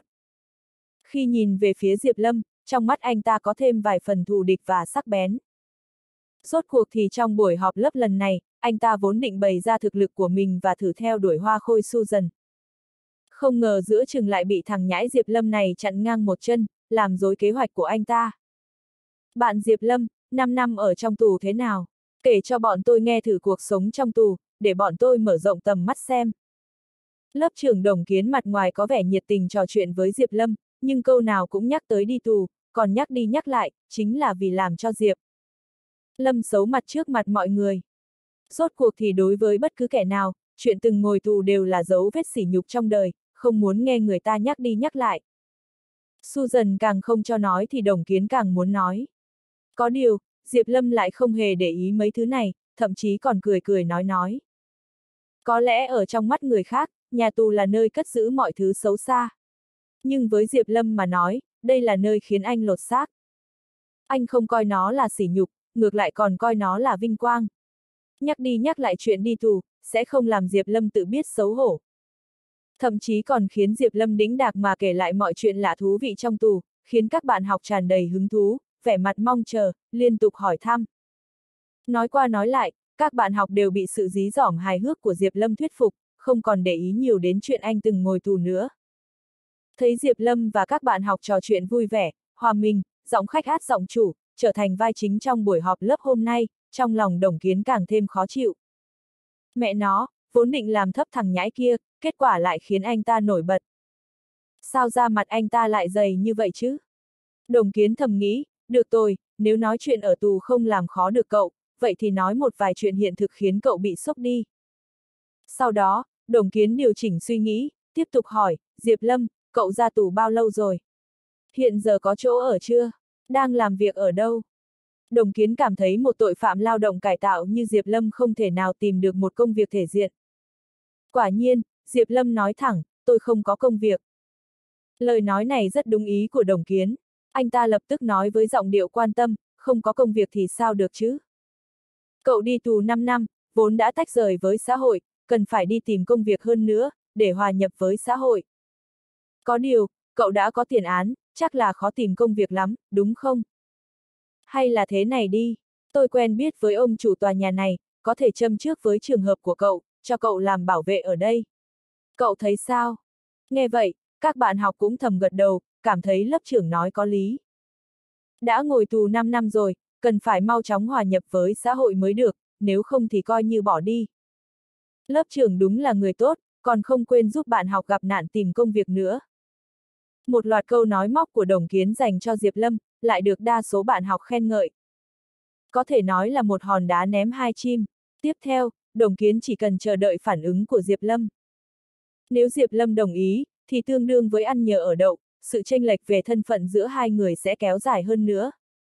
Khi nhìn về phía Diệp Lâm, trong mắt anh ta có thêm vài phần thù địch và sắc bén. Rốt cuộc thì trong buổi họp lớp lần này, anh ta vốn định bày ra thực lực của mình và thử theo đuổi Hoa Khôi Susan. Không ngờ giữa chừng lại bị thằng nhãi Diệp Lâm này chặn ngang một chân, làm rối kế hoạch của anh ta. Bạn Diệp Lâm, năm năm ở trong tù thế nào? Kể cho bọn tôi nghe thử cuộc sống trong tù, để bọn tôi mở rộng tầm mắt xem. Lớp trưởng Đồng Kiến mặt ngoài có vẻ nhiệt tình trò chuyện với Diệp Lâm, nhưng câu nào cũng nhắc tới đi tù, còn nhắc đi nhắc lại, chính là vì làm cho Diệp Lâm xấu mặt trước mặt mọi người. Rốt cuộc thì đối với bất cứ kẻ nào, chuyện từng ngồi tù đều là dấu vết sỉ nhục trong đời, không muốn nghe người ta nhắc đi nhắc lại. Susan càng không cho nói thì Đồng Kiến càng muốn nói. Có điều, Diệp Lâm lại không hề để ý mấy thứ này, thậm chí còn cười cười nói nói. Có lẽ ở trong mắt người khác, nhà tù là nơi cất giữ mọi thứ xấu xa. Nhưng với Diệp Lâm mà nói, đây là nơi khiến anh lột xác. Anh không coi nó là sỉ nhục, ngược lại còn coi nó là vinh quang. Nhắc đi nhắc lại chuyện đi tù, sẽ không làm Diệp Lâm tự biết xấu hổ. Thậm chí còn khiến Diệp Lâm đĩnh đạc mà kể lại mọi chuyện lạ thú vị trong tù, khiến các bạn học tràn đầy hứng thú, vẻ mặt mong chờ, liên tục hỏi thăm. Nói qua nói lại, các bạn học đều bị sự dí dỏm hài hước của Diệp Lâm thuyết phục, không còn để ý nhiều đến chuyện anh từng ngồi tù nữa. Thấy Diệp Lâm và các bạn học trò chuyện vui vẻ, hòa mình, giọng khách át giọng chủ, trở thành vai chính trong buổi họp lớp hôm nay, trong lòng Đồng Kiến càng thêm khó chịu. Mẹ nó, vốn định làm thấp thằng nhãi kia, kết quả lại khiến anh ta nổi bật. Sao da mặt anh ta lại dày như vậy chứ? Đồng Kiến thầm nghĩ, được rồi, nếu nói chuyện ở tù không làm khó được cậu, vậy thì nói một vài chuyện hiện thực khiến cậu bị sốc đi. Sau đó, Đồng Kiến điều chỉnh suy nghĩ, tiếp tục hỏi, Diệp Lâm, cậu ra tù bao lâu rồi? Hiện giờ có chỗ ở chưa? Đang làm việc ở đâu? Đồng Kiến cảm thấy một tội phạm lao động cải tạo như Diệp Lâm không thể nào tìm được một công việc thể diện. Quả nhiên, Diệp Lâm nói thẳng, tôi không có công việc. Lời nói này rất đúng ý của Đồng Kiến. Anh ta lập tức nói với giọng điệu quan tâm, không có công việc thì sao được chứ? Cậu đi tù năm năm, vốn đã tách rời với xã hội, cần phải đi tìm công việc hơn nữa, để hòa nhập với xã hội. Có điều, cậu đã có tiền án, chắc là khó tìm công việc lắm, đúng không? Hay là thế này đi, tôi quen biết với ông chủ tòa nhà này, có thể châm trước với trường hợp của cậu, cho cậu làm bảo vệ ở đây. Cậu thấy sao? Nghe vậy, các bạn học cũng thầm gật đầu, cảm thấy lớp trưởng nói có lý. Đã ngồi tù năm năm rồi, cần phải mau chóng hòa nhập với xã hội mới được, nếu không thì coi như bỏ đi. Lớp trưởng đúng là người tốt, còn không quên giúp bạn học gặp nạn tìm công việc nữa. Một loạt câu nói móc của Đồng Kiến dành cho Diệp Lâm, lại được đa số bạn học khen ngợi. Có thể nói là một hòn đá ném hai chim. Tiếp theo, Đồng Kiến chỉ cần chờ đợi phản ứng của Diệp Lâm. Nếu Diệp Lâm đồng ý, thì tương đương với ăn nhờ ở đậu, sự chênh lệch về thân phận giữa hai người sẽ kéo dài hơn nữa.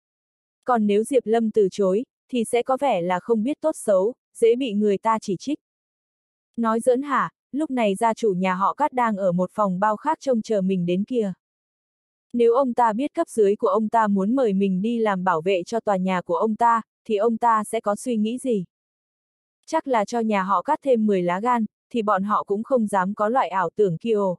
Còn nếu Diệp Lâm từ chối, thì sẽ có vẻ là không biết tốt xấu, dễ bị người ta chỉ trích. Nói giỡn hả, lúc này gia chủ nhà họ Cát đang ở một phòng bao khác trông chờ mình đến kìa. Nếu ông ta biết cấp dưới của ông ta muốn mời mình đi làm bảo vệ cho tòa nhà của ông ta, thì ông ta sẽ có suy nghĩ gì? Chắc là cho nhà họ Cát thêm mười lá gan, thì bọn họ cũng không dám có loại ảo tưởng kia ồ.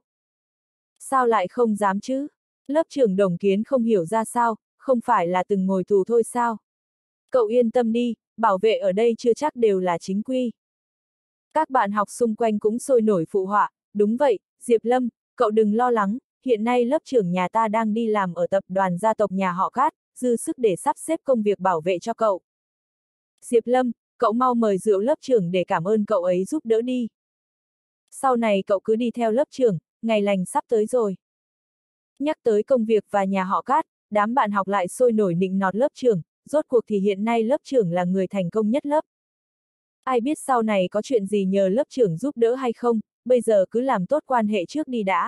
Sao lại không dám chứ? Lớp trưởng Đồng Kiến không hiểu ra sao, không phải là từng ngồi tù thôi sao? Cậu yên tâm đi, bảo vệ ở đây chưa chắc đều là chính quy. Các bạn học xung quanh cũng sôi nổi phụ họa, đúng vậy, Diệp Lâm, cậu đừng lo lắng, hiện nay lớp trưởng nhà ta đang đi làm ở tập đoàn gia tộc nhà họ Cát, dư sức để sắp xếp công việc bảo vệ cho cậu. Diệp Lâm, cậu mau mời rượu lớp trưởng để cảm ơn cậu ấy giúp đỡ đi. Sau này cậu cứ đi theo lớp trưởng, ngày lành sắp tới rồi. Nhắc tới công việc và nhà họ Cát, đám bạn học lại sôi nổi nịnh nọt lớp trưởng, rốt cuộc thì hiện nay lớp trưởng là người thành công nhất lớp. Ai biết sau này có chuyện gì nhờ lớp trưởng giúp đỡ hay không, bây giờ cứ làm tốt quan hệ trước đi đã.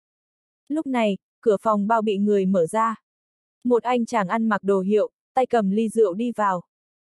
Lúc này, cửa phòng bao bị người mở ra. Một anh chàng ăn mặc đồ hiệu, tay cầm ly rượu đi vào.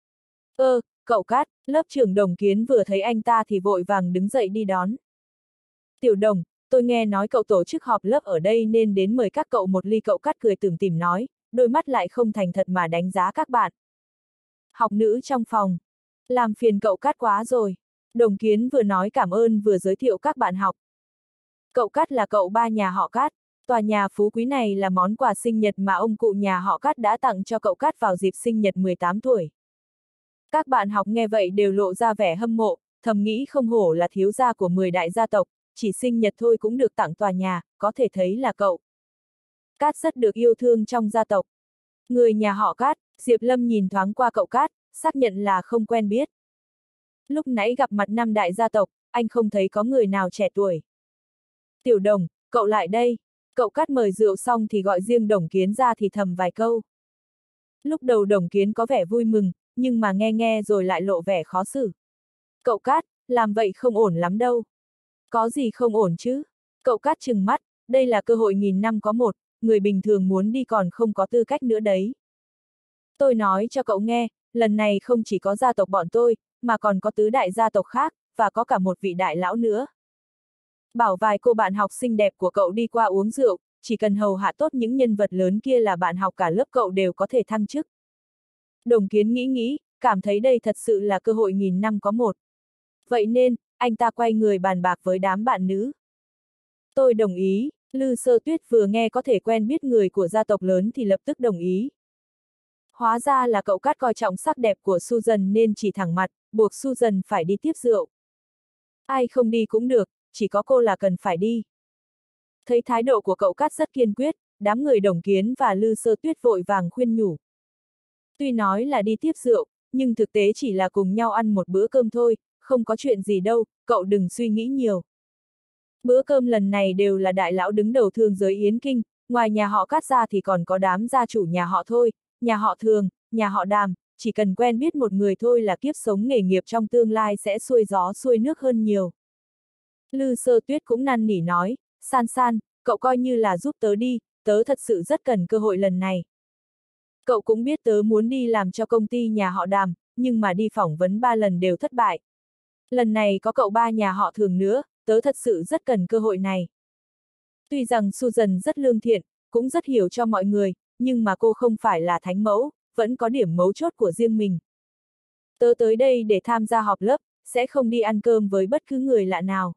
Ơ, cậu Cát, lớp trưởng Đồng Kiến vừa thấy anh ta thì vội vàng đứng dậy đi đón. Tiểu Đồng, tôi nghe nói cậu tổ chức họp lớp ở đây nên đến mời các cậu một ly. Cậu Cát cười tủm tỉm nói, đôi mắt lại không thành thật mà đánh giá các bạn. Học nữ trong phòng. Làm phiền cậu Cát quá rồi. Đồng Kiến vừa nói cảm ơn vừa giới thiệu các bạn học. Cậu Cát là cậu ba nhà họ Cát. Tòa nhà phú quý này là món quà sinh nhật mà ông cụ nhà họ Cát đã tặng cho cậu Cát vào dịp sinh nhật mười tám tuổi. Các bạn học nghe vậy đều lộ ra vẻ hâm mộ, thầm nghĩ không hổ là thiếu gia của mười đại gia tộc, chỉ sinh nhật thôi cũng được tặng tòa nhà, có thể thấy là cậu Cát rất được yêu thương trong gia tộc. Người nhà họ Cát, Diệp Lâm nhìn thoáng qua cậu Cát, xác nhận là không quen biết. Lúc nãy gặp mặt năm đại gia tộc, anh không thấy có người nào trẻ tuổi. Tiểu Đồng, cậu lại đây. Cậu Cát mời rượu xong thì gọi riêng Đồng Kiến ra thì thầm vài câu. Lúc đầu Đồng Kiến có vẻ vui mừng, nhưng mà nghe nghe rồi lại lộ vẻ khó xử. Cậu Cát, làm vậy không ổn lắm đâu. Có gì không ổn chứ? Cậu Cát trừng mắt, đây là cơ hội nghìn năm có một, người bình thường muốn đi còn không có tư cách nữa đấy. Tôi nói cho cậu nghe, lần này không chỉ có gia tộc bọn tôi, mà còn có tứ đại gia tộc khác, và có cả một vị đại lão nữa. Bảo vài cô bạn học xinh đẹp của cậu đi qua uống rượu, chỉ cần hầu hạ tốt những nhân vật lớn kia là bạn học cả lớp cậu đều có thể thăng chức. Đồng Kiến nghĩ nghĩ, cảm thấy đây thật sự là cơ hội nghìn năm có một. Vậy nên, anh ta quay người bàn bạc với đám bạn nữ. Tôi đồng ý. Lư Sơ Tuyết vừa nghe có thể quen biết người của gia tộc lớn thì lập tức đồng ý. Hóa ra là cậu Cát coi trọng sắc đẹp của Susan nên chỉ thẳng mặt, buộc Susan phải đi tiếp rượu. Ai không đi cũng được, chỉ có cô là cần phải đi. Thấy thái độ của cậu Cát rất kiên quyết, đám người Đồng Kiến và Lư Sơ Tuyết vội vàng khuyên nhủ. Tuy nói là đi tiếp rượu, nhưng thực tế chỉ là cùng nhau ăn một bữa cơm thôi, không có chuyện gì đâu, cậu đừng suy nghĩ nhiều. Bữa cơm lần này đều là đại lão đứng đầu thương giới Yến Kinh, ngoài nhà họ Cát ra thì còn có đám gia chủ nhà họ thôi, nhà họ Thường, nhà họ Đàm, chỉ cần quen biết một người thôi là kiếp sống nghề nghiệp trong tương lai sẽ xuôi gió xuôi nước hơn nhiều. Lư Sơ Tuyết cũng năn nỉ nói, San San, cậu coi như là giúp tớ đi, tớ thật sự rất cần cơ hội lần này. Cậu cũng biết tớ muốn đi làm cho công ty nhà họ Đàm, nhưng mà đi phỏng vấn ba lần đều thất bại. Lần này có cậu ba nhà họ Thường nữa, tớ thật sự rất cần cơ hội này. Tuy rằng Susan rất lương thiện, cũng rất hiểu cho mọi người, nhưng mà cô không phải là thánh mẫu, vẫn có điểm mấu chốt của riêng mình. Tớ tới đây để tham gia họp lớp, sẽ không đi ăn cơm với bất cứ người lạ nào.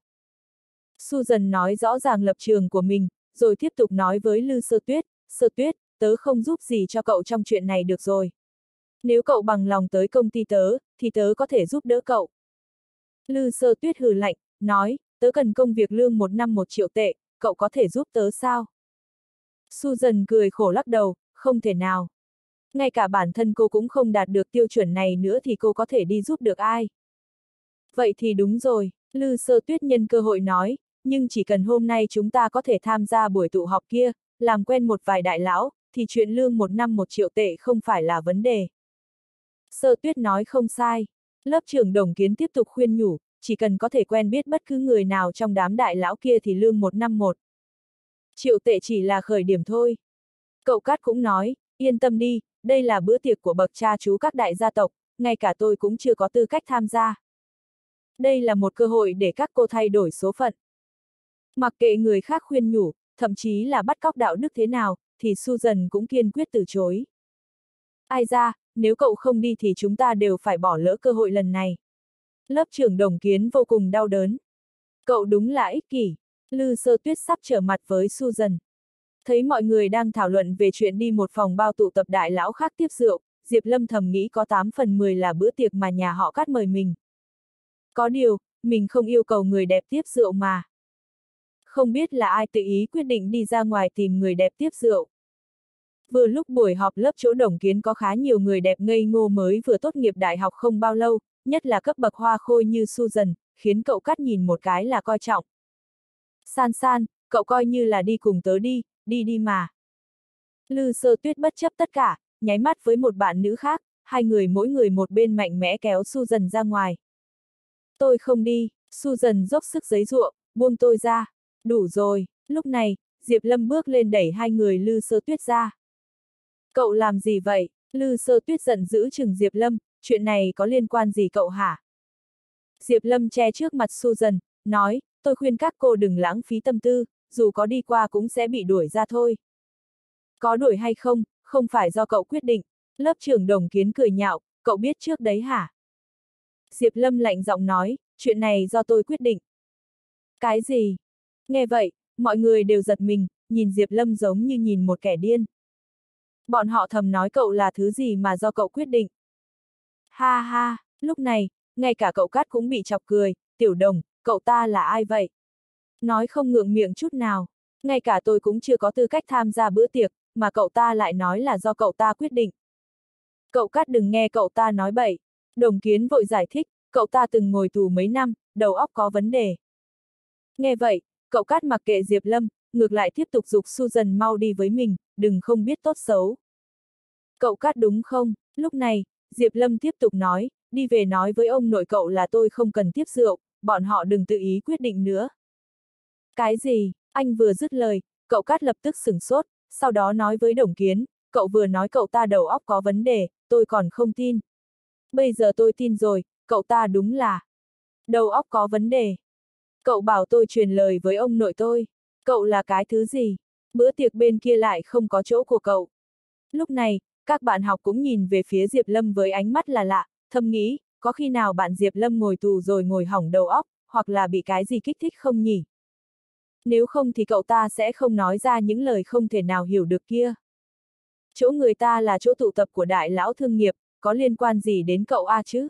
Susan nói rõ ràng lập trường của mình, rồi tiếp tục nói với Lư Sơ Tuyết, Sơ Tuyết, tớ không giúp gì cho cậu trong chuyện này được rồi. Nếu cậu bằng lòng tới công ty tớ, thì tớ có thể giúp đỡ cậu. Lư Sơ Tuyết hừ lạnh, nói, tớ cần công việc lương một năm một triệu tệ, cậu có thể giúp tớ sao? Susan cười khổ lắc đầu, không thể nào. Ngay cả bản thân cô cũng không đạt được tiêu chuẩn này nữa thì cô có thể đi giúp được ai? Vậy thì đúng rồi, Lư Sơ Tuyết nhân cơ hội nói, nhưng chỉ cần hôm nay chúng ta có thể tham gia buổi tụ họp kia, làm quen một vài đại lão, thì chuyện lương một năm một triệu tệ không phải là vấn đề. Sơ Tuyết nói không sai. Lớp trưởng Đồng Kiến tiếp tục khuyên nhủ, chỉ cần có thể quen biết bất cứ người nào trong đám đại lão kia thì lương một năm một triệu tệ chỉ là khởi điểm thôi. Cậu Cát cũng nói, yên tâm đi, đây là bữa tiệc của bậc cha chú các đại gia tộc, ngay cả tôi cũng chưa có tư cách tham gia. Đây là một cơ hội để các cô thay đổi số phận. Mặc kệ người khác khuyên nhủ, thậm chí là bắt cóc đạo đức thế nào, thì Susan cũng kiên quyết từ chối. Ai ra, nếu cậu không đi thì chúng ta đều phải bỏ lỡ cơ hội lần này. Lớp trưởng Đồng Kiến vô cùng đau đớn. Cậu đúng là ích kỷ. Lư Sơ Tuyết sắp trở mặt với Susan. Thấy mọi người đang thảo luận về chuyện đi một phòng bao tụ tập đại lão khác tiếp rượu, Diệp Lâm thầm nghĩ có tám phần mười là bữa tiệc mà nhà họ Cát mời mình. Có điều, mình không yêu cầu người đẹp tiếp rượu mà. Không biết là ai tự ý quyết định đi ra ngoài tìm người đẹp tiếp rượu. Vừa lúc buổi họp lớp chỗ Đồng Kiến có khá nhiều người đẹp ngây ngô mới vừa tốt nghiệp đại học không bao lâu, nhất là cấp bậc hoa khôi như Susan, khiến cậu Cát nhìn một cái là coi trọng. San San, cậu coi như là đi cùng tớ đi, đi đi mà. Lư Sơ Tuyết bất chấp tất cả, nháy mắt với một bạn nữ khác, hai người mỗi người một bên mạnh mẽ kéo Susan ra ngoài. Tôi không đi, Susan dốc sức giấy giụa, buông tôi ra. Đủ rồi, lúc này, Diệp Lâm bước lên đẩy hai người Lư Sơ Tuyết ra. Cậu làm gì vậy? Lư Sơ Tuyết giận dữ chừng Diệp Lâm, chuyện này có liên quan gì cậu hả? Diệp Lâm che trước mặt Susan, nói, tôi khuyên các cô đừng lãng phí tâm tư, dù có đi qua cũng sẽ bị đuổi ra thôi. Có đuổi hay không, không phải do cậu quyết định. Lớp trưởng Đồng Kiến cười nhạo, cậu biết trước đấy hả? Diệp Lâm lạnh giọng nói, chuyện này do tôi quyết định. Cái gì? Nghe vậy, mọi người đều giật mình, nhìn Diệp Lâm giống như nhìn một kẻ điên. Bọn họ thầm nói cậu là thứ gì mà do cậu quyết định. Ha ha, lúc này, ngay cả cậu Cát cũng bị chọc cười, Tiểu Đồng, cậu ta là ai vậy? Nói không ngượng miệng chút nào, ngay cả tôi cũng chưa có tư cách tham gia bữa tiệc, mà cậu ta lại nói là do cậu ta quyết định. Cậu Cát đừng nghe cậu ta nói bậy. Đồng Kiến vội giải thích, cậu ta từng ngồi tù mấy năm, đầu óc có vấn đề. Nghe vậy, cậu Cát mặc kệ Diệp Lâm, ngược lại tiếp tục giục Susan mau đi với mình, đừng không biết tốt xấu. Cậu Cát đúng không? Lúc này, Diệp Lâm tiếp tục nói, đi về nói với ông nội cậu là tôi không cần tiếp rượu, bọn họ đừng tự ý quyết định nữa. Cái gì? Anh vừa dứt lời, cậu Cát lập tức sửng sốt, sau đó nói với Đồng Kiến, cậu vừa nói cậu ta đầu óc có vấn đề, tôi còn không tin. Bây giờ tôi tin rồi, cậu ta đúng là đầu óc có vấn đề. Cậu bảo tôi truyền lời với ông nội tôi. Cậu là cái thứ gì? Bữa tiệc bên kia lại không có chỗ của cậu. Lúc này, các bạn học cũng nhìn về phía Diệp Lâm với ánh mắt là lạ, thầm nghĩ, có khi nào bạn Diệp Lâm ngồi tù rồi ngồi hỏng đầu óc, hoặc là bị cái gì kích thích không nhỉ? Nếu không thì cậu ta sẽ không nói ra những lời không thể nào hiểu được kia. Chỗ người ta là chỗ tụ tập của đại lão thương nghiệp, có liên quan gì đến cậu A chứ?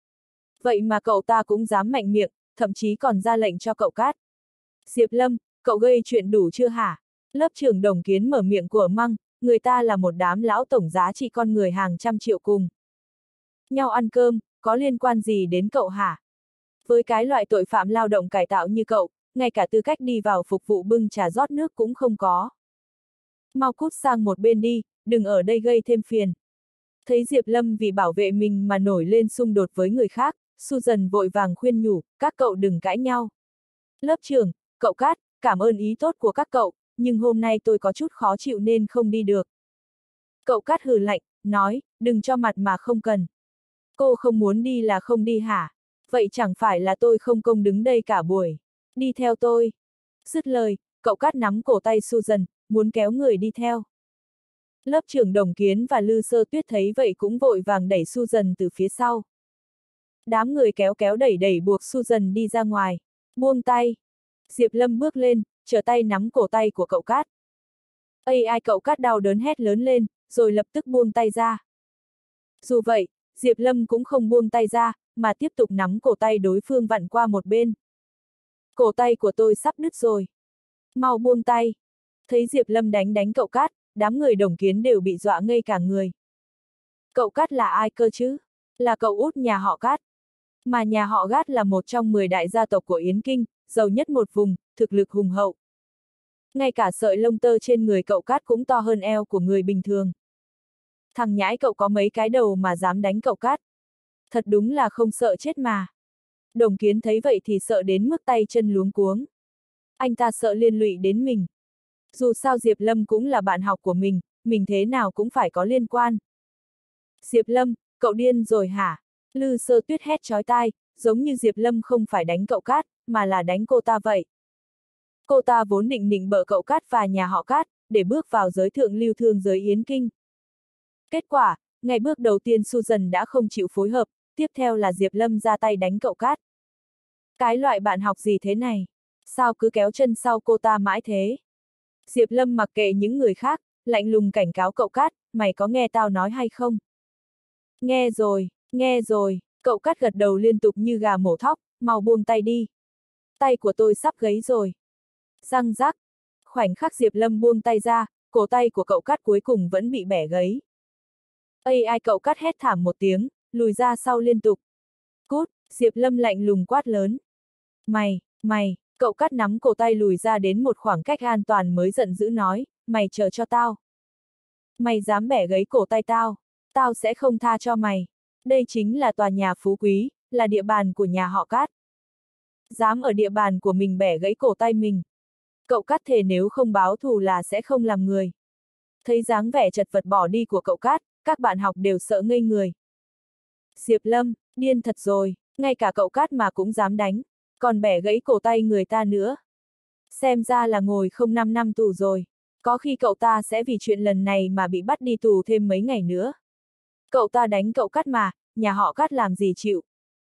Vậy mà cậu ta cũng dám mạnh miệng, thậm chí còn ra lệnh cho cậu Cát. Diệp Lâm, cậu gây chuyện đủ chưa hả? Lớp trưởng Đồng Kiến mở miệng của măng, người ta là một đám lão tổng giá trị con người hàng trăm triệu cùng. Nhau ăn cơm, có liên quan gì đến cậu hả? Với cái loại tội phạm lao động cải tạo như cậu, ngay cả tư cách đi vào phục vụ bưng trà rót nước cũng không có. Mau cút sang một bên đi, đừng ở đây gây thêm phiền. Thấy Diệp Lâm vì bảo vệ mình mà nổi lên xung đột với người khác, Susan vội vàng khuyên nhủ, các cậu đừng cãi nhau. Lớp trưởng, cậu Cát, cảm ơn ý tốt của các cậu, nhưng hôm nay tôi có chút khó chịu nên không đi được. Cậu Cát hừ lạnh, nói, đừng cho mặt mà không cần. Cô không muốn đi là không đi hả? Vậy chẳng phải là tôi không công đứng đây cả buổi. Đi theo tôi. Dứt lời, cậu Cát nắm cổ tay Susan, muốn kéo người đi theo. Lớp trưởng Đồng Kiến và Lư Sơ Tuyết thấy vậy cũng vội vàng đẩy Susan từ phía sau. Đám người kéo kéo đẩy đẩy buộc Susan đi ra ngoài. Buông tay. Diệp Lâm bước lên, trở tay nắm cổ tay của cậu Cát. Ây ai cậu Cát đau đớn hét lớn lên, rồi lập tức buông tay ra. Dù vậy, Diệp Lâm cũng không buông tay ra, mà tiếp tục nắm cổ tay đối phương vặn qua một bên. Cổ tay của tôi sắp đứt rồi. Mau buông tay. Thấy Diệp Lâm đánh đánh cậu Cát, đám người Đồng Kiến đều bị dọa ngây cả người. Cậu Cát là ai cơ chứ? Là cậu út nhà họ Cát. Mà nhà họ Cát là một trong mười đại gia tộc của Yến Kinh, giàu nhất một vùng, thực lực hùng hậu. Ngay cả sợi lông tơ trên người cậu Cát cũng to hơn eo của người bình thường. Thằng nhãi cậu có mấy cái đầu mà dám đánh cậu Cát. Thật đúng là không sợ chết mà. Đồng Kiến thấy vậy thì sợ đến mức tay chân luống cuống. Anh ta sợ liên lụy đến mình. Dù sao Diệp Lâm cũng là bạn học của mình, mình thế nào cũng phải có liên quan. Diệp Lâm, cậu điên rồi hả? Lư Sơ Tuyết hét chói tai, giống như Diệp Lâm không phải đánh cậu Cát, mà là đánh cô ta vậy. Cô ta vốn định nịnh bợ cậu Cát và nhà họ Cát, để bước vào giới thượng lưu thương giới Yến Kinh. Kết quả, ngày bước đầu tiên Susan đã không chịu phối hợp, tiếp theo là Diệp Lâm ra tay đánh cậu Cát. Cái loại bạn học gì thế này? Sao cứ kéo chân sau cô ta mãi thế? Diệp Lâm mặc kệ những người khác, lạnh lùng cảnh cáo cậu Cát, mày có nghe tao nói hay không? Nghe rồi, nghe rồi, cậu Cát gật đầu liên tục như gà mổ thóc, mau buông tay đi. Tay của tôi sắp gãy rồi. Răng rắc, khoảnh khắc Diệp Lâm buông tay ra, cổ tay của cậu Cát cuối cùng vẫn bị bẻ gãy. Ây ai cậu Cát hét thảm một tiếng, lùi ra sau liên tục. Cút, Diệp Lâm lạnh lùng quát lớn. Mày, mày, cậu Cát nắm cổ tay lùi ra đến một khoảng cách an toàn mới giận dữ nói, mày chờ cho tao. Mày dám bẻ gãy cổ tay tao, tao sẽ không tha cho mày. Đây chính là tòa nhà phú quý, là địa bàn của nhà họ Cát. Dám ở địa bàn của mình bẻ gãy cổ tay mình. Cậu Cát thề nếu không báo thù là sẽ không làm người. Thấy dáng vẻ chật vật bỏ đi của cậu Cát, các bạn học đều sợ ngây người. Diệp Lâm, điên thật rồi, ngay cả cậu Cát mà cũng dám đánh, còn bẻ gãy cổ tay người ta nữa. Xem ra là ngồi không năm năm tù rồi, có khi cậu ta sẽ vì chuyện lần này mà bị bắt đi tù thêm mấy ngày nữa. Cậu ta đánh cậu Cát mà, nhà họ Cát làm gì chịu.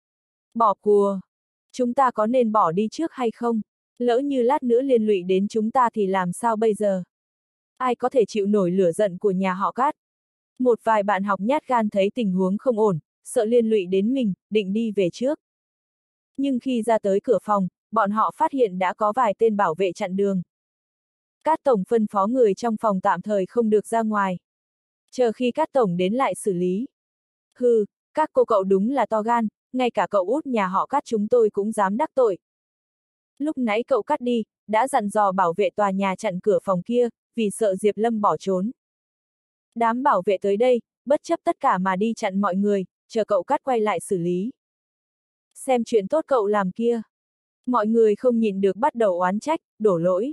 Bỏ cuộc, chúng ta có nên bỏ đi trước hay không? Lỡ như lát nữa liên lụy đến chúng ta thì làm sao bây giờ? Ai có thể chịu nổi lửa giận của nhà họ Cát? Một vài bạn học nhát gan thấy tình huống không ổn, sợ liên lụy đến mình, định đi về trước. Nhưng khi ra tới cửa phòng, bọn họ phát hiện đã có vài tên bảo vệ chặn đường. Cát Tổng phân phó người trong phòng tạm thời không được ra ngoài. Chờ khi Cát Tổng đến lại xử lý. Hừ, các cô cậu đúng là to gan, ngay cả cậu út nhà họ Cát chúng tôi cũng dám đắc tội. Lúc nãy cậu Cát đi, đã dặn dò bảo vệ tòa nhà chặn cửa phòng kia, vì sợ Diệp Lâm bỏ trốn. Đám bảo vệ tới đây, bất chấp tất cả mà đi chặn mọi người, chờ cậu Cát quay lại xử lý. Xem chuyện tốt cậu làm kia. Mọi người không nhịn được bắt đầu oán trách, đổ lỗi.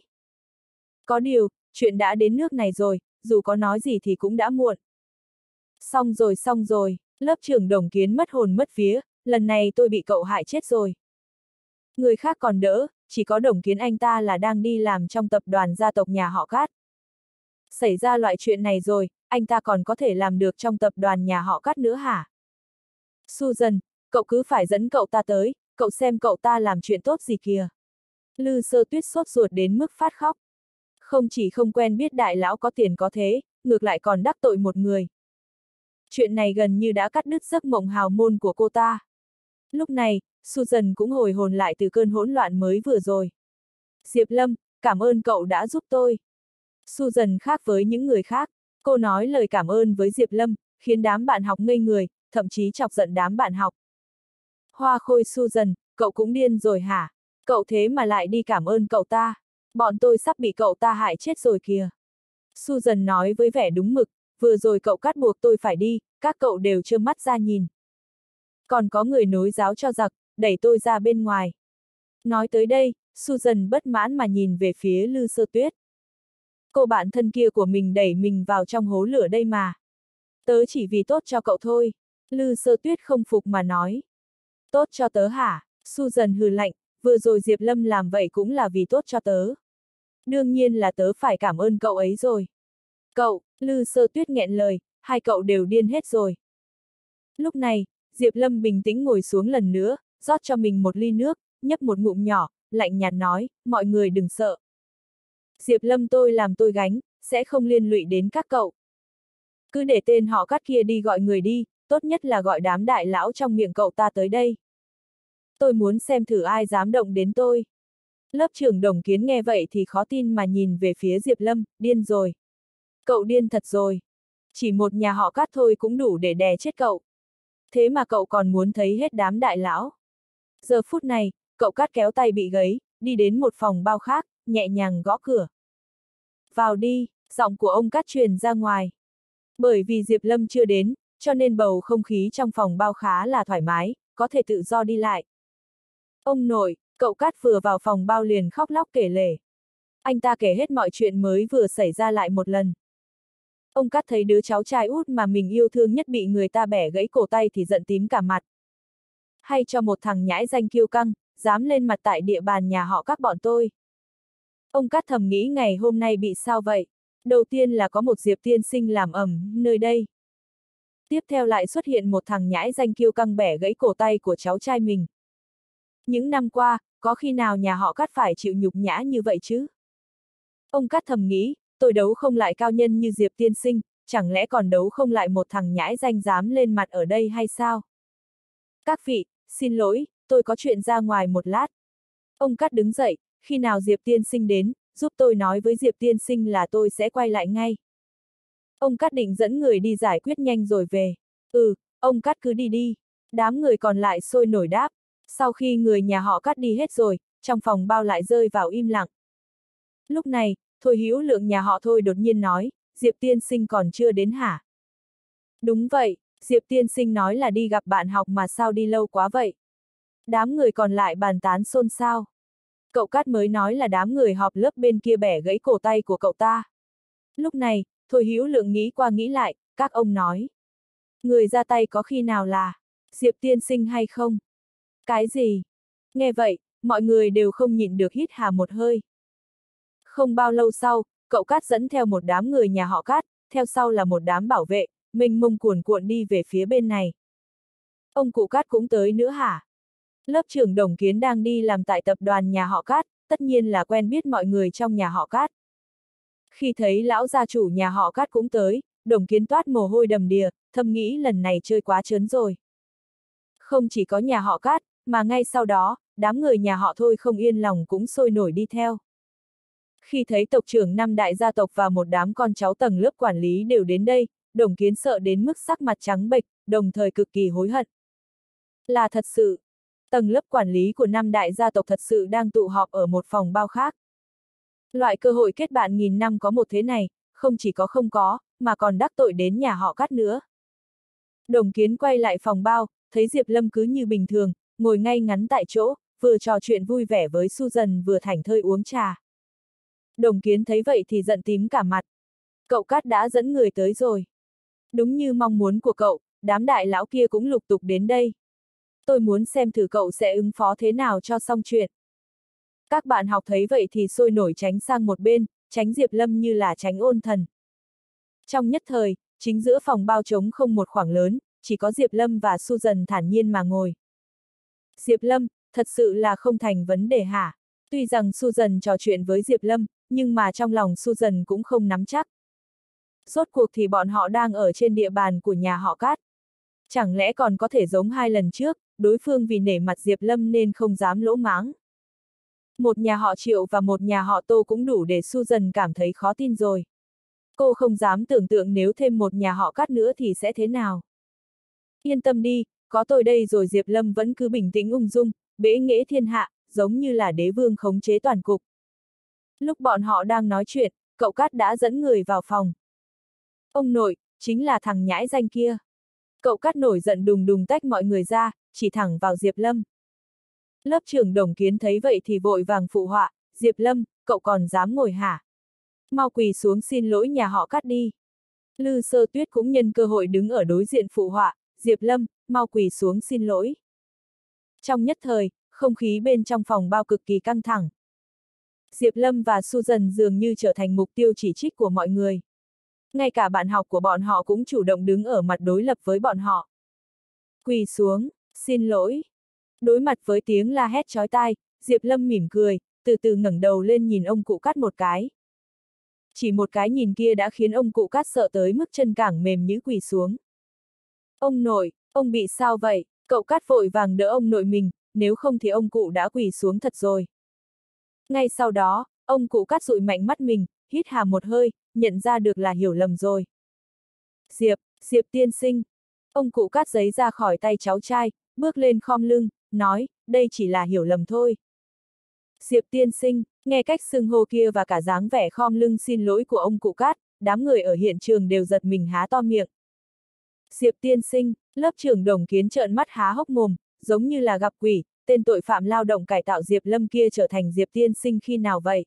Có điều, chuyện đã đến nước này rồi, dù có nói gì thì cũng đã muộn. Xong rồi xong rồi, lớp trưởng Đồng Kiến mất hồn mất vía, lần này tôi bị cậu hại chết rồi. Người khác còn đỡ, chỉ có Đồng Kiến anh ta là đang đi làm trong tập đoàn gia tộc nhà họ Cát. Xảy ra loại chuyện này rồi, anh ta còn có thể làm được trong tập đoàn nhà họ Cát nữa hả? Susan, cậu cứ phải dẫn cậu ta tới, cậu xem cậu ta làm chuyện tốt gì kìa. Lư Sơ Tuyết sốt ruột đến mức phát khóc. Không chỉ không quen biết đại lão có tiền có thế, ngược lại còn đắc tội một người. Chuyện này gần như đã cắt đứt giấc mộng hào môn của cô ta. Lúc này, Susan cũng hồi hồn lại từ cơn hỗn loạn mới vừa rồi. Diệp Lâm, cảm ơn cậu đã giúp tôi. Susan khác với những người khác, cô nói lời cảm ơn với Diệp Lâm, khiến đám bạn học ngây người, thậm chí chọc giận đám bạn học. Hoa khôi Susan, cậu cũng điên rồi hả? Cậu thế mà lại đi cảm ơn cậu ta. Bọn tôi sắp bị cậu ta hại chết rồi kìa. Susan nói với vẻ đúng mực, vừa rồi cậu Cát buộc tôi phải đi, các cậu đều trơ mắt ra nhìn. Còn có người nối giáo cho giặc, đẩy tôi ra bên ngoài. Nói tới đây, Susan bất mãn mà nhìn về phía Lư Sơ Tuyết. Cô bạn thân kia của mình đẩy mình vào trong hố lửa đây mà. Tớ chỉ vì tốt cho cậu thôi. Lư Sơ Tuyết không phục mà nói. Tốt cho tớ hả? Susan hừ lạnh, vừa rồi Diệp Lâm làm vậy cũng là vì tốt cho tớ. Đương nhiên là tớ phải cảm ơn cậu ấy rồi. Cậu, Lư Sơ Tuyết nghẹn lời, hai cậu đều điên hết rồi. Lúc này, Diệp Lâm bình tĩnh ngồi xuống lần nữa, rót cho mình một ly nước, nhấp một ngụm nhỏ, lạnh nhạt nói, mọi người đừng sợ. Diệp Lâm tôi làm tôi gánh, sẽ không liên lụy đến các cậu. Cứ để tên họ Cát kia đi gọi người đi, tốt nhất là gọi đám đại lão trong miệng cậu ta tới đây. Tôi muốn xem thử ai dám động đến tôi. Lớp trưởng Đồng Kiến nghe vậy thì khó tin mà nhìn về phía Diệp Lâm, điên rồi. Cậu điên thật rồi. Chỉ một nhà họ Cát thôi cũng đủ để đè chết cậu. Thế mà cậu còn muốn thấy hết đám đại lão. Giờ phút này, cậu Cát kéo tay bị gấy, đi đến một phòng bao khác, nhẹ nhàng gõ cửa. Vào đi, giọng của ông Cát truyền ra ngoài. Bởi vì Diệp Lâm chưa đến, cho nên bầu không khí trong phòng bao khá là thoải mái, có thể tự do đi lại. Ông nội, cậu Cát vừa vào phòng bao liền khóc lóc kể lể. Anh ta kể hết mọi chuyện mới vừa xảy ra lại một lần. Ông Cát thấy đứa cháu trai út mà mình yêu thương nhất bị người ta bẻ gãy cổ tay thì giận tím cả mặt. Hay cho một thằng nhãi danh kiêu căng, dám lên mặt tại địa bàn nhà họ các bọn tôi. Ông Cát thầm nghĩ ngày hôm nay bị sao vậy? Đầu tiên là có một Diệp tiên sinh làm ẩm nơi đây. Tiếp theo lại xuất hiện một thằng nhãi danh kiêu căng bẻ gãy cổ tay của cháu trai mình. Những năm qua, có khi nào nhà họ Cát phải chịu nhục nhã như vậy chứ? Ông Cát thầm nghĩ, tôi đấu không lại cao nhân như Diệp tiên sinh, chẳng lẽ còn đấu không lại một thằng nhãi danh dám lên mặt ở đây hay sao? Các vị, xin lỗi, tôi có chuyện ra ngoài một lát. Ông Cát đứng dậy, khi nào Diệp tiên sinh đến, giúp tôi nói với Diệp tiên sinh là tôi sẽ quay lại ngay. Ông Cát định dẫn người đi giải quyết nhanh rồi về. Ừ, ông Cát cứ đi đi. Đám người còn lại sôi nổi đáp. Sau khi người nhà họ Cát đi hết rồi, trong phòng bao lại rơi vào im lặng. Lúc này, Thôi Hữu Lượng nhà họ Thôi đột nhiên nói, Diệp tiên sinh còn chưa đến hả? Đúng vậy, Diệp tiên sinh nói là đi gặp bạn học mà sao đi lâu quá vậy? Đám người còn lại bàn tán xôn xao. Cậu Cát mới nói là đám người họp lớp bên kia bẻ gãy cổ tay của cậu ta. Lúc này, Thôi Hữu Lượng nghĩ qua nghĩ lại, các ông nói. Người ra tay có khi nào là Diệp tiên sinh hay không? Cái gì? Nghe vậy, mọi người đều không nhịn được hít hà một hơi. Không bao lâu sau, cậu Cát dẫn theo một đám người nhà họ Cát, theo sau là một đám bảo vệ, mênh mông cuồn cuộn đi về phía bên này. Ông cụ Cát cũng tới nữa hả? Lớp trưởng Đồng Kiến đang đi làm tại tập đoàn nhà họ Cát, tất nhiên là quen biết mọi người trong nhà họ Cát. Khi thấy lão gia chủ nhà họ Cát cũng tới, Đồng Kiến toát mồ hôi đầm đìa, thầm nghĩ lần này chơi quá trớn rồi. Không chỉ có nhà họ Cát, mà ngay sau đó, đám người nhà họ Thôi không yên lòng cũng sôi nổi đi theo. Khi thấy tộc trưởng năm đại gia tộc và một đám con cháu tầng lớp quản lý đều đến đây, Đồng Kiến sợ đến mức sắc mặt trắng bệch, đồng thời cực kỳ hối hận. Là thật sự, tầng lớp quản lý của năm đại gia tộc thật sự đang tụ họp ở một phòng bao khác. Loại cơ hội kết bạn nghìn năm có một thế này, không chỉ có không có, mà còn đắc tội đến nhà họ Cát nữa. Đồng Kiến quay lại phòng bao, thấy Diệp Lâm cứ như bình thường, ngồi ngay ngắn tại chỗ, vừa trò chuyện vui vẻ với Susan vừa thảnh thơi uống trà. Đồng Kiến thấy vậy thì giận tím cả mặt. Cậu Cát đã dẫn người tới rồi. Đúng như mong muốn của cậu, đám đại lão kia cũng lục tục đến đây. Tôi muốn xem thử cậu sẽ ứng phó thế nào cho xong chuyện. Các bạn học thấy vậy thì sôi nổi tránh sang một bên, tránh Diệp Lâm như là tránh ôn thần. Trong nhất thời, chính giữa phòng bao trống không một khoảng lớn, chỉ có Diệp Lâm và Susan thản nhiên mà ngồi. Diệp Lâm, thật sự là không thành vấn đề hả? Tuy rằng Susan trò chuyện với Diệp Lâm, nhưng mà trong lòng Susan cũng không nắm chắc. Rốt cuộc thì bọn họ đang ở trên địa bàn của nhà họ Cát. Chẳng lẽ còn có thể giống hai lần trước, đối phương vì nể mặt Diệp Lâm nên không dám lỗ mãng. Một nhà họ Triệu và một nhà họ Tô cũng đủ để Susan cảm thấy khó tin rồi. Cô không dám tưởng tượng nếu thêm một nhà họ Cát nữa thì sẽ thế nào. Yên tâm đi, có tôi đây rồi. Diệp Lâm vẫn cứ bình tĩnh ung dung, bẽ nghễ thiên hạ, giống như là đế vương khống chế toàn cục. Lúc bọn họ đang nói chuyện, cậu Cát đã dẫn người vào phòng. Ông nội, chính là thằng nhãi danh kia. Cậu Cát nổi giận đùng đùng tách mọi người ra, chỉ thẳng vào Diệp Lâm. Lớp trưởng Đồng Kiến thấy vậy thì vội vàng phụ họa, Diệp Lâm, cậu còn dám ngồi hả? Mau quỳ xuống xin lỗi nhà họ Cát đi. Lư Sơ Tuyết cũng nhân cơ hội đứng ở đối diện phụ họa, Diệp Lâm, mau quỳ xuống xin lỗi. Trong nhất thời, không khí bên trong phòng bao cực kỳ căng thẳng. Diệp Lâm và Susan dường như trở thành mục tiêu chỉ trích của mọi người. Ngay cả bạn học của bọn họ cũng chủ động đứng ở mặt đối lập với bọn họ. Quỳ xuống, xin lỗi. Đối mặt với tiếng la hét chói tai, Diệp Lâm mỉm cười, từ từ ngẩng đầu lên nhìn ông cụ Cát một cái. Chỉ một cái nhìn kia đã khiến ông cụ Cát sợ tới mức chân cẳng mềm nhũn quỳ xuống. Ông nội, ông bị sao vậy? Cậu Cát vội vàng đỡ ông nội mình, nếu không thì ông cụ đã quỳ xuống thật rồi. Ngay sau đó, ông cụ Cát dụi mạnh mắt mình, hít hà một hơi, nhận ra được là hiểu lầm rồi. Diệp, Diệp tiên sinh. Ông cụ Cát giấy ra khỏi tay cháu trai, bước lên khom lưng, nói, đây chỉ là hiểu lầm thôi. Diệp tiên sinh, nghe cách xưng hô kia và cả dáng vẻ khom lưng xin lỗi của ông cụ Cát, đám người ở hiện trường đều giật mình há to miệng. Diệp tiên sinh, lớp trưởng Đồng Kiến trợn mắt há hốc mồm, giống như là gặp quỷ, tên tội phạm lao động cải tạo Diệp Lâm kia trở thành Diệp tiên sinh khi nào vậy?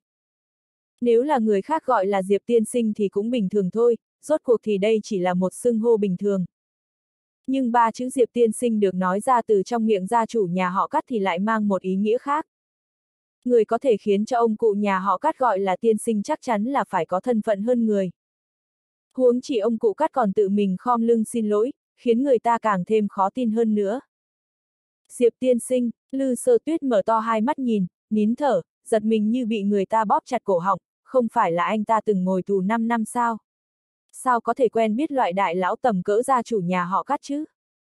Nếu là người khác gọi là Diệp tiên sinh thì cũng bình thường thôi, rốt cuộc thì đây chỉ là một xưng hô bình thường. Nhưng ba chữ Diệp tiên sinh được nói ra từ trong miệng gia chủ nhà họ Cát thì lại mang một ý nghĩa khác. Người có thể khiến cho ông cụ nhà họ Cát gọi là tiên sinh chắc chắn là phải có thân phận hơn người. Huống chỉ ông cụ Cát còn tự mình khom lưng xin lỗi, khiến người ta càng thêm khó tin hơn nữa. Diệp tiên sinh, Lư Sơ Tuyết mở to hai mắt nhìn, nín thở, giật mình như bị người ta bóp chặt cổ họng, không phải là anh ta từng ngồi tù năm năm sao? Sao có thể quen biết loại đại lão tầm cỡ gia chủ nhà họ Cát chứ?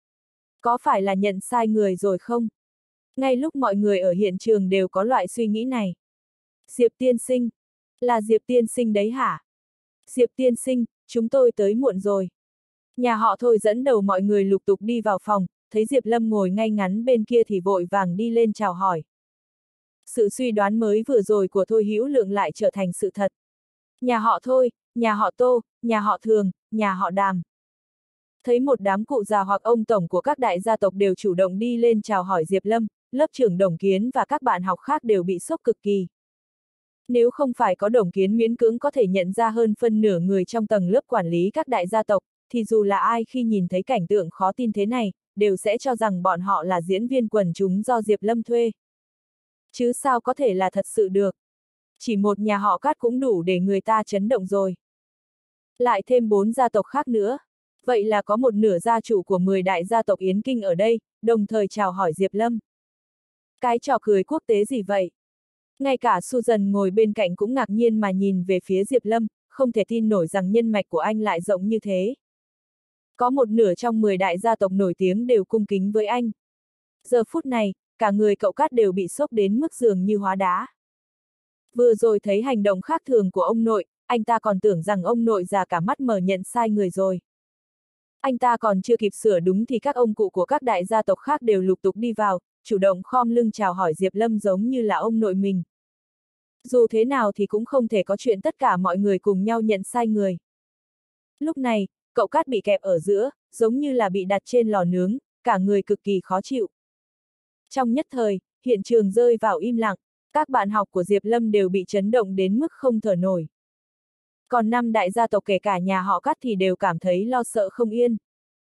Có phải là nhận sai người rồi không? Ngay lúc mọi người ở hiện trường đều có loại suy nghĩ này. Diệp tiên sinh, là Diệp tiên sinh đấy hả? Diệp tiên sinh, chúng tôi tới muộn rồi. Nhà họ Thôi dẫn đầu mọi người lục tục đi vào phòng, thấy Diệp Lâm ngồi ngay ngắn bên kia thì vội vàng đi lên chào hỏi. Sự suy đoán mới vừa rồi của Thôi Hữu Lượng lại trở thành sự thật. Nhà họ Thôi, nhà họ Tô, nhà họ Thường, nhà họ Đàm. Thấy một đám cụ già hoặc ông tổng của các đại gia tộc đều chủ động đi lên chào hỏi Diệp Lâm, lớp trưởng Đồng Kiến và các bạn học khác đều bị sốc cực kỳ. Nếu không phải có Đồng Kiến miễn cưỡng có thể nhận ra hơn phân nửa người trong tầng lớp quản lý các đại gia tộc, thì dù là ai khi nhìn thấy cảnh tượng khó tin thế này, đều sẽ cho rằng bọn họ là diễn viên quần chúng do Diệp Lâm thuê. Chứ sao có thể là thật sự được. Chỉ một nhà họ Cát cũng đủ để người ta chấn động rồi. Lại thêm bốn gia tộc khác nữa. Vậy là có một nửa gia chủ của mười đại gia tộc Yến Kinh ở đây, đồng thời chào hỏi Diệp Lâm. Cái trò cười quốc tế gì vậy? Ngay cả Susan ngồi bên cạnh cũng ngạc nhiên mà nhìn về phía Diệp Lâm, không thể tin nổi rằng nhân mạch của anh lại rộng như thế. Có một nửa trong mười đại gia tộc nổi tiếng đều cung kính với anh. Giờ phút này, cả người cậu Cát đều bị sốc đến mức dường như hóa đá. Vừa rồi thấy hành động khác thường của ông nội, anh ta còn tưởng rằng ông nội già cả mắt mờ nhận sai người rồi. Anh ta còn chưa kịp sửa đúng thì các ông cụ của các đại gia tộc khác đều lục tục đi vào, chủ động khom lưng chào hỏi Diệp Lâm giống như là ông nội mình. Dù thế nào thì cũng không thể có chuyện tất cả mọi người cùng nhau nhận sai người. Lúc này, cậu Cát bị kẹp ở giữa, giống như là bị đặt trên lò nướng, cả người cực kỳ khó chịu. Trong nhất thời, hiện trường rơi vào im lặng, các bạn học của Diệp Lâm đều bị chấn động đến mức không thở nổi. Còn năm đại gia tộc kể cả nhà họ Cát thì đều cảm thấy lo sợ không yên.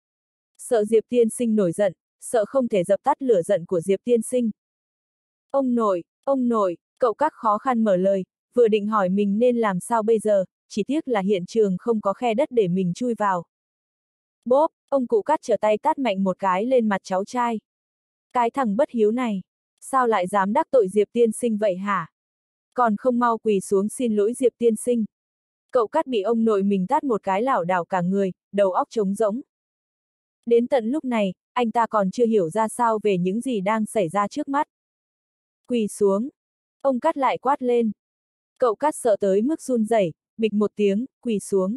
Sợ Diệp tiên sinh nổi giận, sợ không thể dập tắt lửa giận của Diệp tiên sinh. Ông nội, ông nội, cậu Cát khó khăn mở lời, vừa định hỏi mình nên làm sao bây giờ, chỉ tiếc là hiện trường không có khe đất để mình chui vào. Bốp, ông cụ Cát trở tay tát mạnh một cái lên mặt cháu trai. Cái thằng bất hiếu này, sao lại dám đắc tội Diệp tiên sinh vậy hả? Còn không mau quỳ xuống xin lỗi Diệp tiên sinh. Cậu Cát bị ông nội mình tát một cái lảo đảo cả người, đầu óc trống rỗng. Đến tận lúc này, anh ta còn chưa hiểu ra sao về những gì đang xảy ra trước mắt. Quỳ xuống. Ông Cát lại quát lên. Cậu Cát sợ tới mức run rẩy, bịch một tiếng, quỳ xuống.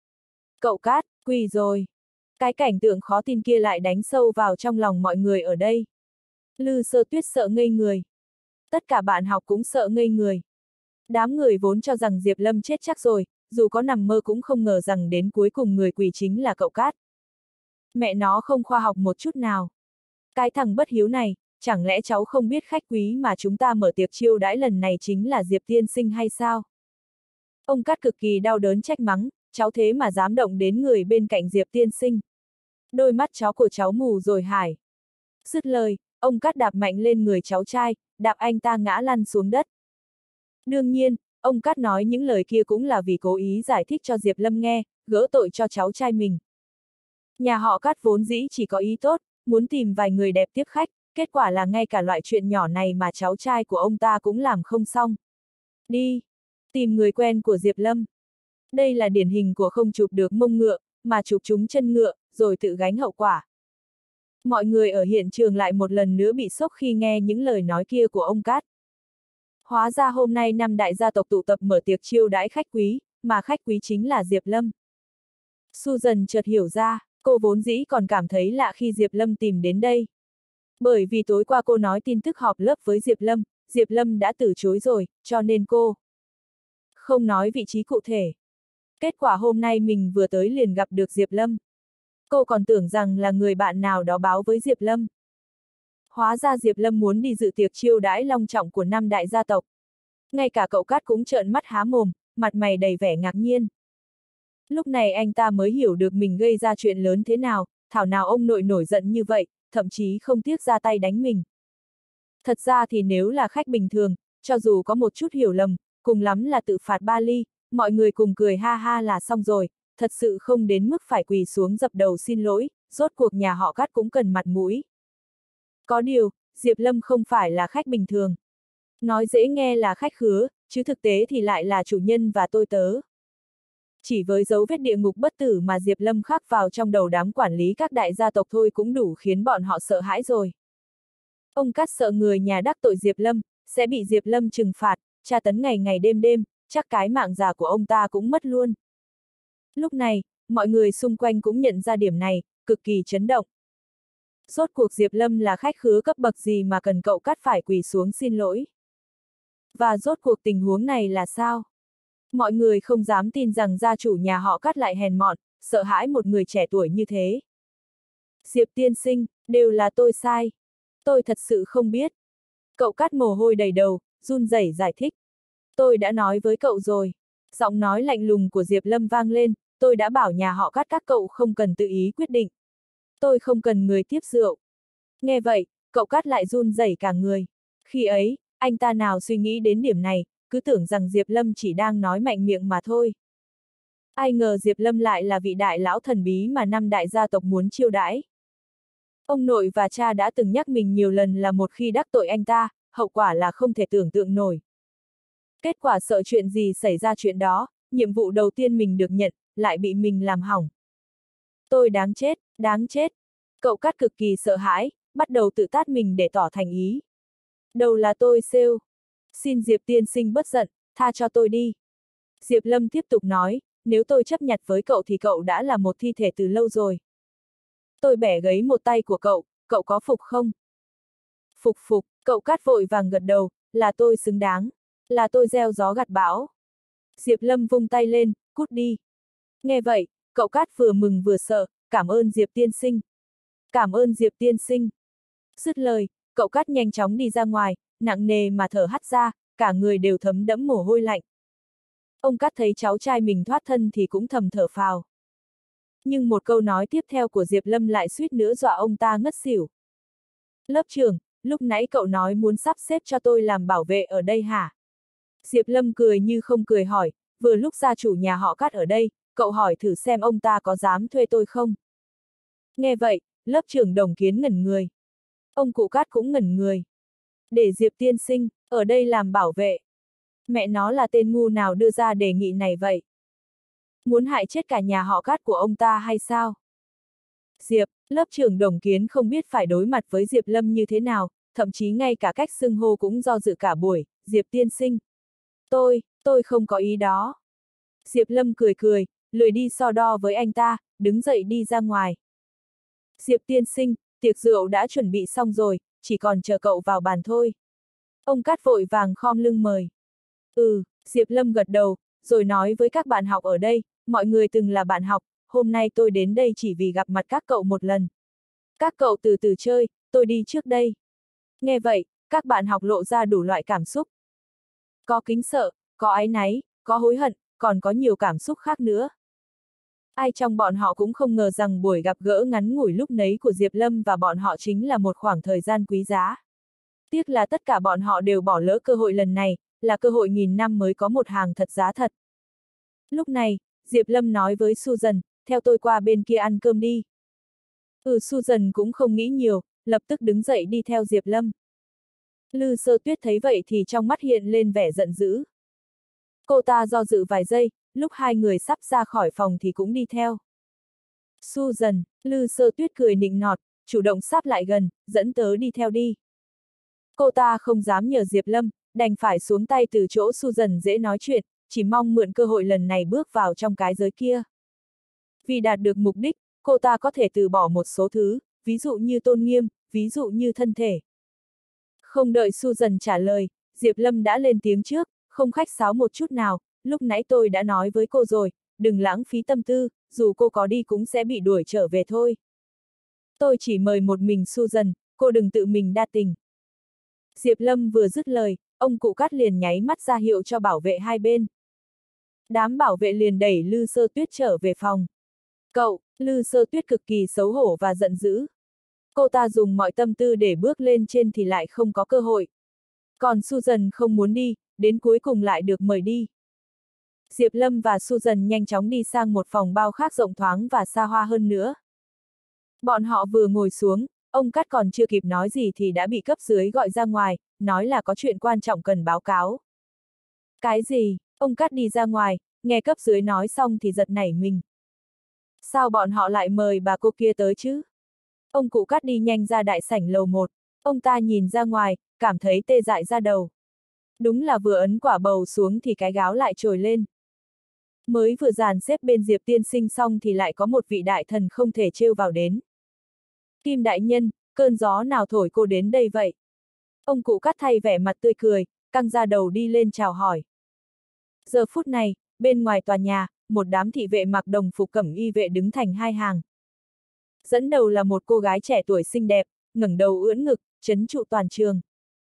Cậu Cát, quỳ rồi. Cái cảnh tượng khó tin kia lại đánh sâu vào trong lòng mọi người ở đây. Lư Sơ Tuyết sợ ngây người. Tất cả bạn học cũng sợ ngây người. Đám người vốn cho rằng Diệp Lâm chết chắc rồi, dù có nằm mơ cũng không ngờ rằng đến cuối cùng người quỳ chính là cậu Cát. Mẹ nó không khoa học một chút nào. Cái thằng bất hiếu này, chẳng lẽ cháu không biết khách quý mà chúng ta mở tiệc chiêu đãi lần này chính là Diệp tiên sinh hay sao? Ông Cát cực kỳ đau đớn trách mắng, cháu thế mà dám động đến người bên cạnh Diệp tiên sinh. Đôi mắt cháu của cháu mù rồi hải. Dứt lời, ông Cát đạp mạnh lên người cháu trai, đạp anh ta ngã lăn xuống đất. Đương nhiên, ông Cát nói những lời kia cũng là vì cố ý giải thích cho Diệp Lâm nghe, gỡ tội cho cháu trai mình. Nhà họ Cát vốn dĩ chỉ có ý tốt, muốn tìm vài người đẹp tiếp khách, kết quả là ngay cả loại chuyện nhỏ này mà cháu trai của ông ta cũng làm không xong. Đi! Tìm người quen của Diệp Lâm. Đây là điển hình của không chụp được mông ngựa, mà chụp trúng chân ngựa, rồi tự gánh hậu quả. Mọi người ở hiện trường lại một lần nữa bị sốc khi nghe những lời nói kia của ông Cát. Hóa ra hôm nay năm đại gia tộc tụ tập mở tiệc chiêu đãi khách quý, mà khách quý chính là Diệp Lâm. Susan chợt hiểu ra, cô vốn dĩ còn cảm thấy lạ khi Diệp Lâm tìm đến đây. Bởi vì tối qua cô nói tin tức họp lớp với Diệp Lâm, Diệp Lâm đã từ chối rồi, cho nên cô không nói vị trí cụ thể. Kết quả hôm nay mình vừa tới liền gặp được Diệp Lâm. Cô còn tưởng rằng là người bạn nào đó báo với Diệp Lâm. Hóa ra Diệp Lâm muốn đi dự tiệc chiêu đãi long trọng của năm đại gia tộc. Ngay cả cậu Cát cũng trợn mắt há mồm, mặt mày đầy vẻ ngạc nhiên. Lúc này anh ta mới hiểu được mình gây ra chuyện lớn thế nào, thảo nào ông nội nổi giận như vậy, thậm chí không tiếc ra tay đánh mình. Thật ra thì nếu là khách bình thường, cho dù có một chút hiểu lầm, cùng lắm là tự phạt ba ly, mọi người cùng cười ha ha là xong rồi, thật sự không đến mức phải quỳ xuống dập đầu xin lỗi, rốt cuộc nhà họ Cát cũng cần mặt mũi. Có điều, Diệp Lâm không phải là khách bình thường. Nói dễ nghe là khách khứa, chứ thực tế thì lại là chủ nhân và tôi tớ. Chỉ với dấu vết địa ngục bất tử mà Diệp Lâm khắc vào trong đầu đám quản lý các đại gia tộc thôi cũng đủ khiến bọn họ sợ hãi rồi. Ông Cát sợ người nhà đắc tội Diệp Lâm, sẽ bị Diệp Lâm trừng phạt, tra tấn ngày ngày đêm đêm, chắc cái mạng già của ông ta cũng mất luôn. Lúc này, mọi người xung quanh cũng nhận ra điểm này, cực kỳ chấn động. Rốt cuộc Diệp Lâm là khách khứa cấp bậc gì mà cần cậu Cát phải quỳ xuống xin lỗi? Và rốt cuộc tình huống này là sao? Mọi người không dám tin rằng gia chủ nhà họ Cát lại hèn mọn, sợ hãi một người trẻ tuổi như thế. Diệp tiên sinh, đều là tôi sai. Tôi thật sự không biết. Cậu Cát mồ hôi đầy đầu, run rẩy giải thích. Tôi đã nói với cậu rồi. Giọng nói lạnh lùng của Diệp Lâm vang lên, tôi đã bảo nhà họ Cát các cậu không cần tự ý quyết định. Tôi không cần người tiếp rượu. Nghe vậy, cậu Cát lại run rẩy cả người. Khi ấy, anh ta nào suy nghĩ đến điểm này, cứ tưởng rằng Diệp Lâm chỉ đang nói mạnh miệng mà thôi. Ai ngờ Diệp Lâm lại là vị đại lão thần bí mà năm đại gia tộc muốn chiêu đãi. Ông nội và cha đã từng nhắc mình nhiều lần là một khi đắc tội anh ta, hậu quả là không thể tưởng tượng nổi. Kết quả sợ chuyện gì xảy ra chuyện đó, nhiệm vụ đầu tiên mình được nhận, lại bị mình làm hỏng. Tôi đáng chết, đáng chết. Cậu Cát cực kỳ sợ hãi, bắt đầu tự tát mình để tỏ thành ý. Đầu là tôi sale. Xin Diệp tiên sinh bất giận, tha cho tôi đi. Diệp Lâm tiếp tục nói, nếu tôi chấp nhặt với cậu thì cậu đã là một thi thể từ lâu rồi. Tôi bẻ gấy một tay của cậu, cậu có phục không? Phục phục, cậu Cát vội vàng gật đầu, là tôi xứng đáng. Là tôi gieo gió gặt bão. Diệp Lâm vung tay lên, cút đi. Nghe vậy, cậu Cát vừa mừng vừa sợ, cảm ơn Diệp tiên sinh. Cảm ơn Diệp tiên sinh. Dứt lời, cậu Cát nhanh chóng đi ra ngoài, nặng nề mà thở hắt ra, cả người đều thấm đẫm mồ hôi lạnh. Ông Cát thấy cháu trai mình thoát thân thì cũng thầm thở phào. Nhưng một câu nói tiếp theo của Diệp Lâm lại suýt nữa dọa ông ta ngất xỉu. Lớp trưởng, lúc nãy cậu nói muốn sắp xếp cho tôi làm bảo vệ ở đây hả? Diệp Lâm cười như không cười hỏi, vừa lúc gia chủ nhà họ Cát ở đây, cậu hỏi thử xem ông ta có dám thuê tôi không? Nghe vậy, lớp trưởng Đồng Kiến ngẩn người. Ông cụ Cát cũng ngẩn người. Để Diệp tiên sinh, ở đây làm bảo vệ. Mẹ nó là tên ngu nào đưa ra đề nghị này vậy? Muốn hại chết cả nhà họ Cát của ông ta hay sao? Diệp, lớp trưởng Đồng Kiến không biết phải đối mặt với Diệp Lâm như thế nào, thậm chí ngay cả cách xưng hô cũng do dự cả buổi, Diệp tiên sinh. Tôi, tôi không có ý đó. Diệp Lâm cười cười, lười đi so đo với anh ta, đứng dậy đi ra ngoài. Diệp tiên sinh, tiệc rượu đã chuẩn bị xong rồi, chỉ còn chờ cậu vào bàn thôi. Ông Cát vội vàng khom lưng mời. Ừ, Diệp Lâm gật đầu, rồi nói với các bạn học ở đây, mọi người từng là bạn học, hôm nay tôi đến đây chỉ vì gặp mặt các cậu một lần. Các cậu từ từ chơi, tôi đi trước đây. Nghe vậy, các bạn học lộ ra đủ loại cảm xúc. Có kính sợ, có áy náy, có hối hận, còn có nhiều cảm xúc khác nữa. Ai trong bọn họ cũng không ngờ rằng buổi gặp gỡ ngắn ngủi lúc nấy của Diệp Lâm và bọn họ chính là một khoảng thời gian quý giá. Tiếc là tất cả bọn họ đều bỏ lỡ cơ hội lần này, là cơ hội nghìn năm mới có một hàng thật giá thật. Lúc này, Diệp Lâm nói với Susan, theo tôi qua bên kia ăn cơm đi. Ừ, Susan cũng không nghĩ nhiều, lập tức đứng dậy đi theo Diệp Lâm. Lư Sơ Tuyết thấy vậy thì trong mắt hiện lên vẻ giận dữ. Cô ta do dự vài giây, lúc hai người sắp ra khỏi phòng thì cũng đi theo. Susan, Lư Sơ Tuyết cười nịnh nọt, chủ động sáp lại gần, dẫn tớ đi theo đi. Cô ta không dám nhờ Diệp Lâm, đành phải xuống tay từ chỗ Susan dễ nói chuyện, chỉ mong mượn cơ hội lần này bước vào trong cái giới kia. Vì đạt được mục đích, cô ta có thể từ bỏ một số thứ, ví dụ như tôn nghiêm, ví dụ như thân thể. Không đợi Susan trả lời, Diệp Lâm đã lên tiếng trước, không khách sáo một chút nào, lúc nãy tôi đã nói với cô rồi, đừng lãng phí tâm tư, dù cô có đi cũng sẽ bị đuổi trở về thôi. Tôi chỉ mời một mình Susan, cô đừng tự mình đa tình. Diệp Lâm vừa dứt lời, ông cụ Cát liền nháy mắt ra hiệu cho bảo vệ hai bên. Đám bảo vệ liền đẩy Lư Sơ Tuyết trở về phòng. Cậu, Lư Sơ Tuyết cực kỳ xấu hổ và giận dữ. Cô ta dùng mọi tâm tư để bước lên trên thì lại không có cơ hội. Còn Susan không muốn đi, đến cuối cùng lại được mời đi. Diệp Lâm và Susan nhanh chóng đi sang một phòng bao khác rộng thoáng và xa hoa hơn nữa. Bọn họ vừa ngồi xuống, ông Cát còn chưa kịp nói gì thì đã bị cấp dưới gọi ra ngoài, nói là có chuyện quan trọng cần báo cáo. Cái gì? Ông Cát đi ra ngoài, nghe cấp dưới nói xong thì giật nảy mình. Sao bọn họ lại mời bà cô kia tới chứ? Ông cụ Cát đi nhanh ra đại sảnh lầu một, ông ta nhìn ra ngoài, cảm thấy tê dại ra đầu. Đúng là vừa ấn quả bầu xuống thì cái gáo lại trồi lên. Mới vừa dàn xếp bên Diệp tiên sinh xong thì lại có một vị đại thần không thể trêu vào đến. Kim đại nhân, cơn gió nào thổi cô đến đây vậy? Ông cụ Cát thay vẻ mặt tươi cười, căng ra đầu đi lên chào hỏi. Giờ phút này, bên ngoài tòa nhà, một đám thị vệ mặc đồng phục cẩm y vệ đứng thành hai hàng. Dẫn đầu là một cô gái trẻ tuổi xinh đẹp, ngẩng đầu ưỡn ngực, trấn trụ toàn trường.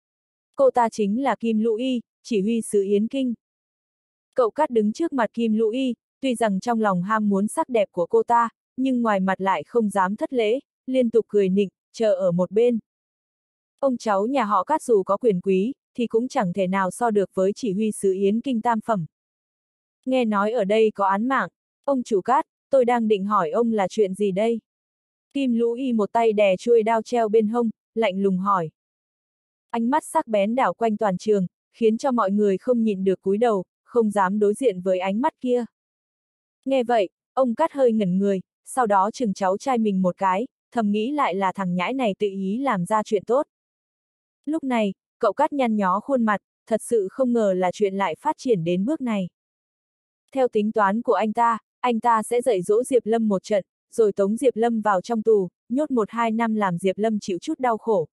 Cô ta chính là Kim Lũ Y, chỉ huy sứ Yến Kinh. Cậu Cát đứng trước mặt Kim Lũ Y, tuy rằng trong lòng ham muốn sắc đẹp của cô ta, nhưng ngoài mặt lại không dám thất lễ, liên tục cười nịnh, chờ ở một bên. Ông cháu nhà họ Cát dù có quyền quý, thì cũng chẳng thể nào so được với chỉ huy sứ Yến Kinh tam phẩm. Nghe nói ở đây có án mạng, ông chủ Cát, tôi đang định hỏi ông là chuyện gì đây? Kim Lũ Y một tay đè chuôi đao treo bên hông, lạnh lùng hỏi. Ánh mắt sắc bén đảo quanh toàn trường, khiến cho mọi người không nhịn được cúi đầu, không dám đối diện với ánh mắt kia. Nghe vậy, ông Cát hơi ngẩn người, sau đó chừng cháu trai mình một cái, thầm nghĩ lại là thằng nhãi này tự ý làm ra chuyện tốt. Lúc này, cậu Cát nhăn nhó khuôn mặt, thật sự không ngờ là chuyện lại phát triển đến bước này. Theo tính toán của anh ta, anh ta sẽ dạy dỗ Diệp Lâm một trận, rồi tống Diệp Lâm vào trong tù, nhốt một hai năm làm Diệp Lâm chịu chút đau khổ.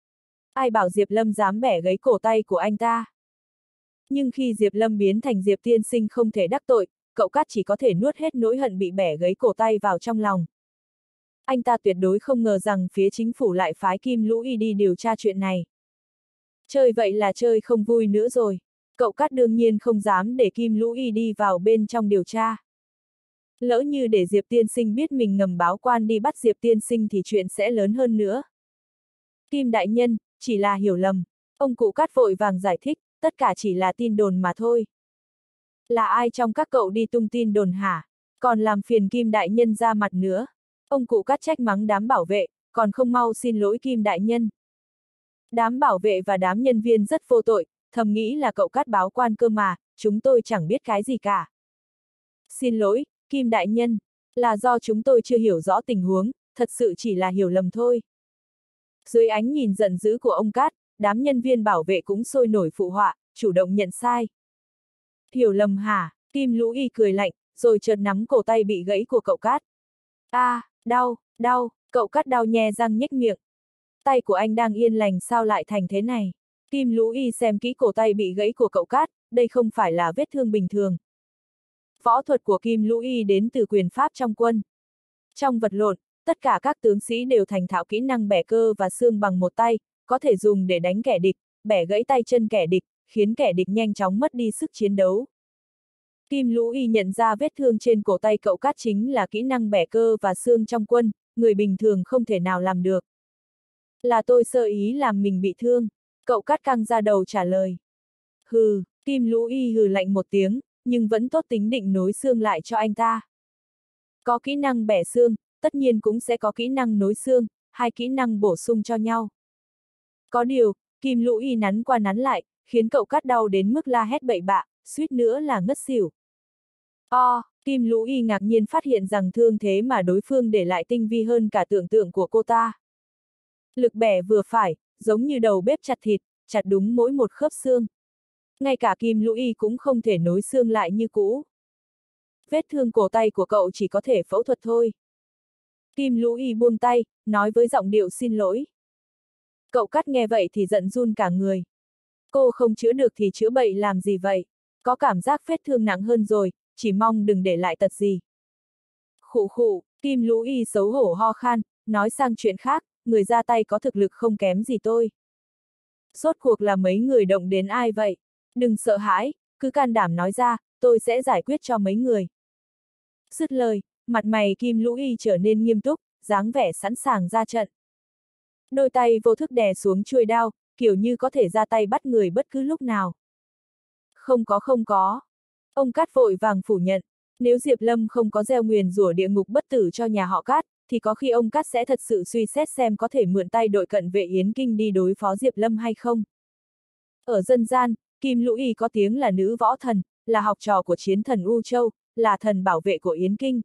Ai bảo Diệp Lâm dám bẻ gãy cổ tay của anh ta. Nhưng khi Diệp Lâm biến thành Diệp tiên sinh không thể đắc tội, cậu Cát chỉ có thể nuốt hết nỗi hận bị bẻ gãy cổ tay vào trong lòng. Anh ta tuyệt đối không ngờ rằng phía chính phủ lại phái Kim Lũ Y đi điều tra chuyện này. Chơi vậy là chơi không vui nữa rồi. Cậu Cát đương nhiên không dám để Kim Lũ Y đi vào bên trong điều tra. Lỡ như để Diệp tiên sinh biết mình ngầm báo quan đi bắt Diệp tiên sinh thì chuyện sẽ lớn hơn nữa. Kim đại nhân, chỉ là hiểu lầm. Ông cụ Cát vội vàng giải thích, tất cả chỉ là tin đồn mà thôi. Là ai trong các cậu đi tung tin đồn hả? Còn làm phiền Kim đại nhân ra mặt nữa. Ông cụ Cát trách mắng đám bảo vệ, còn không mau xin lỗi Kim đại nhân. Đám bảo vệ và đám nhân viên rất vô tội, thầm nghĩ là cậu Cát báo quan cơ mà, chúng tôi chẳng biết cái gì cả. Xin lỗi, Kim đại nhân, là do chúng tôi chưa hiểu rõ tình huống, thật sự chỉ là hiểu lầm thôi. Dưới ánh nhìn giận dữ của ông Cát, đám nhân viên bảo vệ cũng sôi nổi phụ họa, chủ động nhận sai. Hiểu lầm hả? Kim Lũ Y cười lạnh, rồi chợt nắm cổ tay bị gãy của cậu Cát. A, à, đau, đau, cậu Cát đau nhe răng nhếch miệng. Tay của anh đang yên lành sao lại thành thế này? Kim Lũ Y xem kỹ cổ tay bị gãy của cậu Cát, đây không phải là vết thương bình thường. Võ thuật của Kim Lũ Y đến từ quyền pháp trong quân. Trong vật lộn, tất cả các tướng sĩ đều thành thạo kỹ năng bẻ cơ và xương bằng một tay, có thể dùng để đánh kẻ địch, bẻ gãy tay chân kẻ địch, khiến kẻ địch nhanh chóng mất đi sức chiến đấu. Kim Lũ Y nhận ra vết thương trên cổ tay cậu Cát chính là kỹ năng bẻ cơ và xương trong quân, người bình thường không thể nào làm được. Là tôi sơ ý làm mình bị thương, cậu Cát căng ra đầu trả lời. Hừ, Kim Lũ Y hừ lạnh một tiếng, nhưng vẫn tốt tính định nối xương lại cho anh ta. Có kỹ năng bẻ xương, tất nhiên cũng sẽ có kỹ năng nối xương, hai kỹ năng bổ sung cho nhau. Có điều, Kim Lũ Y nắn qua nắn lại, khiến cậu Cát đau đến mức la hét bậy bạ, suýt nữa là ngất xỉu. O, Kim Lũ Y ngạc nhiên phát hiện rằng thương thế mà đối phương để lại tinh vi hơn cả tưởng tượng của cô ta. Lực bẻ vừa phải, giống như đầu bếp chặt thịt, chặt đúng mỗi một khớp xương. Ngay cả Kim Lũ Y cũng không thể nối xương lại như cũ. Vết thương cổ tay của cậu chỉ có thể phẫu thuật thôi. Kim Lũ Y buông tay, nói với giọng điệu xin lỗi. Cậu Cát nghe vậy thì giận run cả người. Cô không chữa được thì chữa bệnh làm gì vậy? Có cảm giác vết thương nặng hơn rồi, chỉ mong đừng để lại tật gì. Khụ khụ, Kim Lũ Y xấu hổ ho khan, nói sang chuyện khác, người ra tay có thực lực không kém gì tôi. Rốt cuộc là mấy người động đến ai vậy? Đừng sợ hãi, cứ can đảm nói ra, tôi sẽ giải quyết cho mấy người. Dứt lời, mặt mày Kim Lũ Y trở nên nghiêm túc, dáng vẻ sẵn sàng ra trận. Đôi tay vô thức đè xuống chuôi đao, kiểu như có thể ra tay bắt người bất cứ lúc nào. Không có không có. Ông Cát vội vàng phủ nhận, nếu Diệp Lâm không có gieo nguyền rủa địa ngục bất tử cho nhà họ Cát, thì có khi ông Cát sẽ thật sự suy xét xem có thể mượn tay đội cận vệ Yến Kinh đi đối phó Diệp Lâm hay không. Ở dân gian, Kim Lũ Y có tiếng là nữ võ thần, là học trò của chiến thần U Châu, là thần bảo vệ của Yến Kinh.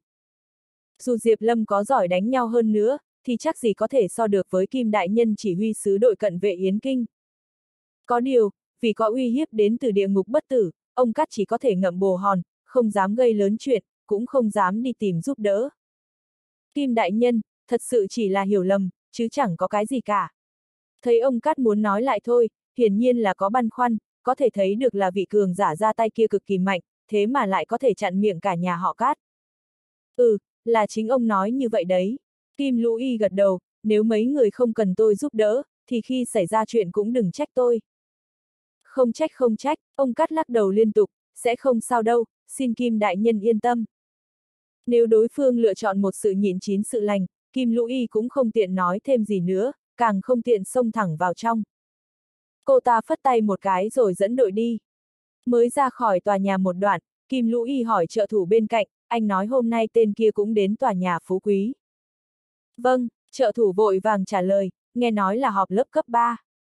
Dù Diệp Lâm có giỏi đánh nhau hơn nữa, thì chắc gì có thể so được với Kim đại nhân chỉ huy sứ đội cận vệ Yến Kinh. Có điều, vì có uy hiếp đến từ địa ngục bất tử, ông Cát chỉ có thể ngậm bồ hòn, không dám gây lớn chuyện, cũng không dám đi tìm giúp đỡ. Kim đại nhân, thật sự chỉ là hiểu lầm, chứ chẳng có cái gì cả. Thấy ông Cát muốn nói lại thôi, hiển nhiên là có băn khoăn, có thể thấy được là vị cường giả ra tay kia cực kỳ mạnh, thế mà lại có thể chặn miệng cả nhà họ Cát. Ừ, là chính ông nói như vậy đấy. Kim Lũ Y gật đầu, nếu mấy người không cần tôi giúp đỡ, thì khi xảy ra chuyện cũng đừng trách tôi. Không trách không trách, ông Cát lắc đầu liên tục, sẽ không sao đâu, xin Kim đại nhân yên tâm. Nếu đối phương lựa chọn một sự nhịn chín sự lành, Kim Lũ Y cũng không tiện nói thêm gì nữa, càng không tiện xông thẳng vào trong. Cô ta phất tay một cái rồi dẫn đội đi. Mới ra khỏi tòa nhà một đoạn, Kim Lũ Y hỏi trợ thủ bên cạnh, anh nói hôm nay tên kia cũng đến tòa nhà Phú Quý. Vâng, trợ thủ vội vàng trả lời, nghe nói là họp lớp cấp ba.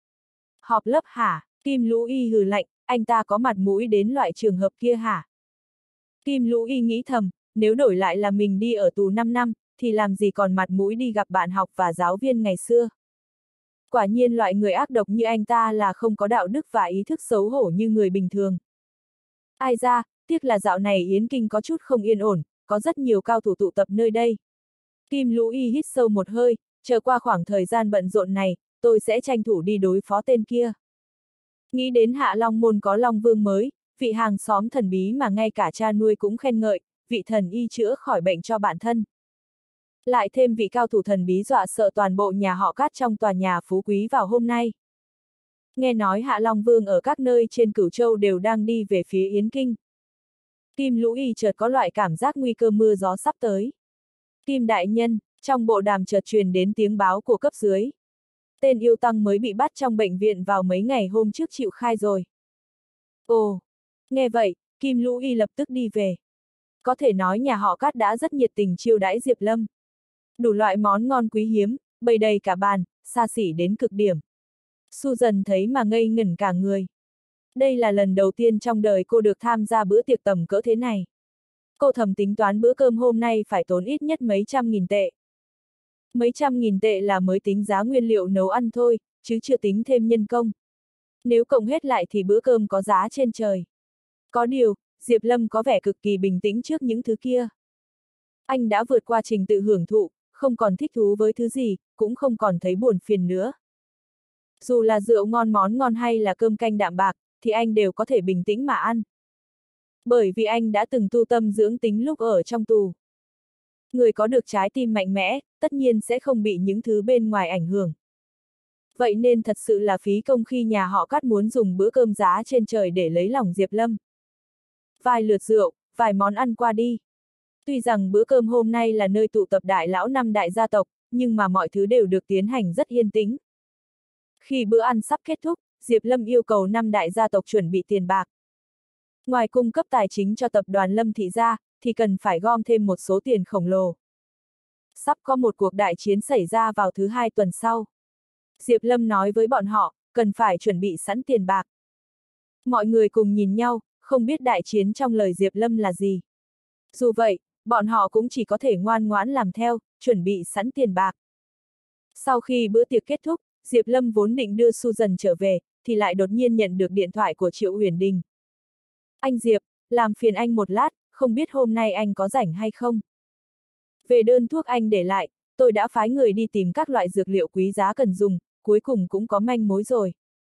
Họp lớp hả? Kim Lũ Y hừ lạnh, anh ta có mặt mũi đến loại trường hợp kia hả? Kim Lũ Y nghĩ thầm, nếu đổi lại là mình đi ở tù năm năm, thì làm gì còn mặt mũi đi gặp bạn học và giáo viên ngày xưa. Quả nhiên loại người ác độc như anh ta là không có đạo đức và ý thức xấu hổ như người bình thường. Ai ra, tiếc là dạo này Yến Kinh có chút không yên ổn, có rất nhiều cao thủ tụ tập nơi đây. Kim Lũ Y hít sâu một hơi, chờ qua khoảng thời gian bận rộn này, tôi sẽ tranh thủ đi đối phó tên kia. Nghĩ đến Hạ Long Môn có Long Vương mới, vị hàng xóm thần bí mà ngay cả cha nuôi cũng khen ngợi, vị thần y chữa khỏi bệnh cho bản thân. Lại thêm vị cao thủ thần bí dọa sợ toàn bộ nhà họ Cát trong tòa nhà Phú Quý vào hôm nay. Nghe nói Hạ Long Vương ở các nơi trên Cửu Châu đều đang đi về phía Yến Kinh. Kim Lũ Y chợt có loại cảm giác nguy cơ mưa gió sắp tới. Kim đại nhân, trong bộ đàm chợt truyền đến tiếng báo của cấp dưới. Tên yêu tăng mới bị bắt trong bệnh viện vào mấy ngày hôm trước chịu khai rồi. Ồ, nghe vậy, Kim Lũ Y lập tức đi về. Có thể nói nhà họ Cát đã rất nhiệt tình chiêu đãi Diệp Lâm. Đủ loại món ngon quý hiếm, bày đầy cả bàn, xa xỉ đến cực điểm. Susan thấy mà ngây ngẩn cả người. Đây là lần đầu tiên trong đời cô được tham gia bữa tiệc tầm cỡ thế này. Cô thầm tính toán bữa cơm hôm nay phải tốn ít nhất mấy trăm nghìn tệ. Mấy trăm nghìn tệ là mới tính giá nguyên liệu nấu ăn thôi, chứ chưa tính thêm nhân công. Nếu cộng hết lại thì bữa cơm có giá trên trời. Có điều, Diệp Lâm có vẻ cực kỳ bình tĩnh trước những thứ kia. Anh đã vượt qua trình tự hưởng thụ, không còn thích thú với thứ gì, cũng không còn thấy buồn phiền nữa. Dù là rượu ngon món ngon hay là cơm canh đạm bạc, thì anh đều có thể bình tĩnh mà ăn. Bởi vì anh đã từng tu tâm dưỡng tính lúc ở trong tù. Người có được trái tim mạnh mẽ, tất nhiên sẽ không bị những thứ bên ngoài ảnh hưởng. Vậy nên thật sự là phí công khi nhà họ Cát muốn dùng bữa cơm giá trên trời để lấy lòng Diệp Lâm. Vài lượt rượu, vài món ăn qua đi. Tuy rằng bữa cơm hôm nay là nơi tụ tập đại lão năm đại gia tộc, nhưng mà mọi thứ đều được tiến hành rất yên tĩnh. Khi bữa ăn sắp kết thúc, Diệp Lâm yêu cầu năm đại gia tộc chuẩn bị tiền bạc. Ngoài cung cấp tài chính cho tập đoàn Lâm Thị ra, thì cần phải gom thêm một số tiền khổng lồ. Sắp có một cuộc đại chiến xảy ra vào thứ hai tuần sau. Diệp Lâm nói với bọn họ, cần phải chuẩn bị sẵn tiền bạc. Mọi người cùng nhìn nhau, không biết đại chiến trong lời Diệp Lâm là gì. Dù vậy, bọn họ cũng chỉ có thể ngoan ngoãn làm theo, chuẩn bị sẵn tiền bạc. Sau khi bữa tiệc kết thúc, Diệp Lâm vốn định đưa Susan trở về, thì lại đột nhiên nhận được điện thoại của Triệu Uyển Đình. Anh Diệp, làm phiền anh một lát, không biết hôm nay anh có rảnh hay không? Về đơn thuốc anh để lại, tôi đã phái người đi tìm các loại dược liệu quý giá cần dùng, cuối cùng cũng có manh mối rồi.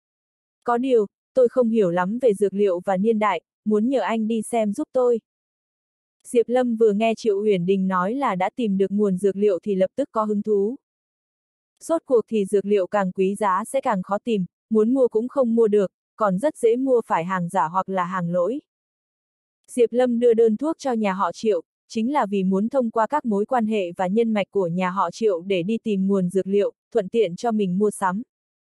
Có điều, tôi không hiểu lắm về dược liệu và niên đại, muốn nhờ anh đi xem giúp tôi. Diệp Lâm vừa nghe Triệu Uyển Đình nói là đã tìm được nguồn dược liệu thì lập tức có hứng thú. Rốt cuộc thì dược liệu càng quý giá sẽ càng khó tìm, muốn mua cũng không mua được, còn rất dễ mua phải hàng giả hoặc là hàng lỗi. Diệp Lâm đưa đơn thuốc cho nhà họ Triệu, chính là vì muốn thông qua các mối quan hệ và nhân mạch của nhà họ Triệu để đi tìm nguồn dược liệu, thuận tiện cho mình mua sắm.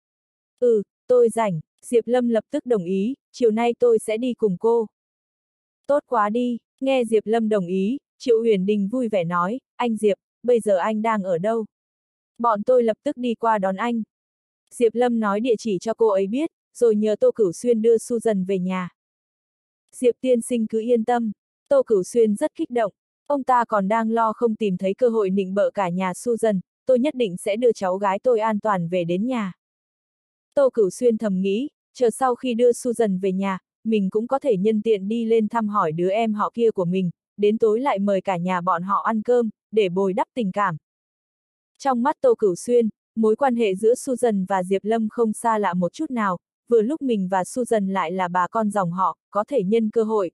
Ừ, tôi rảnh, Diệp Lâm lập tức đồng ý, chiều nay tôi sẽ đi cùng cô. Tốt quá đi, nghe Diệp Lâm đồng ý, Triệu Uyển Đình vui vẻ nói, anh Diệp, bây giờ anh đang ở đâu? Bọn tôi lập tức đi qua đón anh. Diệp Lâm nói địa chỉ cho cô ấy biết, rồi nhờ Tô Cửu Xuyên đưa Susan về nhà. Diệp tiên sinh cứ yên tâm, Tô Cửu Xuyên rất kích động, ông ta còn đang lo không tìm thấy cơ hội nịnh bợ cả nhà Susan, tôi nhất định sẽ đưa cháu gái tôi an toàn về đến nhà. Tô Cửu Xuyên thầm nghĩ, chờ sau khi đưa Susan về nhà, mình cũng có thể nhân tiện đi lên thăm hỏi đứa em họ kia của mình, đến tối lại mời cả nhà bọn họ ăn cơm, để bồi đắp tình cảm. Trong mắt Tô Cửu Xuyên, mối quan hệ giữa Susan và Diệp Lâm không xa lạ một chút nào, vừa lúc mình và Susan lại là bà con dòng họ, có thể nhân cơ hội.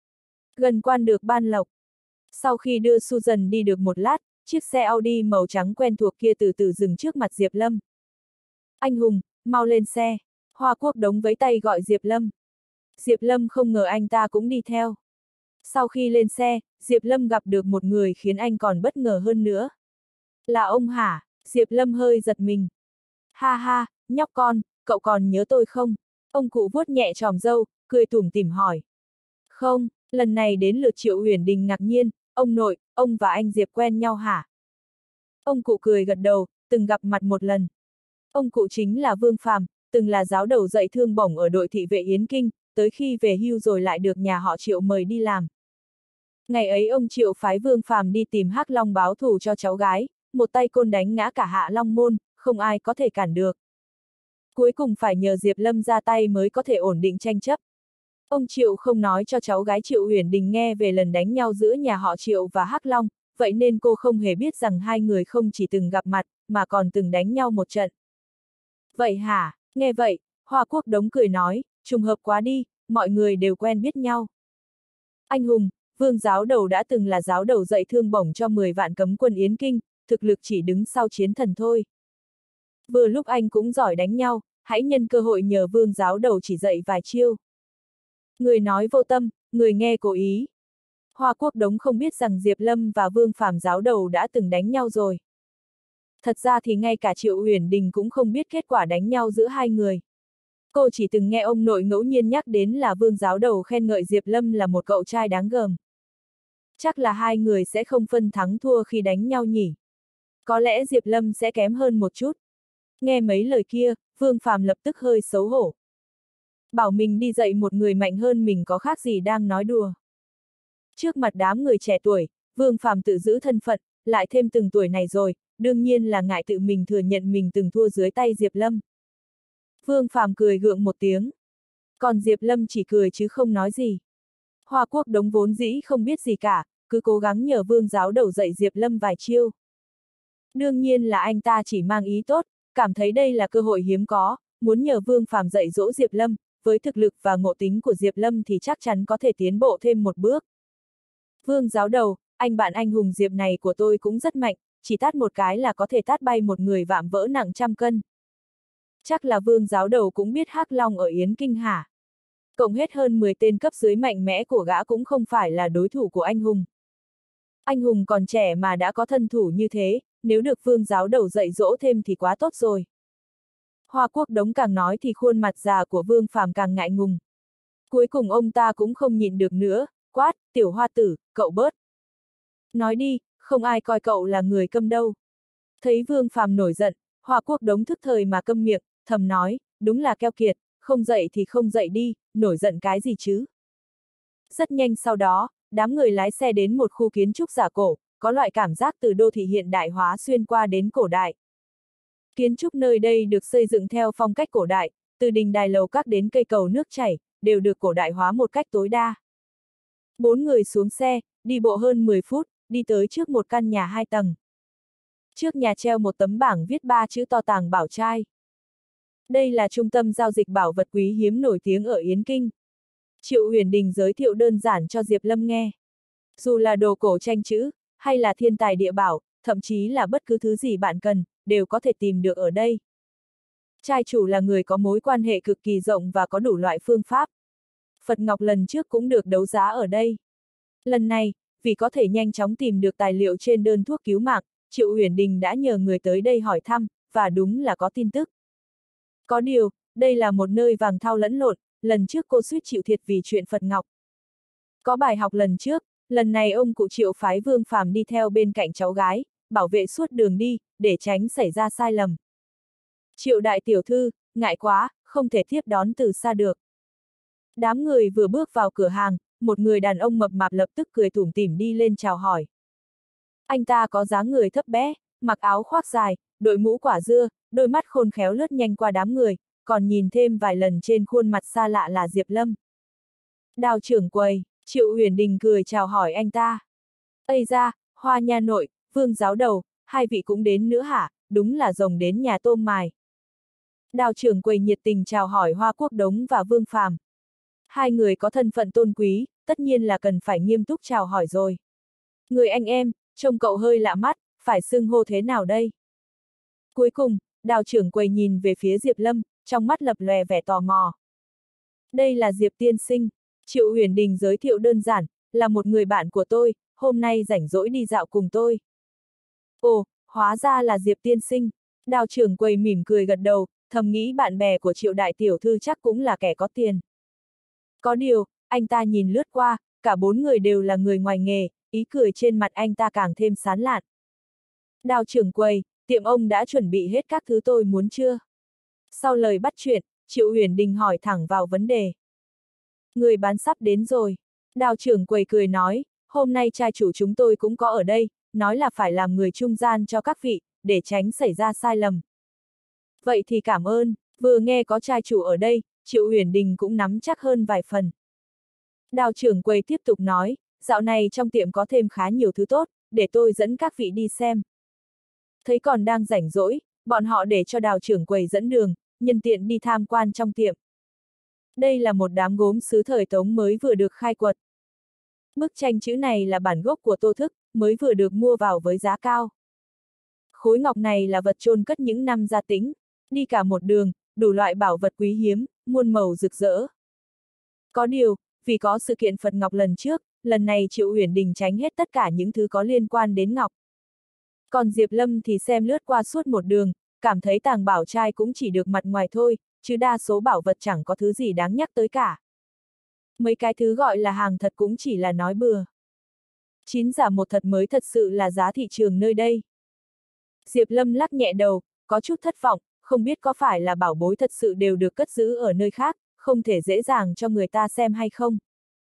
Gần quan được Ban Lộc. Sau khi đưa Susan đi được một lát, chiếc xe Audi màu trắng quen thuộc kia từ từ dừng trước mặt Diệp Lâm. Anh Hùng, mau lên xe. Hoa Quốc Đống vẫy tay gọi Diệp Lâm. Diệp Lâm không ngờ anh ta cũng đi theo. Sau khi lên xe, Diệp Lâm gặp được một người khiến anh còn bất ngờ hơn nữa. Là ông hả? Diệp Lâm hơi giật mình. Ha ha, nhóc con, cậu còn nhớ tôi không? Ông cụ vuốt nhẹ chòm râu, cười tủm tỉm hỏi. Không, lần này đến lượt Triệu Uyển Đình ngạc nhiên, ông nội, ông và anh Diệp quen nhau hả? Ông cụ cười gật đầu, từng gặp mặt một lần. Ông cụ chính là Vương Phàm, từng là giáo đầu dạy thương bổng ở đội thị vệ Yến Kinh, tới khi về hưu rồi lại được nhà họ Triệu mời đi làm. Ngày ấy ông Triệu phái Vương Phàm đi tìm Hắc Long báo thù cho cháu gái, một tay côn đánh ngã cả Hạ Long môn, không ai có thể cản được. Cuối cùng phải nhờ Diệp Lâm ra tay mới có thể ổn định tranh chấp. Ông Triệu không nói cho cháu gái Triệu Uyển Đình nghe về lần đánh nhau giữa nhà họ Triệu và Hắc Long, vậy nên cô không hề biết rằng hai người không chỉ từng gặp mặt, mà còn từng đánh nhau một trận. Vậy hả? Nghe vậy, Hoa Quốc Đống cười nói, trùng hợp quá đi, mọi người đều quen biết nhau. Anh Hùng, Vương giáo đầu đã từng là giáo đầu dạy thương bổng cho mười vạn cấm quân Yến Kinh, thực lực chỉ đứng sau chiến thần thôi. Vừa lúc anh cũng giỏi đánh nhau, hãy nhân cơ hội nhờ Vương giáo đầu chỉ dạy vài chiêu. Người nói vô tâm, người nghe cố ý. Hoa Quốc Đống không biết rằng Diệp Lâm và Vương Phàm giáo đầu đã từng đánh nhau rồi. Thật ra thì ngay cả Triệu Uyển Đình cũng không biết kết quả đánh nhau giữa hai người. Cô chỉ từng nghe ông nội ngẫu nhiên nhắc đến là Vương giáo đầu khen ngợi Diệp Lâm là một cậu trai đáng gờm. Chắc là hai người sẽ không phân thắng thua khi đánh nhau nhỉ. Có lẽ Diệp Lâm sẽ kém hơn một chút. Nghe mấy lời kia, Vương Phàm lập tức hơi xấu hổ. Bảo mình đi dạy một người mạnh hơn mình có khác gì đang nói đùa. Trước mặt đám người trẻ tuổi, Vương Phàm tự giữ thân phận, lại thêm từng tuổi này rồi, đương nhiên là ngại tự mình thừa nhận mình từng thua dưới tay Diệp Lâm. Vương Phàm cười gượng một tiếng. Còn Diệp Lâm chỉ cười chứ không nói gì. Hoa Quốc Đống vốn dĩ không biết gì cả, cứ cố gắng nhờ Vương giáo đầu dạy Diệp Lâm vài chiêu. Đương nhiên là anh ta chỉ mang ý tốt, cảm thấy đây là cơ hội hiếm có, muốn nhờ Vương Phàm dạy dỗ Diệp Lâm, với thực lực và ngộ tính của Diệp Lâm thì chắc chắn có thể tiến bộ thêm một bước. Vương giáo đầu, anh bạn anh hùng Diệp này của tôi cũng rất mạnh, chỉ tát một cái là có thể tát bay một người vạm vỡ nặng trăm cân. Chắc là Vương giáo đầu cũng biết Hắc Long ở Yến Kinh hả? Cộng hết hơn mười tên cấp dưới mạnh mẽ của gã cũng không phải là đối thủ của anh hùng. Anh hùng còn trẻ mà đã có thân thủ như thế, nếu được Vương giáo đầu dạy dỗ thêm thì quá tốt rồi. Hoa Quốc Đống càng nói thì khuôn mặt già của Vương Phàm càng ngại ngùng. Cuối cùng ông ta cũng không nhịn được nữa, quát, tiểu Hoa tử, cậu bớt. Nói đi, không ai coi cậu là người câm đâu. Thấy Vương Phàm nổi giận, Hoa Quốc Đống thức thời mà câm miệng, thầm nói, đúng là keo kiệt, không dậy thì không dậy đi, nổi giận cái gì chứ. Rất nhanh sau đó, đám người lái xe đến một khu kiến trúc giả cổ, có loại cảm giác từ đô thị hiện đại hóa xuyên qua đến cổ đại. Kiến trúc nơi đây được xây dựng theo phong cách cổ đại, từ đình đài lầu các đến cây cầu nước chảy, đều được cổ đại hóa một cách tối đa. Bốn người xuống xe, đi bộ hơn mười phút, đi tới trước một căn nhà hai tầng. Trước nhà treo một tấm bảng viết ba chữ to Tàng Bảo Trai. Đây là trung tâm giao dịch bảo vật quý hiếm nổi tiếng ở Yến Kinh. Triệu Uyển Đình giới thiệu đơn giản cho Diệp Lâm nghe. Dù là đồ cổ tranh chữ, hay là thiên tài địa bảo, thậm chí là bất cứ thứ gì bạn cần, đều có thể tìm được ở đây. Trai chủ là người có mối quan hệ cực kỳ rộng và có đủ loại phương pháp. Phật Ngọc lần trước cũng được đấu giá ở đây. Lần này, vì có thể nhanh chóng tìm được tài liệu trên đơn thuốc cứu mạng, Triệu Uyển Đình đã nhờ người tới đây hỏi thăm, và đúng là có tin tức. Có điều, đây là một nơi vàng thau lẫn lộn, lần trước cô suýt chịu thiệt vì chuyện Phật Ngọc. Có bài học lần trước, lần này ông cụ Triệu phái Vương Phàm đi theo bên cạnh cháu gái, bảo vệ suốt đường đi, để tránh xảy ra sai lầm. Triệu đại tiểu thư, ngại quá, không thể tiếp đón từ xa được. Đám người vừa bước vào cửa hàng, một người đàn ông mập mạp lập tức cười tủm tỉm đi lên chào hỏi. Anh ta có dáng người thấp bé, mặc áo khoác dài, đội mũ quả dưa, đôi mắt khôn khéo lướt nhanh qua đám người, còn nhìn thêm vài lần trên khuôn mặt xa lạ là Diệp Lâm. Đào trưởng quầy, Triệu Uyển Đình cười chào hỏi anh ta. Ây ra, Hoa nha nội, Vương giáo đầu, hai vị cũng đến nữa hả, đúng là rồng đến nhà tôm mài. Đào trưởng quầy nhiệt tình chào hỏi Hoa Quốc Đống và Vương Phàm. Hai người có thân phận tôn quý, tất nhiên là cần phải nghiêm túc chào hỏi rồi. Người anh em, trông cậu hơi lạ mắt, phải xưng hô thế nào đây? Cuối cùng, đào trưởng quầy nhìn về phía Diệp Lâm, trong mắt lập lòe vẻ tò mò. Đây là Diệp tiên sinh, Triệu Huyền Đình giới thiệu đơn giản, là một người bạn của tôi, hôm nay rảnh rỗi đi dạo cùng tôi. Ồ, hóa ra là Diệp tiên sinh, đào trưởng quầy mỉm cười gật đầu, thầm nghĩ bạn bè của Triệu đại tiểu thư chắc cũng là kẻ có tiền. Có điều, anh ta nhìn lướt qua, cả bốn người đều là người ngoài nghề, ý cười trên mặt anh ta càng thêm sán lạn. Đào trưởng quầy, tiệm ông đã chuẩn bị hết các thứ tôi muốn chưa? Sau lời bắt chuyện, Triệu Huyền Đình hỏi thẳng vào vấn đề. Người bán sắp đến rồi. Đào trưởng quầy cười nói, hôm nay trai chủ chúng tôi cũng có ở đây, nói là phải làm người trung gian cho các vị, để tránh xảy ra sai lầm. Vậy thì cảm ơn, vừa nghe có trai chủ ở đây, Triệu Huyền Đình cũng nắm chắc hơn vài phần. Đào trưởng quầy tiếp tục nói, dạo này trong tiệm có thêm khá nhiều thứ tốt, để tôi dẫn các vị đi xem. Thấy còn đang rảnh rỗi, bọn họ để cho đào trưởng quầy dẫn đường, nhân tiện đi tham quan trong tiệm. Đây là một đám gốm sứ thời Tống mới vừa được khai quật. Bức tranh chữ này là bản gốc của Tô Thức, mới vừa được mua vào với giá cao. Khối ngọc này là vật chôn cất những năm Gia Tĩnh, đi cả một đường, đủ loại bảo vật quý hiếm, muôn màu rực rỡ. Có điều, vì có sự kiện Phật Ngọc lần trước, lần này Triệu Huyền Đình tránh hết tất cả những thứ có liên quan đến ngọc. Còn Diệp Lâm thì xem lướt qua suốt một đường, cảm thấy tàng bảo trai cũng chỉ được mặt ngoài thôi, chứ đa số bảo vật chẳng có thứ gì đáng nhắc tới cả. Mấy cái thứ gọi là hàng thật cũng chỉ là nói bừa. Chín giả một thật mới thật sự là giá thị trường nơi đây. Diệp Lâm lắc nhẹ đầu, có chút thất vọng, không biết có phải là bảo bối thật sự đều được cất giữ ở nơi khác, không thể dễ dàng cho người ta xem hay không.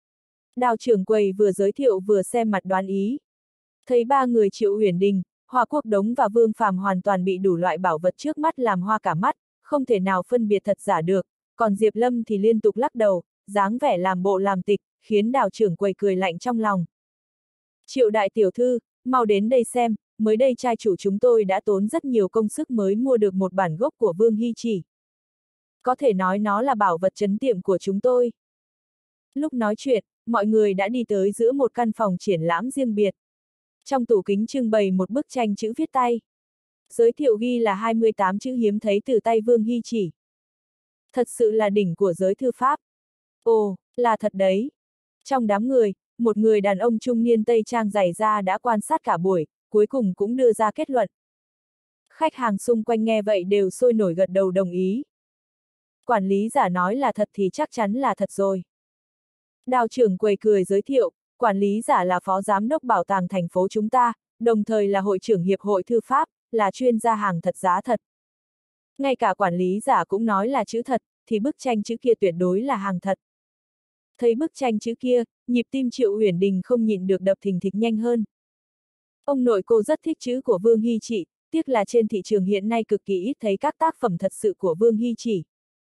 Đào trưởng quầy vừa giới thiệu vừa xem mặt đoán ý. Thấy ba người Triệu Huyền Đình, Hoa Quốc Đống và Vương Phàm hoàn toàn bị đủ loại bảo vật trước mắt làm hoa cả mắt, không thể nào phân biệt thật giả được, còn Diệp Lâm thì liên tục lắc đầu, dáng vẻ làm bộ làm tịch, khiến đào trưởng quầy cười lạnh trong lòng. Triệu đại tiểu thư, mau đến đây xem, mới đây trai chủ chúng tôi đã tốn rất nhiều công sức mới mua được một bản gốc của Vương Hy Chỉ. Có thể nói nó là bảo vật trấn tiệm của chúng tôi. Lúc nói chuyện, mọi người đã đi tới giữa một căn phòng triển lãm riêng biệt. Trong tủ kính trưng bày một bức tranh chữ viết tay. Giới thiệu ghi là hai mươi tám chữ hiếm thấy từ tay Vương Hy Chỉ. Thật sự là đỉnh của giới thư pháp. Ồ, là thật đấy. Trong đám người, một người đàn ông trung niên tây trang dày da đã quan sát cả buổi, cuối cùng cũng đưa ra kết luận. Khách hàng xung quanh nghe vậy đều sôi nổi gật đầu đồng ý. Quản lý giả nói là thật thì chắc chắn là thật rồi. Đào trưởng quầy cười giới thiệu, quản lý giả là phó giám đốc bảo tàng thành phố chúng ta, đồng thời là hội trưởng hiệp hội thư pháp, là chuyên gia hàng thật giá thật. Ngay cả quản lý giả cũng nói là chữ thật, thì bức tranh chữ kia tuyệt đối là hàng thật. Thấy bức tranh chữ kia, nhịp tim Triệu Huyền Đình không nhịn được đập thình thịch nhanh hơn. Ông nội cô rất thích chữ của Vương Hy Chỉ, tiếc là trên thị trường hiện nay cực kỳ ít thấy các tác phẩm thật sự của Vương Hy Chỉ.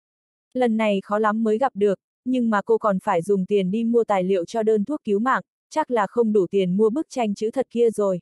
Lần này khó lắm mới gặp được, nhưng mà cô còn phải dùng tiền đi mua tài liệu cho đơn thuốc cứu mạng, chắc là không đủ tiền mua bức tranh chữ thật kia rồi.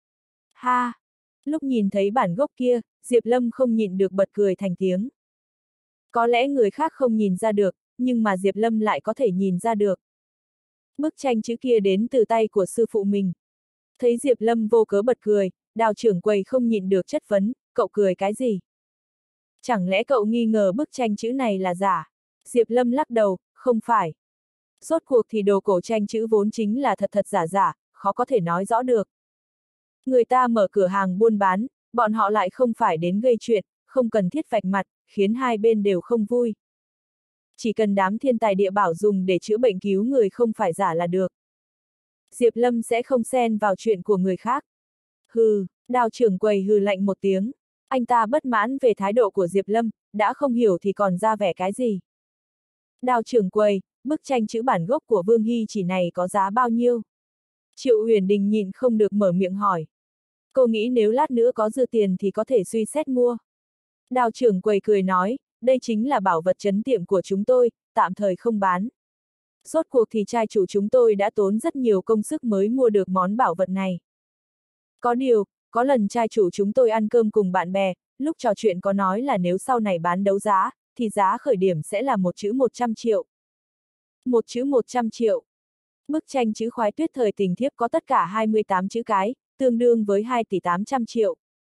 Ha! Lúc nhìn thấy bản gốc kia, Diệp Lâm không nhịn được bật cười thành tiếng. Có lẽ người khác không nhìn ra được, nhưng mà Diệp Lâm lại có thể nhìn ra được. Bức tranh chữ kia đến từ tay của sư phụ mình. Thấy Diệp Lâm vô cớ bật cười, đào trưởng quầy không nhịn được chất vấn, cậu cười cái gì? Chẳng lẽ cậu nghi ngờ bức tranh chữ này là giả? Diệp Lâm lắc đầu, không phải. Rốt cuộc thì đồ cổ tranh chữ vốn chính là thật thật giả giả, khó có thể nói rõ được. Người ta mở cửa hàng buôn bán, bọn họ lại không phải đến gây chuyện, không cần thiết vạch mặt, khiến hai bên đều không vui. Chỉ cần đám thiên tài địa bảo dùng để chữa bệnh cứu người không phải giả là được. Diệp Lâm sẽ không xen vào chuyện của người khác. Hừ, đào trưởng quầy hừ lạnh một tiếng. Anh ta bất mãn về thái độ của Diệp Lâm, đã không hiểu thì còn ra vẻ cái gì. Đào trưởng quầy, bức tranh chữ bản gốc của Vương Hy Chỉ này có giá bao nhiêu? Triệu Huyền Đình nhịn không được mở miệng hỏi. Cô nghĩ nếu lát nữa có dư tiền thì có thể suy xét mua. Đào trưởng quầy cười nói, đây chính là bảo vật trấn tiệm của chúng tôi, tạm thời không bán. Rốt cuộc thì trai chủ chúng tôi đã tốn rất nhiều công sức mới mua được món bảo vật này. Có điều, có lần trai chủ chúng tôi ăn cơm cùng bạn bè, lúc trò chuyện có nói là nếu sau này bán đấu giá, thì giá khởi điểm sẽ là một chữ một trăm triệu. Một chữ một trăm triệu. Bức tranh chữ khoái tuyết thời tình thiếp có tất cả hai mươi tám chữ cái, tương đương với hai tỷ tám trăm triệu.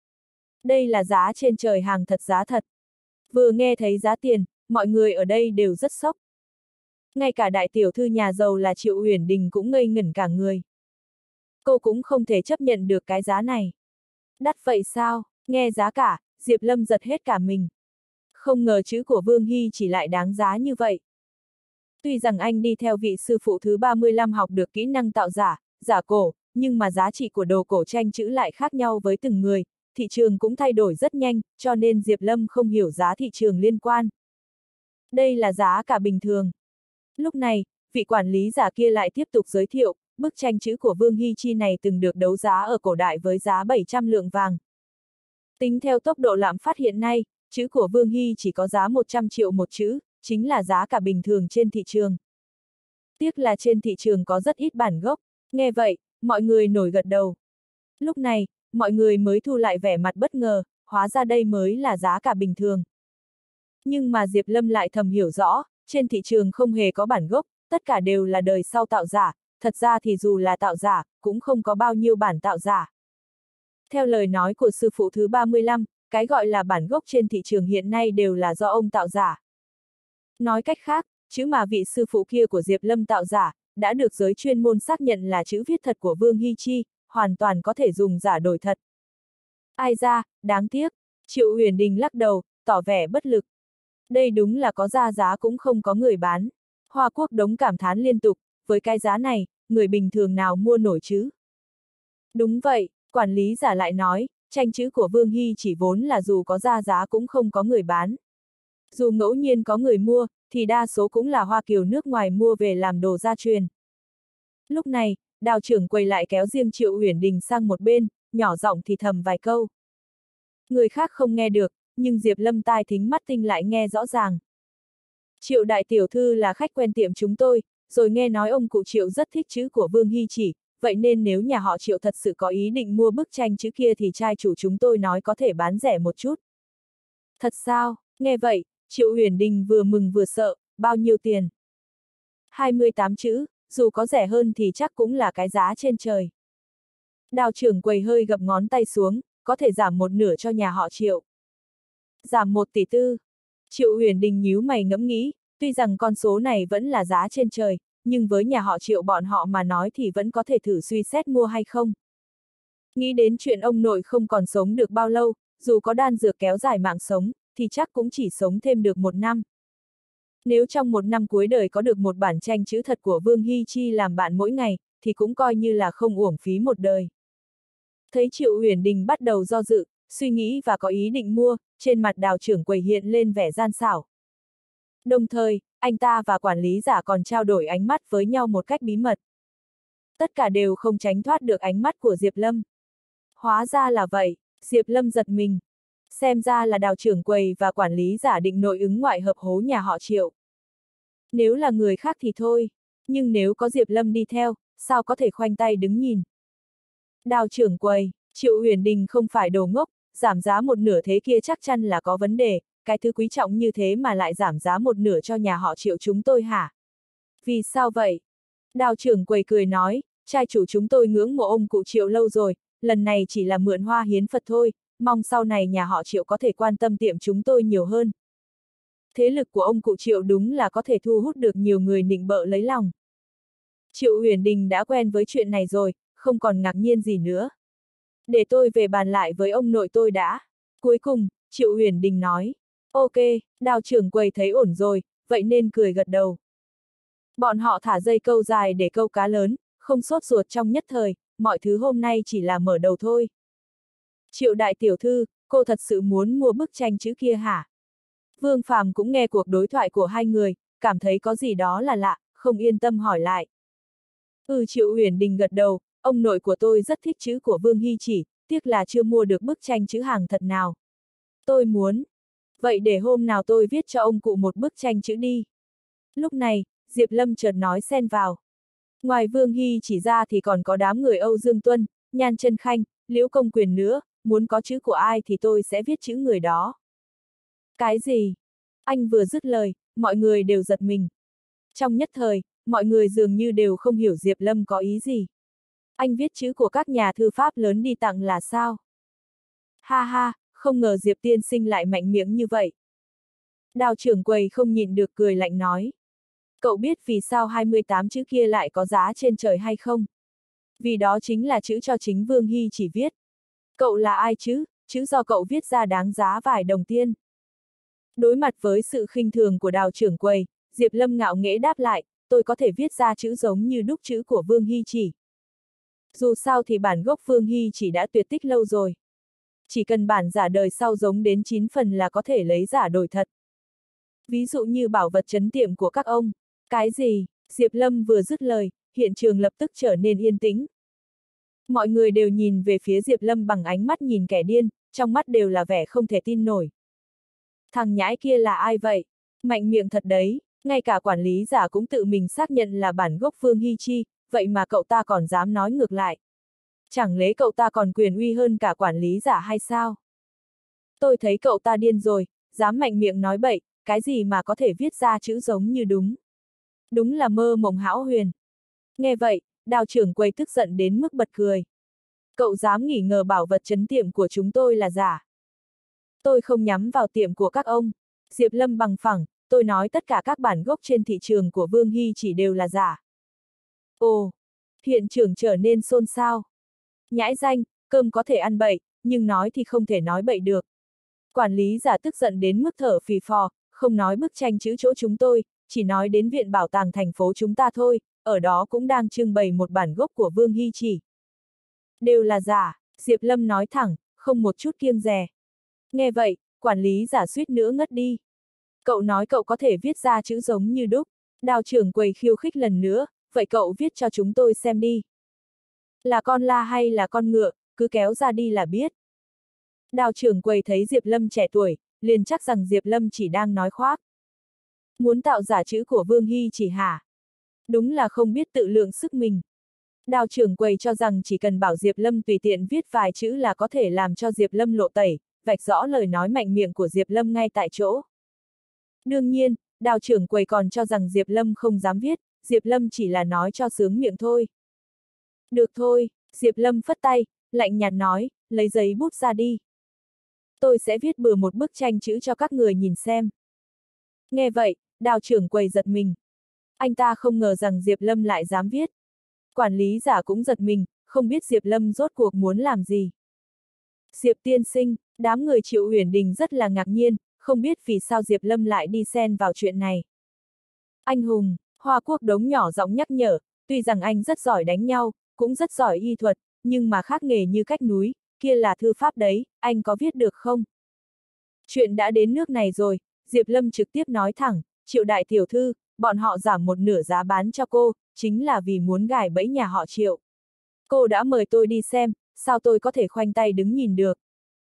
Đây là giá trên trời hàng thật giá thật. Vừa nghe thấy giá tiền, mọi người ở đây đều rất sốc. Ngay cả đại tiểu thư nhà giàu là Triệu Uyển Đình cũng ngây ngẩn cả người. Cô cũng không thể chấp nhận được cái giá này. Đắt vậy sao? Nghe giá cả, Diệp Lâm giật hết cả mình. Không ngờ chữ của Vương Hy chỉ lại đáng giá như vậy. Tuy rằng anh đi theo vị sư phụ thứ ba mươi lăm học được kỹ năng tạo giả, giả cổ, nhưng mà giá trị của đồ cổ tranh chữ lại khác nhau với từng người, thị trường cũng thay đổi rất nhanh, cho nên Diệp Lâm không hiểu giá thị trường liên quan. Đây là giá cả bình thường. Lúc này, vị quản lý giả kia lại tiếp tục giới thiệu, bức tranh chữ của Vương Hy Chi này từng được đấu giá ở cổ đại với giá bảy trăm lượng vàng. Tính theo tốc độ lạm phát hiện nay, chữ của Vương Hy chỉ có giá một trăm triệu một chữ, chính là giá cả bình thường trên thị trường. Tiếc là trên thị trường có rất ít bản gốc, nghe vậy, mọi người nổi gật đầu. Lúc này, mọi người mới thu lại vẻ mặt bất ngờ, hóa ra đây mới là giá cả bình thường. Nhưng mà Diệp Lâm lại thầm hiểu rõ, trên thị trường không hề có bản gốc, tất cả đều là đời sau tạo giả, thật ra thì dù là tạo giả, cũng không có bao nhiêu bản tạo giả. Theo lời nói của sư phụ thứ ba mươi lăm, cái gọi là bản gốc trên thị trường hiện nay đều là do ông tạo giả. Nói cách khác, chữ mà vị sư phụ kia của Diệp Lâm tạo giả, đã được giới chuyên môn xác nhận là chữ viết thật của Vương Hy Chi, hoàn toàn có thể dùng giả đổi thật. Ai ra, đáng tiếc, Triệu Uyển Đình lắc đầu, tỏ vẻ bất lực. Đây đúng là có ra giá cũng không có người bán. Hoa Quốc Đống cảm thán liên tục, với cái giá này, người bình thường nào mua nổi chứ? Đúng vậy, quản lý giả lại nói, tranh chữ của Vương Hy chỉ vốn là dù có ra giá cũng không có người bán. Dù ngẫu nhiên có người mua, thì đa số cũng là Hoa Kiều nước ngoài mua về làm đồ gia truyền. Lúc này, Đào trưởng quầy lại kéo riêng Triệu Uyển Đình sang một bên, nhỏ giọng thì thầm vài câu. Người khác không nghe được, nhưng Diệp Lâm tai thính mắt tinh lại nghe rõ ràng. Triệu đại tiểu thư là khách quen tiệm chúng tôi, rồi nghe nói ông cụ Triệu rất thích chữ của Vương Hy Chỉ, vậy nên nếu nhà họ Triệu thật sự có ý định mua bức tranh chữ kia thì trai chủ chúng tôi nói có thể bán rẻ một chút. Thật sao? Nghe vậy, Triệu Uyển Đình vừa mừng vừa sợ, bao nhiêu tiền? hai mươi tám chữ, dù có rẻ hơn thì chắc cũng là cái giá trên trời. Đào trưởng quầy hơi gập ngón tay xuống, có thể giảm một nửa cho nhà họ Triệu. Giảm một tỷ tư. Triệu Uyển Đình nhíu mày ngẫm nghĩ, tuy rằng con số này vẫn là giá trên trời, nhưng với nhà họ Triệu bọn họ mà nói thì vẫn có thể thử suy xét mua hay không. Nghĩ đến chuyện ông nội không còn sống được bao lâu, dù có đan dược kéo dài mạng sống, thì chắc cũng chỉ sống thêm được một năm. Nếu trong một năm cuối đời có được một bản tranh chữ thật của Vương Hy Chi làm bạn mỗi ngày, thì cũng coi như là không uổng phí một đời. Thấy Triệu Uyển Đình bắt đầu do dự, suy nghĩ và có ý định mua, trên mặt Đào trưởng quầy hiện lên vẻ gian xảo. Đồng thời, anh ta và quản lý giả còn trao đổi ánh mắt với nhau một cách bí mật. Tất cả đều không tránh thoát được ánh mắt của Diệp Lâm. Hóa ra là vậy, Diệp Lâm giật mình. Xem ra là Đào trưởng quầy và quản lý giả định nội ứng ngoại hợp hố nhà họ Triệu. Nếu là người khác thì thôi, nhưng nếu có Diệp Lâm đi theo, sao có thể khoanh tay đứng nhìn. Đào trưởng quầy, Triệu Uyển Đình không phải đồ ngốc, giảm giá một nửa thế kia chắc chắn là có vấn đề, cái thứ quý trọng như thế mà lại giảm giá một nửa cho nhà họ Triệu chúng tôi hả? Vì sao vậy? Đào trưởng quầy cười nói, trai chủ chúng tôi ngưỡng mộ ông cụ Triệu lâu rồi, lần này chỉ là mượn hoa hiến Phật thôi, mong sau này nhà họ Triệu có thể quan tâm tiệm chúng tôi nhiều hơn. Thế lực của ông cụ Triệu đúng là có thể thu hút được nhiều người nịnh bợ lấy lòng. Triệu Uyển Đình đã quen với chuyện này rồi, không còn ngạc nhiên gì nữa. Để tôi về bàn lại với ông nội tôi đã. Cuối cùng, Triệu Uyển Đình nói. Ok, Đào trưởng quầy thấy ổn rồi, vậy nên cười gật đầu. Bọn họ thả dây câu dài để câu cá lớn, không sốt ruột trong nhất thời, mọi thứ hôm nay chỉ là mở đầu thôi. Triệu đại tiểu thư, cô thật sự muốn mua bức tranh chữ kia hả? Vương Phàm cũng nghe cuộc đối thoại của hai người, cảm thấy có gì đó là lạ, không yên tâm hỏi lại. Ừ, Triệu Uyển Đình gật đầu, ông nội của tôi rất thích chữ của Vương Hy Chỉ, tiếc là chưa mua được bức tranh chữ hàng thật nào. Tôi muốn. Vậy để hôm nào tôi viết cho ông cụ một bức tranh chữ đi. Lúc này, Diệp Lâm chợt nói xen vào. Ngoài Vương Hy Chỉ ra thì còn có đám người Âu Dương Tuân, Nhan Chân Khanh, Liễu Công Quyền nữa, muốn có chữ của ai thì tôi sẽ viết chữ người đó. Cái gì? Anh vừa dứt lời, mọi người đều giật mình. Trong nhất thời, mọi người dường như đều không hiểu Diệp Lâm có ý gì. Anh viết chữ của các nhà thư pháp lớn đi tặng là sao? Ha ha, không ngờ Diệp tiên sinh lại mạnh miệng như vậy. Đào trưởng quầy không nhịn được cười lạnh nói. Cậu biết vì sao hai mươi tám chữ kia lại có giá trên trời hay không? Vì đó chính là chữ cho chính Vương Hy chỉ viết. Cậu là ai chứ, chữ do cậu viết ra đáng giá vài đồng tiền. Đối mặt với sự khinh thường của đào trưởng quầy, Diệp Lâm ngạo nghễ đáp lại, tôi có thể viết ra chữ giống như đúc chữ của Vương Hy chỉ. Dù sao thì bản gốc Vương Hy chỉ đã tuyệt tích lâu rồi. Chỉ cần bản giả đời sau giống đến chín phần là có thể lấy giả đổi thật. Ví dụ như bảo vật trấn tiệm của các ông. Cái gì? Diệp Lâm vừa dứt lời, hiện trường lập tức trở nên yên tĩnh. Mọi người đều nhìn về phía Diệp Lâm bằng ánh mắt nhìn kẻ điên, trong mắt đều là vẻ không thể tin nổi. Thằng nhãi kia là ai vậy? Mạnh miệng thật đấy, ngay cả quản lý giả cũng tự mình xác nhận là bản gốc Vương Hy Chi, vậy mà cậu ta còn dám nói ngược lại. Chẳng lẽ cậu ta còn quyền uy hơn cả quản lý giả hay sao? Tôi thấy cậu ta điên rồi, dám mạnh miệng nói bậy, cái gì mà có thể viết ra chữ giống như đúng. Đúng là mơ mộng hão huyền. Nghe vậy, đào trưởng quầy tức giận đến mức bật cười. Cậu dám nghi ngờ bảo vật trấn tiệm của chúng tôi là giả. Tôi không nhắm vào tiệm của các ông. Diệp Lâm bằng phẳng, tôi nói tất cả các bản gốc trên thị trường của Vương Hy chỉ đều là giả. Ồ, hiện trường trở nên xôn xao. Nhãi danh, cơm có thể ăn bậy, nhưng nói thì không thể nói bậy được. Quản lý giả tức giận đến mức thở phì phò, không nói bức tranh chữ chỗ chúng tôi, chỉ nói đến viện bảo tàng thành phố chúng ta thôi, ở đó cũng đang trưng bày một bản gốc của Vương Hy chỉ. Đều là giả, Diệp Lâm nói thẳng, không một chút kiêng dè. Nghe vậy, quản lý giả suýt nữa ngất đi. Cậu nói cậu có thể viết ra chữ giống như đúc. Đào trưởng quầy khiêu khích lần nữa, vậy cậu viết cho chúng tôi xem đi. Là con la hay là con ngựa, cứ kéo ra đi là biết. Đào trưởng quầy thấy Diệp Lâm trẻ tuổi, liền chắc rằng Diệp Lâm chỉ đang nói khoác. Muốn tạo giả chữ của Vương Hy chỉ hả? Đúng là không biết tự lượng sức mình. Đào trưởng quầy cho rằng chỉ cần bảo Diệp Lâm tùy tiện viết vài chữ là có thể làm cho Diệp Lâm lộ tẩy, vạch rõ lời nói mạnh miệng của Diệp Lâm ngay tại chỗ. Đương nhiên, đào trưởng quầy còn cho rằng Diệp Lâm không dám viết, Diệp Lâm chỉ là nói cho sướng miệng thôi. Được thôi, Diệp Lâm phất tay, lạnh nhạt nói, lấy giấy bút ra đi. Tôi sẽ viết bừa một bức tranh chữ cho các người nhìn xem. Nghe vậy, đào trưởng quầy giật mình. Anh ta không ngờ rằng Diệp Lâm lại dám viết. Quản lý giả cũng giật mình, không biết Diệp Lâm rốt cuộc muốn làm gì. Diệp tiên sinh, đám người Triệu Uyển Đình rất là ngạc nhiên, không biết vì sao Diệp Lâm lại đi xen vào chuyện này. Anh hùng, Hoa Quốc Đống nhỏ giọng nhắc nhở, tuy rằng anh rất giỏi đánh nhau, cũng rất giỏi y thuật, nhưng mà khác nghề như cách núi, kia là thư pháp đấy, anh có viết được không? Chuyện đã đến nước này rồi, Diệp Lâm trực tiếp nói thẳng, Triệu đại tiểu thư, bọn họ giảm một nửa giá bán cho cô, chính là vì muốn gài bẫy nhà họ Triệu. Cô đã mời tôi đi xem, sao tôi có thể khoanh tay đứng nhìn được?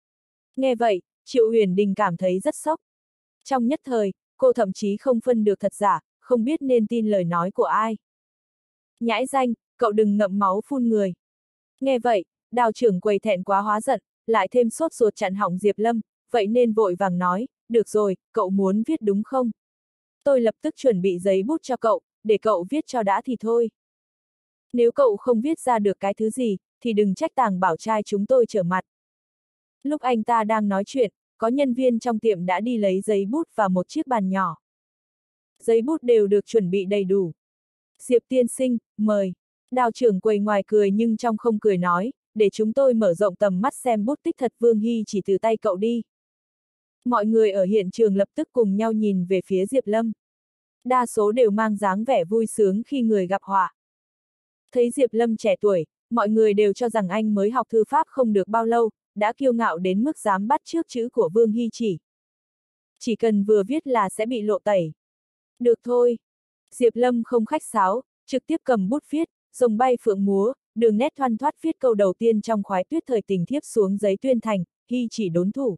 Nghe vậy, Triệu Uyển Đình cảm thấy rất sốc. Trong nhất thời, cô thậm chí không phân được thật giả, không biết nên tin lời nói của ai. Nhãi danh, cậu đừng ngậm máu phun người. Nghe vậy, đào trưởng quầy thẹn quá hóa giận, lại thêm sốt ruột chặn hỏng Diệp Lâm, vậy nên vội vàng nói, được rồi, cậu muốn viết đúng không? Tôi lập tức chuẩn bị giấy bút cho cậu, để cậu viết cho đã thì thôi. Nếu cậu không viết ra được cái thứ gì, thì đừng trách Tàng Bảo trai chúng tôi trở mặt. Lúc anh ta đang nói chuyện, có nhân viên trong tiệm đã đi lấy giấy bút và một chiếc bàn nhỏ. Giấy bút đều được chuẩn bị đầy đủ. Diệp tiên sinh, mời. Đào trưởng quầy ngoài cười nhưng trong không cười nói, để chúng tôi mở rộng tầm mắt xem bút tích thật Vương Hy chỉ từ tay cậu đi. Mọi người ở hiện trường lập tức cùng nhau nhìn về phía Diệp Lâm. Đa số đều mang dáng vẻ vui sướng khi người gặp họa. Thấy Diệp Lâm trẻ tuổi, mọi người đều cho rằng anh mới học thư pháp không được bao lâu, đã kiêu ngạo đến mức dám bắt chước chữ của Vương Hy chỉ. Chỉ cần vừa viết là sẽ bị lộ tẩy. Được thôi. Diệp Lâm không khách sáo, trực tiếp cầm bút viết, rồng bay phượng múa, đường nét thoăn thoắt viết câu đầu tiên trong khoái tuyết thời tình thiếp xuống giấy tuyên thành, Hy chỉ đốn thủ.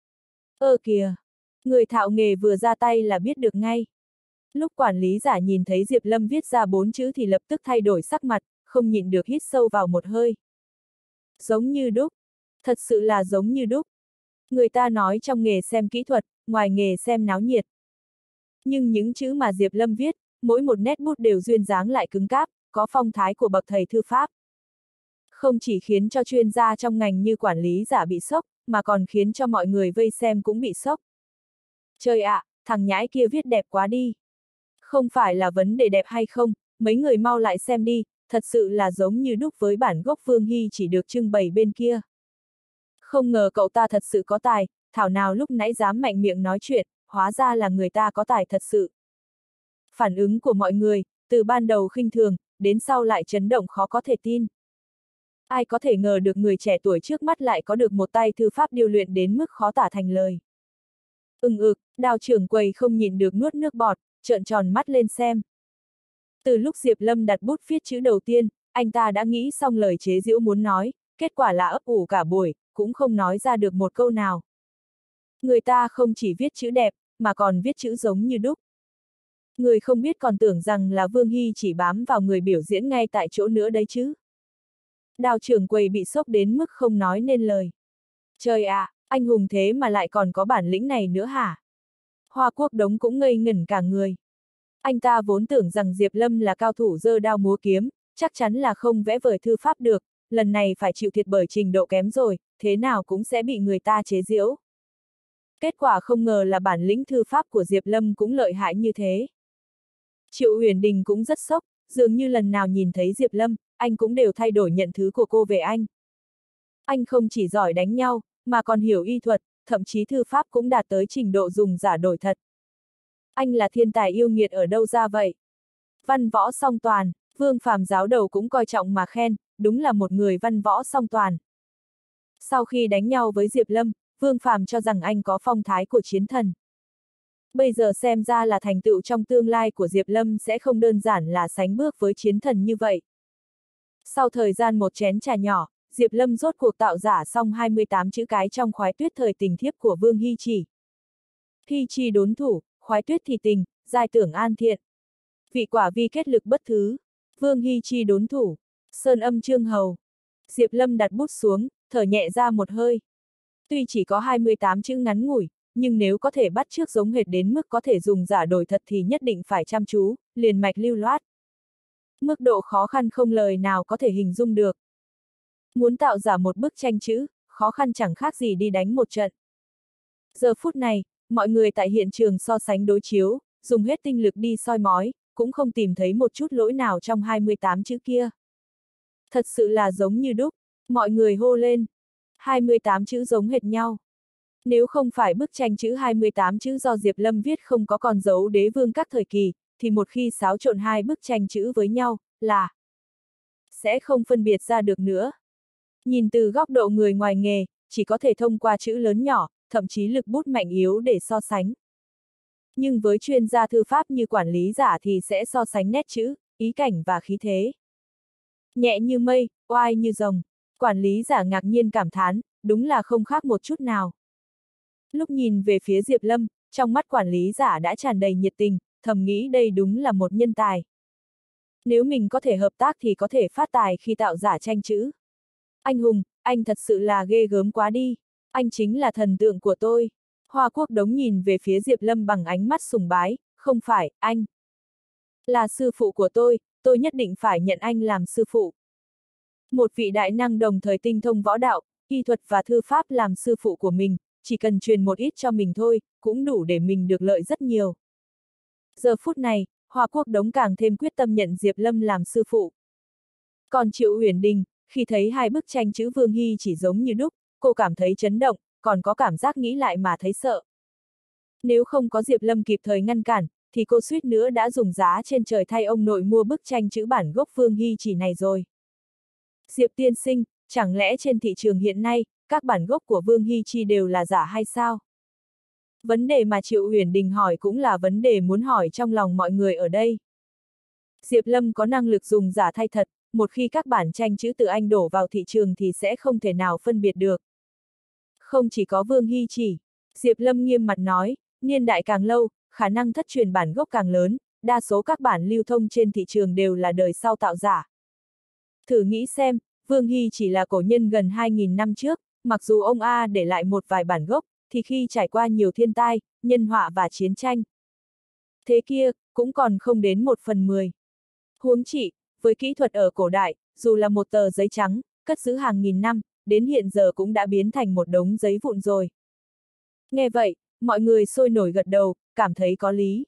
Ơ kìa! Người thạo nghề vừa ra tay là biết được ngay. Lúc quản lý giả nhìn thấy Diệp Lâm viết ra bốn chữ thì lập tức thay đổi sắc mặt, không nhịn được hít sâu vào một hơi. Giống như đúc. Thật sự là giống như đúc. Người ta nói trong nghề xem kỹ thuật, ngoài nghề xem náo nhiệt. Nhưng những chữ mà Diệp Lâm viết, mỗi một nét bút đều duyên dáng lại cứng cáp, có phong thái của bậc thầy thư pháp. Không chỉ khiến cho chuyên gia trong ngành như quản lý giả bị sốc, mà còn khiến cho mọi người vây xem cũng bị sốc. Trời ạ, à, thằng nhãi kia viết đẹp quá đi. Không phải là vấn đề đẹp hay không, mấy người mau lại xem đi, thật sự là giống như đúc với bản gốc Vương Hy chỉ được trưng bày bên kia. Không ngờ cậu ta thật sự có tài, thảo nào lúc nãy dám mạnh miệng nói chuyện, hóa ra là người ta có tài thật sự. Phản ứng của mọi người, từ ban đầu khinh thường, đến sau lại chấn động khó có thể tin. Ai có thể ngờ được người trẻ tuổi trước mắt lại có được một tay thư pháp điêu luyện đến mức khó tả thành lời. Ưng ực, Đào trưởng quầy không nhịn được nuốt nước bọt, trợn tròn mắt lên xem. Từ lúc Diệp Lâm đặt bút viết chữ đầu tiên, anh ta đã nghĩ xong lời chế giễu muốn nói, kết quả là ấp ủ cả buổi, cũng không nói ra được một câu nào. Người ta không chỉ viết chữ đẹp, mà còn viết chữ giống như đúc. Người không biết còn tưởng rằng là Vương Hy chỉ bám vào người biểu diễn ngay tại chỗ nữa đấy chứ. Đào trưởng quầy bị sốc đến mức không nói nên lời. Trời ạ, à, anh hùng thế mà lại còn có bản lĩnh này nữa hả? Hoa Quốc Đống cũng ngây ngẩn cả người. Anh ta vốn tưởng rằng Diệp Lâm là cao thủ giơ đao múa kiếm, chắc chắn là không vẽ vời thư pháp được, lần này phải chịu thiệt bởi trình độ kém rồi, thế nào cũng sẽ bị người ta chế giễu. Kết quả không ngờ là bản lĩnh thư pháp của Diệp Lâm cũng lợi hại như thế. Triệu Uyển Đình cũng rất sốc, dường như lần nào nhìn thấy Diệp Lâm, anh cũng đều thay đổi nhận thức của cô về anh. Anh không chỉ giỏi đánh nhau, mà còn hiểu y thuật, thậm chí thư pháp cũng đạt tới trình độ dùng giả đổi thật. Anh là thiên tài yêu nghiệt ở đâu ra vậy? Văn võ song toàn, Vương Phàm giáo đầu cũng coi trọng mà khen, đúng là một người văn võ song toàn. Sau khi đánh nhau với Diệp Lâm, Vương Phàm cho rằng anh có phong thái của chiến thần. Bây giờ xem ra là thành tựu trong tương lai của Diệp Lâm sẽ không đơn giản là sánh bước với chiến thần như vậy. Sau thời gian một chén trà nhỏ, Diệp Lâm rốt cuộc tạo giả xong hai mươi tám chữ cái trong khoái tuyết thời tình thiếp của Vương Hy Chỉ. Hy Chi đốn thủ, khoái tuyết thì tình, giai tưởng an thiện. Vị quả vi kết lực bất thứ, Vương Hy Chi đốn thủ, sơn âm trương hầu. Diệp Lâm đặt bút xuống, thở nhẹ ra một hơi. Tuy chỉ có hai mươi tám chữ ngắn ngủi, nhưng nếu có thể bắt chước giống hệt đến mức có thể dùng giả đổi thật thì nhất định phải chăm chú, liền mạch lưu loát. Mức độ khó khăn không lời nào có thể hình dung được. Muốn tạo giả một bức tranh chữ, khó khăn chẳng khác gì đi đánh một trận. Giờ phút này, mọi người tại hiện trường so sánh đối chiếu, dùng hết tinh lực đi soi mói, cũng không tìm thấy một chút lỗi nào trong hai mươi tám chữ kia. Thật sự là giống như đúc, mọi người hô lên. hai mươi tám chữ giống hệt nhau. Nếu không phải bức tranh chữ hai mươi tám chữ do Diệp Lâm viết không có con dấu đế vương các thời kỳ, thì một khi xáo trộn hai bức tranh chữ với nhau, là sẽ không phân biệt ra được nữa. Nhìn từ góc độ người ngoài nghề, chỉ có thể thông qua chữ lớn nhỏ, thậm chí lực bút mạnh yếu để so sánh. Nhưng với chuyên gia thư pháp như quản lý giả thì sẽ so sánh nét chữ, ý cảnh và khí thế. Nhẹ như mây, oai như rồng, quản lý giả ngạc nhiên cảm thán, đúng là không khác một chút nào. Lúc nhìn về phía Diệp Lâm, trong mắt quản lý giả đã tràn đầy nhiệt tình, thầm nghĩ đây đúng là một nhân tài. Nếu mình có thể hợp tác thì có thể phát tài khi tạo giả tranh chữ. Anh hùng, anh thật sự là ghê gớm quá đi. Anh chính là thần tượng của tôi. Hoa Quốc Đống nhìn về phía Diệp Lâm bằng ánh mắt sùng bái, không phải, anh là sư phụ của tôi, tôi nhất định phải nhận anh làm sư phụ. Một vị đại năng đồng thời tinh thông võ đạo, y thuật và thư pháp làm sư phụ của mình, chỉ cần truyền một ít cho mình thôi, cũng đủ để mình được lợi rất nhiều. Giờ phút này, Hoa Quốc Đống càng thêm quyết tâm nhận Diệp Lâm làm sư phụ. Còn Triệu Uyển Đình, khi thấy hai bức tranh chữ Vương Hy chỉ giống như đúc, cô cảm thấy chấn động, còn có cảm giác nghĩ lại mà thấy sợ. Nếu không có Diệp Lâm kịp thời ngăn cản, thì cô suýt nữa đã dùng giá trên trời thay ông nội mua bức tranh chữ bản gốc Vương Hy chỉ này rồi. Diệp tiên sinh, chẳng lẽ trên thị trường hiện nay, các bản gốc của Vương Hy Chi đều là giả hay sao? Vấn đề mà Triệu Uyển Đình hỏi cũng là vấn đề muốn hỏi trong lòng mọi người ở đây. Diệp Lâm có năng lực dùng giả thay thật, một khi các bản tranh chữ từ anh đổ vào thị trường thì sẽ không thể nào phân biệt được. Không chỉ có Vương Hy Chỉ, Diệp Lâm nghiêm mặt nói, niên đại càng lâu, khả năng thất truyền bản gốc càng lớn, đa số các bản lưu thông trên thị trường đều là đời sau tạo giả. Thử nghĩ xem, Vương Hy chỉ là cổ nhân gần hai nghìn năm trước, mặc dù ông A để lại một vài bản gốc, thì khi trải qua nhiều thiên tai, nhân họa và chiến tranh. Thế kia, cũng còn không đến một phần mười. Huống chi, với kỹ thuật ở cổ đại, dù là một tờ giấy trắng, cất giữ hàng nghìn năm, đến hiện giờ cũng đã biến thành một đống giấy vụn rồi. Nghe vậy, mọi người sôi nổi gật đầu, cảm thấy có lý.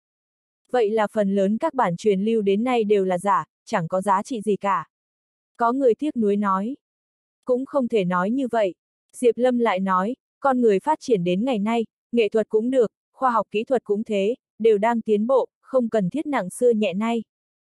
Vậy là phần lớn các bản truyền lưu đến nay đều là giả, chẳng có giá trị gì cả. Có người tiếc nuối nói. Cũng không thể nói như vậy. Diệp Lâm lại nói, con người phát triển đến ngày nay, nghệ thuật cũng được, khoa học kỹ thuật cũng thế, đều đang tiến bộ, không cần thiết nặng xưa nhẹ nay.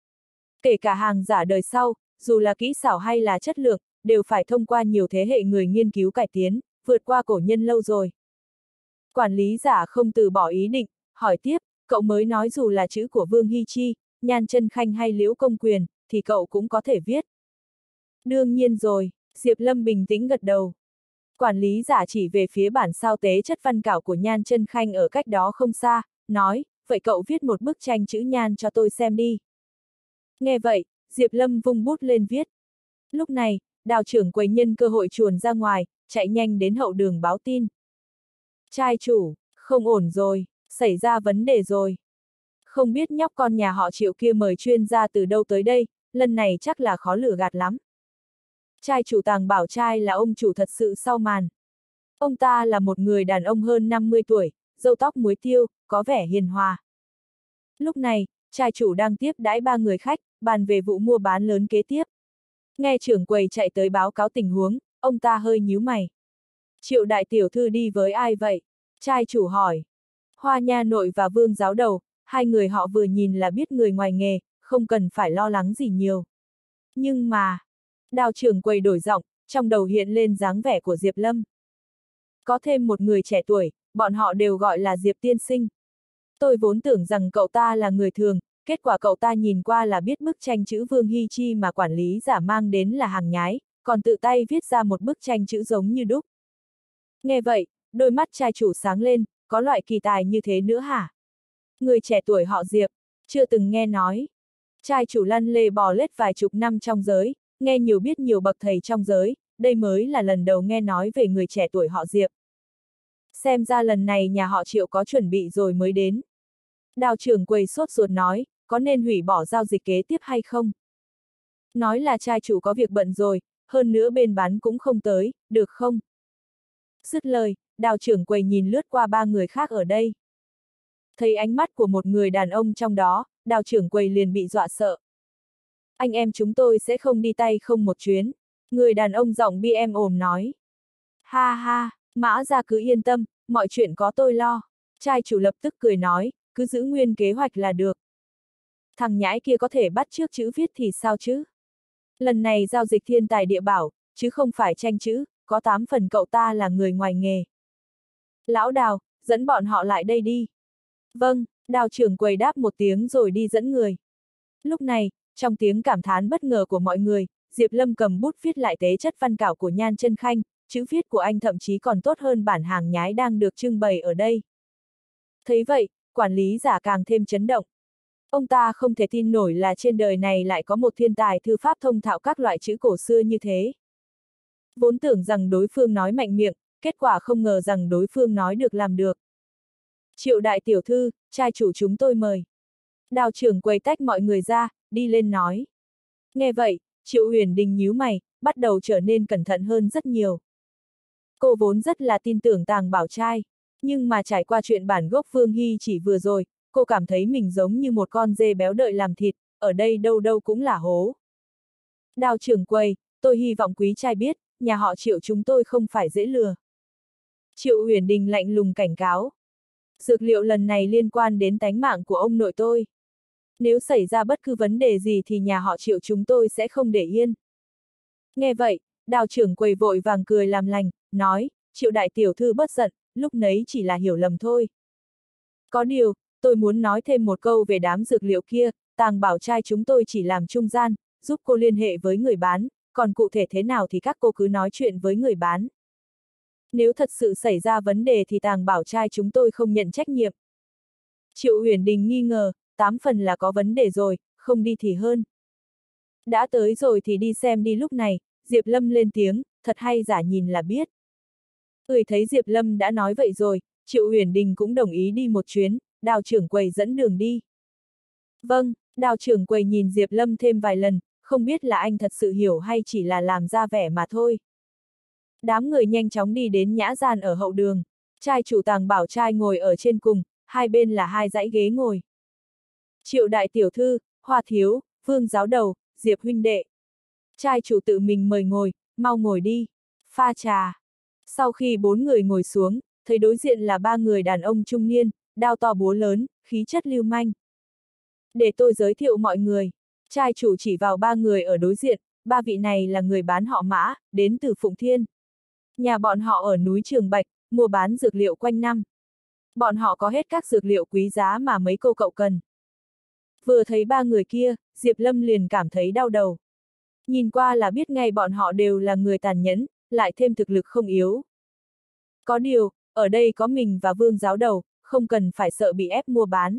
Kể cả hàng giả đời sau, dù là kỹ xảo hay là chất lượng, đều phải thông qua nhiều thế hệ người nghiên cứu cải tiến, vượt qua cổ nhân lâu rồi. Quản lý giả không từ bỏ ý định, hỏi tiếp, cậu mới nói dù là chữ của Vương Hy Chi, Nhan Chân Khanh hay Liễu Công Quyền, thì cậu cũng có thể viết. Đương nhiên rồi, Diệp Lâm bình tĩnh gật đầu. Quản lý giả chỉ về phía bản sao tế chất văn cảo của Nhan Chân Khanh ở cách đó không xa, nói, vậy cậu viết một bức tranh chữ Nhan cho tôi xem đi. Nghe vậy, Diệp Lâm vung bút lên viết. Lúc này, Đào trưởng quầy nhân cơ hội chuồn ra ngoài, chạy nhanh đến hậu đường báo tin. Trai chủ, không ổn rồi, xảy ra vấn đề rồi. Không biết nhóc con nhà họ Triệu kia mời chuyên gia từ đâu tới đây, lần này chắc là khó lừa gạt lắm. Trai chủ Tàng Bảo Trai là ông chủ thật sự sau màn. Ông ta là một người đàn ông hơn năm mươi tuổi, râu tóc muối tiêu, có vẻ hiền hòa. Lúc này, trai chủ đang tiếp đãi ba người khách, bàn về vụ mua bán lớn kế tiếp. Nghe trưởng quầy chạy tới báo cáo tình huống, ông ta hơi nhíu mày. Triệu đại tiểu thư đi với ai vậy? Trai chủ hỏi. Hoa nha nội và Vương giáo đầu, hai người họ vừa nhìn là biết người ngoài nghề, không cần phải lo lắng gì nhiều. Nhưng mà, Đào trưởng quầy đổi giọng, trong đầu hiện lên dáng vẻ của Diệp Lâm. Có thêm một người trẻ tuổi, bọn họ đều gọi là Diệp tiên sinh. Tôi vốn tưởng rằng cậu ta là người thường, kết quả cậu ta nhìn qua là biết bức tranh chữ Vương Hy Chi mà quản lý giả mang đến là hàng nhái, còn tự tay viết ra một bức tranh chữ giống như đúc. Nghe vậy, đôi mắt trai chủ sáng lên, có loại kỳ tài như thế nữa hả? Người trẻ tuổi họ Diệp, chưa từng nghe nói. Trai chủ lăn lê bò lết vài chục năm trong giới, nghe nhiều biết nhiều bậc thầy trong giới, đây mới là lần đầu nghe nói về người trẻ tuổi họ Diệp. Xem ra lần này nhà họ Triệu có chuẩn bị rồi mới đến. Đào trưởng quầy sốt ruột nói, có nên hủy bỏ giao dịch kế tiếp hay không? Nói là trai chủ có việc bận rồi, hơn nữa bên bán cũng không tới, được không? Dứt lời, đào trưởng quầy nhìn lướt qua ba người khác ở đây. Thấy ánh mắt của một người đàn ông trong đó, đào trưởng quầy liền bị dọa sợ. Anh em chúng tôi sẽ không đi tay không một chuyến. Người đàn ông giọng bi em ồm nói. Ha ha, Mã gia cứ yên tâm, mọi chuyện có tôi lo. Trai chủ lập tức cười nói, cứ giữ nguyên kế hoạch là được. Thằng nhãi kia có thể bắt chước chữ viết thì sao chứ? Lần này giao dịch thiên tài địa bảo, chứ không phải tranh chữ, có tám phần cậu ta là người ngoài nghề. Lão Đào, dẫn bọn họ lại đây đi. Vâng, Đào trưởng quầy đáp một tiếng rồi đi dẫn người. Lúc này, trong tiếng cảm thán bất ngờ của mọi người, Diệp Lâm cầm bút viết lại tế chất văn cảo của Nhan Chân Khanh, chữ viết của anh thậm chí còn tốt hơn bản hàng nhái đang được trưng bày ở đây. Thấy vậy, quản lý giả càng thêm chấn động. Ông ta không thể tin nổi là trên đời này lại có một thiên tài thư pháp thông thạo các loại chữ cổ xưa như thế. Vốn tưởng rằng đối phương nói mạnh miệng, kết quả không ngờ rằng đối phương nói được làm được. Triệu đại tiểu thư, trai chủ chúng tôi mời. Đào trưởng quầy tách mọi người ra, đi lên nói. Nghe vậy, Triệu Huyền Đình nhíu mày, bắt đầu trở nên cẩn thận hơn rất nhiều. Cô vốn rất là tin tưởng Tàng Bảo Trai, nhưng mà trải qua chuyện bản gốc Vương Hy chỉ vừa rồi, cô cảm thấy mình giống như một con dê béo đợi làm thịt, ở đây đâu đâu cũng là hố. Đào trưởng quầy, tôi hy vọng quý trai biết, nhà họ Triệu chúng tôi không phải dễ lừa. Triệu Huyền Đình lạnh lùng cảnh cáo. Dược liệu lần này liên quan đến tánh mạng của ông nội tôi. Nếu xảy ra bất cứ vấn đề gì thì nhà họ Triệu chúng tôi sẽ không để yên. Nghe vậy, đào trưởng quầy vội vàng cười làm lành, nói, Triệu đại tiểu thư bất giận, lúc nấy chỉ là hiểu lầm thôi. Có điều, tôi muốn nói thêm một câu về đám dược liệu kia, Tàng Bảo Trai chúng tôi chỉ làm trung gian, giúp cô liên hệ với người bán, còn cụ thể thế nào thì các cô cứ nói chuyện với người bán. Nếu thật sự xảy ra vấn đề thì Tàng Bảo Trai chúng tôi không nhận trách nhiệm. Triệu Huyền Đình nghi ngờ, tám phần là có vấn đề rồi, không đi thì hơn. Đã tới rồi thì đi xem đi. Lúc này, Diệp Lâm lên tiếng, thật hay giả nhìn là biết. Ười thấy Diệp Lâm đã nói vậy rồi, Triệu Uyển Đình cũng đồng ý đi một chuyến, Đào trưởng quầy dẫn đường đi. Vâng, Đào trưởng quầy nhìn Diệp Lâm thêm vài lần, không biết là anh thật sự hiểu hay chỉ là làm ra vẻ mà thôi. Đám người nhanh chóng đi đến nhã gian ở hậu đường. Trai chủ Tàng Bảo trai ngồi ở trên cùng, hai bên là hai dãy ghế ngồi. Triệu đại tiểu thư, Hoa thiếu, Vương giáo đầu, Diệp huynh đệ. Trai chủ tự mình mời ngồi, mau ngồi đi. Pha trà. Sau khi bốn người ngồi xuống, thấy đối diện là ba người đàn ông trung niên, đao to búa lớn, khí chất lưu manh. Để tôi giới thiệu mọi người. Trai chủ chỉ vào ba người ở đối diện, ba vị này là người bán họ Mã, đến từ Phụng Thiên. Nhà bọn họ ở núi Trường Bạch, mua bán dược liệu quanh năm. Bọn họ có hết các dược liệu quý giá mà mấy cô cậu cần. Vừa thấy ba người kia, Diệp Lâm liền cảm thấy đau đầu. Nhìn qua là biết ngay bọn họ đều là người tàn nhẫn, lại thêm thực lực không yếu. Có điều, ở đây có mình và Vương giáo đầu, không cần phải sợ bị ép mua bán.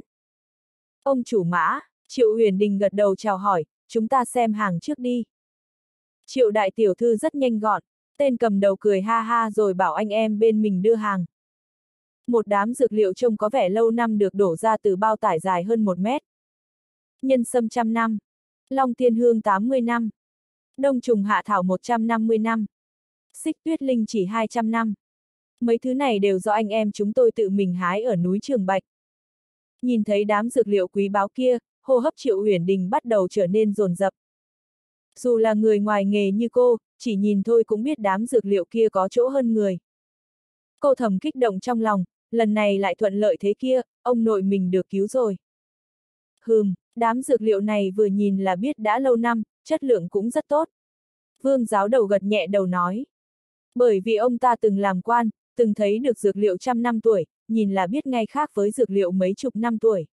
Ông chủ Mã, Triệu Uyển Đình gật đầu chào hỏi, chúng ta xem hàng trước đi. Triệu đại tiểu thư rất nhanh gọn, tên cầm đầu cười ha ha rồi bảo anh em bên mình đưa hàng. Một đám dược liệu trông có vẻ lâu năm được đổ ra từ bao tải dài hơn một mét. Nhân sâm trăm năm, Long Tiên Hương tám mươi năm, Đông Trùng Hạ Thảo một trăm năm mươi năm, Xích Tuyết Linh chỉ hai trăm năm. Mấy thứ này đều do anh em chúng tôi tự mình hái ở núi Trường Bạch. Nhìn thấy đám dược liệu quý báu kia, hô hấp Triệu Uyển Đình bắt đầu trở nên dồn dập. Dù là người ngoài nghề như cô, chỉ nhìn thôi cũng biết đám dược liệu kia có chỗ hơn người. Cô thầm kích động trong lòng, lần này lại thuận lợi thế kia, ông nội mình được cứu rồi. Hừm, đám dược liệu này vừa nhìn là biết đã lâu năm, chất lượng cũng rất tốt. Vương giáo đầu gật nhẹ đầu nói. Bởi vì ông ta từng làm quan, từng thấy được dược liệu trăm năm tuổi, nhìn là biết ngay khác với dược liệu mấy chục năm tuổi.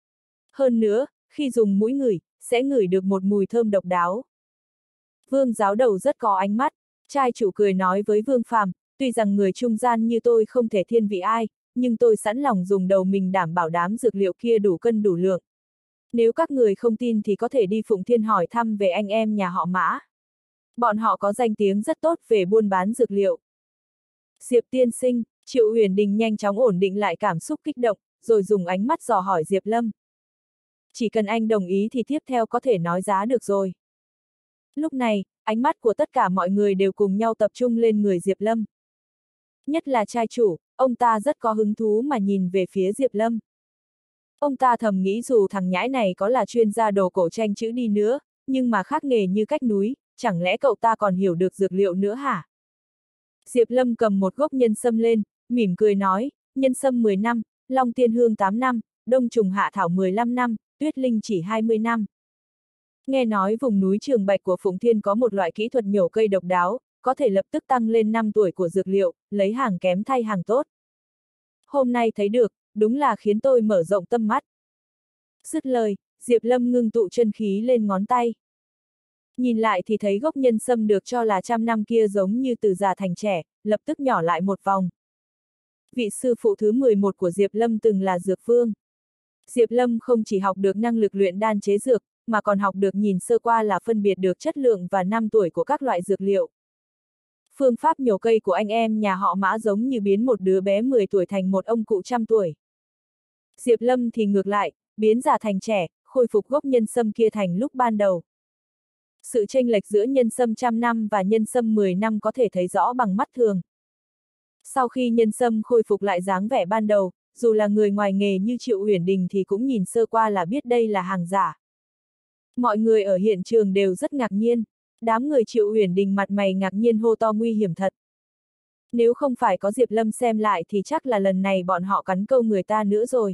Hơn nữa, khi dùng mũi ngửi, sẽ ngửi được một mùi thơm độc đáo. Vương giáo đầu rất có ánh mắt, trai chủ cười nói với Vương Phàm, tuy rằng người trung gian như tôi không thể thiên vị ai, nhưng tôi sẵn lòng dùng đầu mình đảm bảo đám dược liệu kia đủ cân đủ lượng. Nếu các người không tin thì có thể đi Phụng Thiên hỏi thăm về anh em nhà họ Mã. Bọn họ có danh tiếng rất tốt về buôn bán dược liệu. Diệp tiên sinh, Triệu Uyển Đình nhanh chóng ổn định lại cảm xúc kích động, rồi dùng ánh mắt dò hỏi Diệp Lâm. Chỉ cần anh đồng ý thì tiếp theo có thể nói giá được rồi. Lúc này, ánh mắt của tất cả mọi người đều cùng nhau tập trung lên người Diệp Lâm. Nhất là trai chủ, ông ta rất có hứng thú mà nhìn về phía Diệp Lâm. Ông ta thầm nghĩ dù thằng nhãi này có là chuyên gia đồ cổ tranh chữ đi nữa, nhưng mà khác nghề như cách núi, chẳng lẽ cậu ta còn hiểu được dược liệu nữa hả? Diệp Lâm cầm một gốc nhân sâm lên, mỉm cười nói, nhân sâm mười năm, Long Tiên Hương tám năm, Đông Trùng Hạ Thảo mười lăm năm, Tuyết Linh chỉ hai mươi năm. Nghe nói vùng núi Trường Bạch của Phụng Thiên có một loại kỹ thuật nhổ cây độc đáo, có thể lập tức tăng lên năm tuổi của dược liệu, lấy hàng kém thay hàng tốt. Hôm nay thấy được, đúng là khiến tôi mở rộng tâm mắt. Dứt lời, Diệp Lâm ngưng tụ chân khí lên ngón tay. Nhìn lại thì thấy gốc nhân sâm được cho là trăm năm kia giống như từ già thành trẻ, lập tức nhỏ lại một vòng. Vị sư phụ thứ mười một của Diệp Lâm từng là dược vương. Diệp Lâm không chỉ học được năng lực luyện đan chế dược, mà còn học được nhìn sơ qua là phân biệt được chất lượng và năm tuổi của các loại dược liệu. Phương pháp nhổ cây của anh em nhà họ Mã giống như biến một đứa bé mười tuổi thành một ông cụ trăm tuổi. Diệp Lâm thì ngược lại, biến già thành trẻ, khôi phục gốc nhân sâm kia thành lúc ban đầu. Sự chênh lệch giữa nhân sâm trăm năm và nhân sâm mười năm có thể thấy rõ bằng mắt thường. Sau khi nhân sâm khôi phục lại dáng vẻ ban đầu, dù là người ngoài nghề như Triệu Uyển Đình thì cũng nhìn sơ qua là biết đây là hàng giả. Mọi người ở hiện trường đều rất ngạc nhiên, đám người Triệu Uyển Đình mặt mày ngạc nhiên hô to nguy hiểm thật. Nếu không phải có Diệp Lâm xem lại thì chắc là lần này bọn họ cắn câu người ta nữa rồi.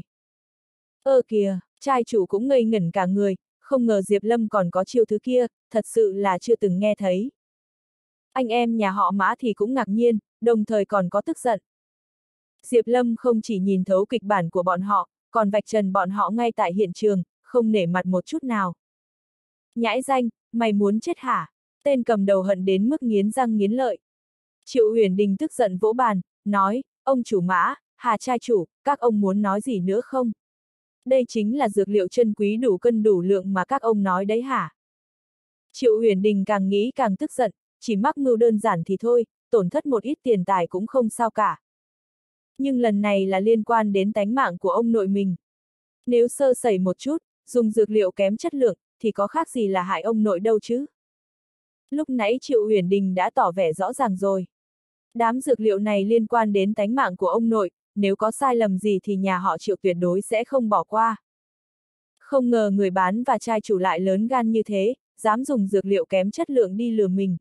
Ơ kìa, trai chủ cũng ngây ngẩn cả người, không ngờ Diệp Lâm còn có chiêu thứ kia, thật sự là chưa từng nghe thấy. Anh em nhà họ Mã thì cũng ngạc nhiên, đồng thời còn có tức giận. Diệp Lâm không chỉ nhìn thấu kịch bản của bọn họ, còn vạch trần bọn họ ngay tại hiện trường, không nể mặt một chút nào. Nhãi danh, mày muốn chết hả? Tên cầm đầu hận đến mức nghiến răng nghiến lợi. Triệu Uyển Đình tức giận vỗ bàn, nói, ông chủ Mã, Hà trai chủ, các ông muốn nói gì nữa không? Đây chính là dược liệu chân quý đủ cân đủ lượng mà các ông nói đấy hả? Triệu Uyển Đình càng nghĩ càng tức giận, chỉ mắc mưu đơn giản thì thôi, tổn thất một ít tiền tài cũng không sao cả. Nhưng lần này là liên quan đến tánh mạng của ông nội mình. Nếu sơ sẩy một chút, dùng dược liệu kém chất lượng, thì có khác gì là hại ông nội đâu chứ. Lúc nãy Triệu Uyển Đình đã tỏ vẻ rõ ràng rồi. Đám dược liệu này liên quan đến tánh mạng của ông nội, nếu có sai lầm gì thì nhà họ Triệu tuyệt đối sẽ không bỏ qua. Không ngờ người bán và trai chủ lại lớn gan như thế, dám dùng dược liệu kém chất lượng đi lừa mình.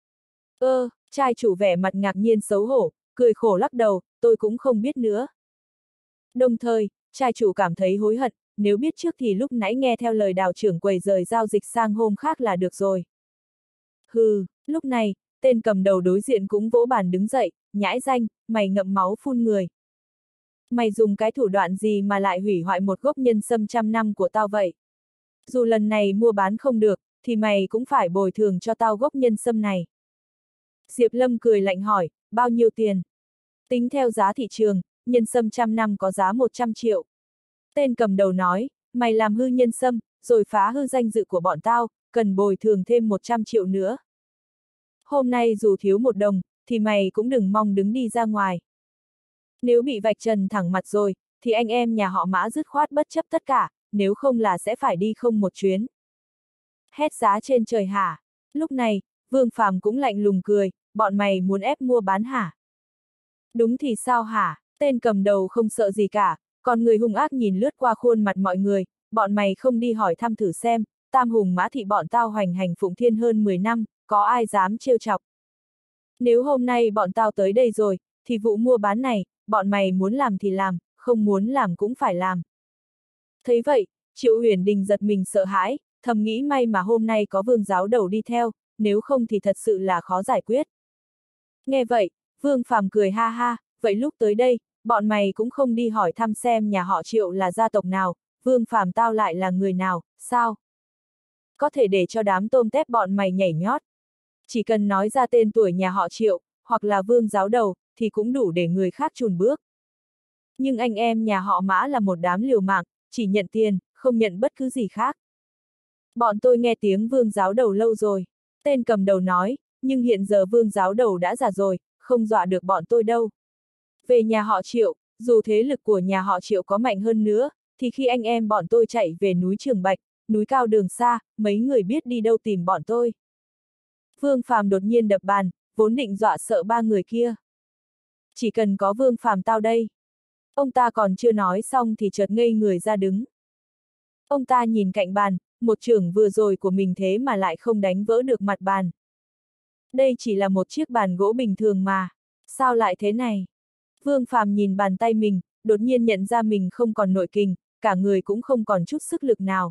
Ơ, trai chủ vẻ mặt ngạc nhiên xấu hổ, cười khổ lắc đầu, tôi cũng không biết nữa. Đồng thời, trai chủ cảm thấy hối hận, nếu biết trước thì lúc nãy nghe theo lời Đào trưởng quầy rời giao dịch sang hôm khác là được rồi. Hừ, lúc này, tên cầm đầu đối diện cũng vỗ bàn đứng dậy, nhãi danh, mày ngậm máu phun người. Mày dùng cái thủ đoạn gì mà lại hủy hoại một gốc nhân sâm trăm năm của tao vậy? Dù lần này mua bán không được, thì mày cũng phải bồi thường cho tao gốc nhân sâm này. Diệp Lâm cười lạnh hỏi, bao nhiêu tiền? Tính theo giá thị trường, nhân sâm trăm năm có giá một trăm triệu. Tên cầm đầu nói, mày làm hư nhân sâm, rồi phá hư danh dự của bọn tao, cần bồi thường thêm một trăm triệu nữa. Hôm nay dù thiếu một đồng, thì mày cũng đừng mong đứng đi ra ngoài. Nếu bị vạch trần thẳng mặt rồi, thì anh em nhà họ Mã dứt khoát bất chấp tất cả, nếu không là sẽ phải đi không một chuyến. Hét giá trên trời hả? Lúc này, Vương Phàm cũng lạnh lùng cười, bọn mày muốn ép mua bán hả? Đúng thì sao hả? Tên cầm đầu không sợ gì cả, còn người hung ác nhìn lướt qua khuôn mặt mọi người, bọn mày không đi hỏi thăm thử xem, Tam Hùng Mã Thị bọn tao hoành hành Phụng Thiên hơn mười năm, có ai dám trêu chọc? Nếu hôm nay bọn tao tới đây rồi, thì vụ mua bán này, bọn mày muốn làm thì làm, không muốn làm cũng phải làm. Thấy vậy, Triệu Uyển Đình giật mình sợ hãi, thầm nghĩ may mà hôm nay có Vương giáo đầu đi theo, nếu không thì thật sự là khó giải quyết. Nghe vậy, Vương Phàm cười ha ha, vậy lúc tới đây, bọn mày cũng không đi hỏi thăm xem nhà họ Triệu là gia tộc nào, Vương Phàm tao lại là người nào, sao? Có thể để cho đám tôm tép bọn mày nhảy nhót. Chỉ cần nói ra tên tuổi nhà họ Triệu, hoặc là Vương giáo đầu, thì cũng đủ để người khác chùn bước. Nhưng anh em nhà họ Mã là một đám liều mạng, chỉ nhận tiền, không nhận bất cứ gì khác. Bọn tôi nghe tiếng Vương giáo đầu lâu rồi. Tên cầm đầu nói, nhưng hiện giờ Vương giáo đầu đã già rồi, không dọa được bọn tôi đâu. Về nhà họ Triệu, dù thế lực của nhà họ Triệu có mạnh hơn nữa, thì khi anh em bọn tôi chạy về núi Trường Bạch, núi cao đường xa, mấy người biết đi đâu tìm bọn tôi. Vương Phàm đột nhiên đập bàn, vốn định dọa sợ ba người kia. Chỉ cần có Vương Phàm tao đây. Ông ta còn chưa nói xong thì chợt ngây người ra đứng. Ông ta nhìn cạnh bàn, một chưởng vừa rồi của mình thế mà lại không đánh vỡ được mặt bàn. Đây chỉ là một chiếc bàn gỗ bình thường mà, sao lại thế này? Vương Phàm nhìn bàn tay mình, đột nhiên nhận ra mình không còn nội kình, cả người cũng không còn chút sức lực nào.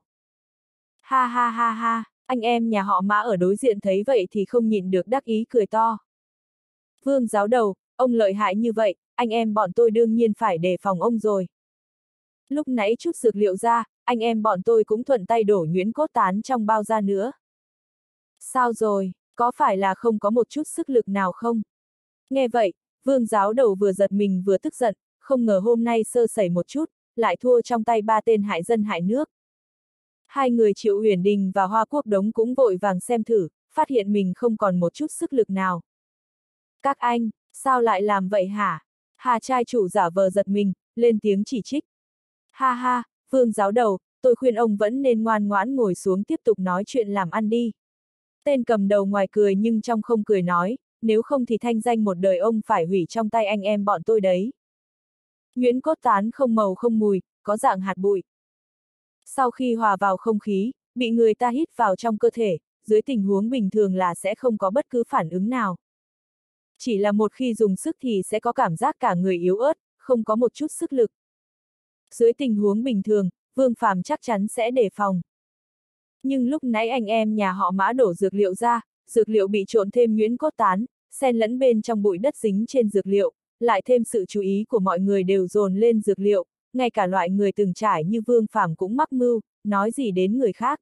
Ha ha ha ha, anh em nhà họ Mã ở đối diện thấy vậy thì không nhịn được đắc ý cười to. Vương giáo đầu, ông lợi hại như vậy, anh em bọn tôi đương nhiên phải đề phòng ông rồi. Lúc nãy chút dược liệu ra, anh em bọn tôi cũng thuận tay đổ nhuyễn cốt tán trong bao ra nữa. Sao rồi, có phải là không có một chút sức lực nào không? Nghe vậy, Vương giáo đầu vừa giật mình vừa tức giận, không ngờ hôm nay sơ sẩy một chút, lại thua trong tay ba tên hại dân hại nước. Hai người Triệu Uyển Đình và Hoa Quốc Đống cũng vội vàng xem thử, phát hiện mình không còn một chút sức lực nào. Các anh, sao lại làm vậy hả? Hà trai chủ giả vờ giật mình, lên tiếng chỉ trích. Ha ha, Vương giáo đầu, tôi khuyên ông vẫn nên ngoan ngoãn ngồi xuống tiếp tục nói chuyện làm ăn đi. Tên cầm đầu ngoài cười nhưng trong không cười nói, nếu không thì thanh danh một đời ông phải hủy trong tay anh em bọn tôi đấy. Nhuyễn cốt tán không màu không mùi, có dạng hạt bụi. Sau khi hòa vào không khí, bị người ta hít vào trong cơ thể, dưới tình huống bình thường là sẽ không có bất cứ phản ứng nào. Chỉ là một khi dùng sức thì sẽ có cảm giác cả người yếu ớt, không có một chút sức lực. Dưới tình huống bình thường, Vương Phàm chắc chắn sẽ đề phòng. Nhưng lúc nãy anh em nhà họ Mã đổ dược liệu ra, dược liệu bị trộn thêm nhuyễn cốt tán, xen lẫn bên trong bụi đất dính trên dược liệu, lại thêm sự chú ý của mọi người đều dồn lên dược liệu, ngay cả loại người từng trải như Vương Phàm cũng mắc mưu, nói gì đến người khác.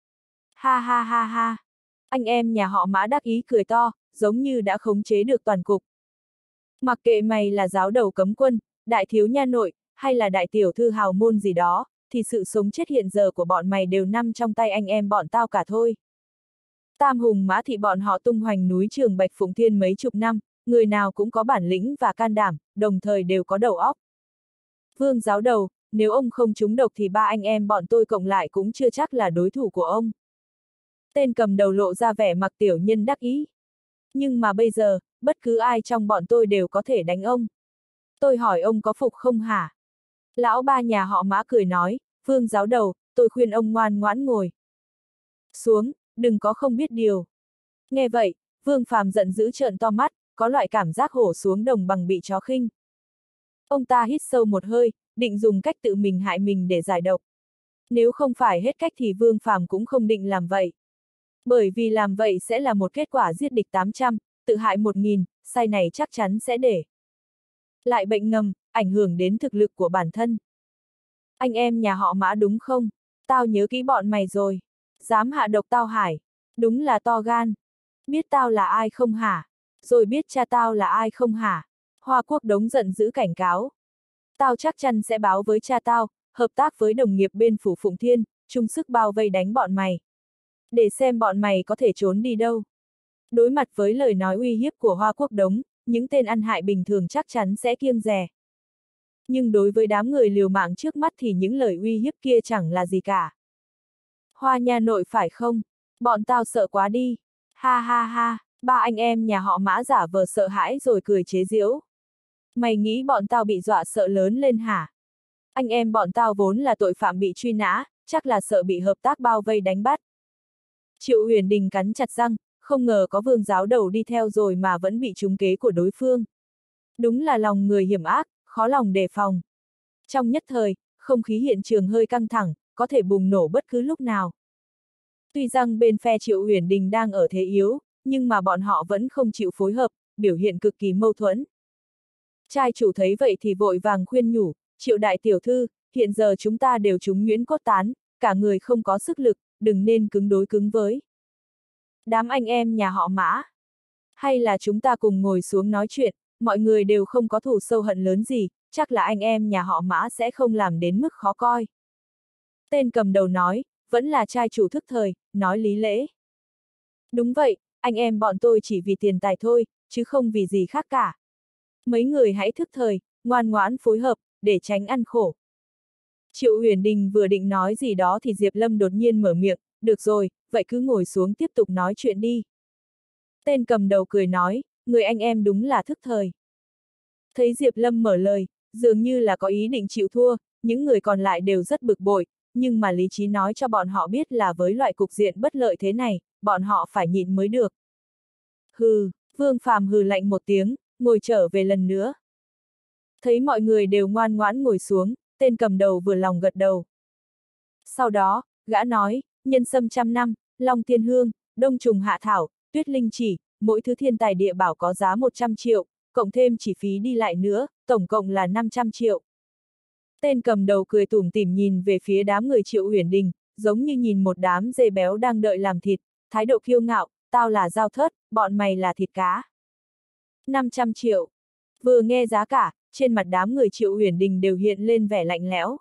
Ha ha ha ha, anh em nhà họ Mã đắc ý cười to, giống như đã khống chế được toàn cục. Mặc kệ mày là giáo đầu cấm quân, đại thiếu nha nội, hay là đại tiểu thư hào môn gì đó, thì sự sống chết hiện giờ của bọn mày đều nằm trong tay anh em bọn tao cả thôi. Tam hùng mã thị bọn họ tung hoành núi Trường Bạch Phụng Thiên mấy chục năm, người nào cũng có bản lĩnh và can đảm, đồng thời đều có đầu óc. Vương giáo đầu, nếu ông không trúng độc thì ba anh em bọn tôi cộng lại cũng chưa chắc là đối thủ của ông. Tên cầm đầu lộ ra vẻ mặt tiểu nhân đắc ý. Nhưng mà bây giờ, bất cứ ai trong bọn tôi đều có thể đánh ông. Tôi hỏi ông có phục không hả? Lão ba nhà họ Mã cười nói, Vương giáo đầu, tôi khuyên ông ngoan ngoãn ngồi xuống, đừng có không biết điều. Nghe vậy, Vương Phàm giận dữ trợn to mắt, có loại cảm giác hổ xuống đồng bằng bị chó khinh. Ông ta hít sâu một hơi, định dùng cách tự mình hại mình để giải độc. Nếu không phải hết cách thì Vương Phàm cũng không định làm vậy. Bởi vì làm vậy sẽ là một kết quả giết địch tám trăm, tự hại một nghìn, sai này chắc chắn sẽ để lại bệnh ngầm, ảnh hưởng đến thực lực của bản thân. Anh em nhà họ Mã đúng không? Tao nhớ kỹ bọn mày rồi. Dám hạ độc tao Hải. Đúng là to gan. Biết tao là ai không hả? Rồi biết cha tao là ai không hả? Hoa Quốc Đống giận dữ cảnh cáo. Tao chắc chắn sẽ báo với cha tao, hợp tác với đồng nghiệp bên Phủ Phụng Thiên, chung sức bao vây đánh bọn mày. Để xem bọn mày có thể trốn đi đâu. Đối mặt với lời nói uy hiếp của Hoa Quốc Đống, những tên ăn hại bình thường chắc chắn sẽ kiêng dè. Nhưng đối với đám người liều mạng trước mắt thì những lời uy hiếp kia chẳng là gì cả. Hoa nhà nội phải không? Bọn tao sợ quá đi. Ha ha ha, ba anh em nhà họ Mã giả vờ sợ hãi rồi cười chế giễu. Mày nghĩ bọn tao bị dọa sợ lớn lên hả? Anh em bọn tao vốn là tội phạm bị truy nã, chắc là sợ bị hợp tác bao vây đánh bắt. Triệu Huyền Đình cắn chặt răng, không ngờ có Vương giáo đầu đi theo rồi mà vẫn bị trúng kế của đối phương. Đúng là lòng người hiểm ác, khó lòng đề phòng. Trong nhất thời, không khí hiện trường hơi căng thẳng, có thể bùng nổ bất cứ lúc nào. Tuy rằng bên phe Triệu Huyền Đình đang ở thế yếu, nhưng mà bọn họ vẫn không chịu phối hợp, biểu hiện cực kỳ mâu thuẫn. Trai chủ thấy vậy thì vội vàng khuyên nhủ, Triệu đại tiểu thư, hiện giờ chúng ta đều trúng nhuyễn cốt tán, cả người không có sức lực, đừng nên cứng đối cứng với đám anh em nhà họ Mã. Hay là chúng ta cùng ngồi xuống nói chuyện, mọi người đều không có thù sâu hận lớn gì, chắc là anh em nhà họ Mã sẽ không làm đến mức khó coi. Tên cầm đầu nói, vẫn là trai chủ thức thời, nói lý lẽ. Đúng vậy, anh em bọn tôi chỉ vì tiền tài thôi, chứ không vì gì khác cả. Mấy người hãy thức thời, ngoan ngoãn phối hợp, để tránh ăn khổ. Triệu Huyền Đình vừa định nói gì đó thì Diệp Lâm đột nhiên mở miệng, được rồi, vậy cứ ngồi xuống tiếp tục nói chuyện đi. Tên cầm đầu cười nói, người anh em đúng là thức thời. Thấy Diệp Lâm mở lời, dường như là có ý định chịu thua, những người còn lại đều rất bực bội, nhưng mà lý trí nói cho bọn họ biết là với loại cục diện bất lợi thế này, bọn họ phải nhịn mới được. Hừ, Vương Phàm hừ lạnh một tiếng, ngồi trở về lần nữa. Thấy mọi người đều ngoan ngoãn ngồi xuống, tên cầm đầu vừa lòng gật đầu. Sau đó, gã nói, nhân sâm trăm năm, long tiên hương, đông trùng hạ thảo, tuyết linh chỉ, mỗi thứ thiên tài địa bảo có giá một trăm triệu, cộng thêm chi phí đi lại nữa, tổng cộng là năm trăm triệu. Tên cầm đầu cười tủm tỉm nhìn về phía đám người Triệu Huyền Đình, giống như nhìn một đám dê béo đang đợi làm thịt, thái độ kiêu ngạo, tao là dao thớt, bọn mày là thịt cá. năm trăm triệu. Vừa nghe giá cả, trên mặt đám người Triệu Huyền Đình đều hiện lên vẻ lạnh lẽo.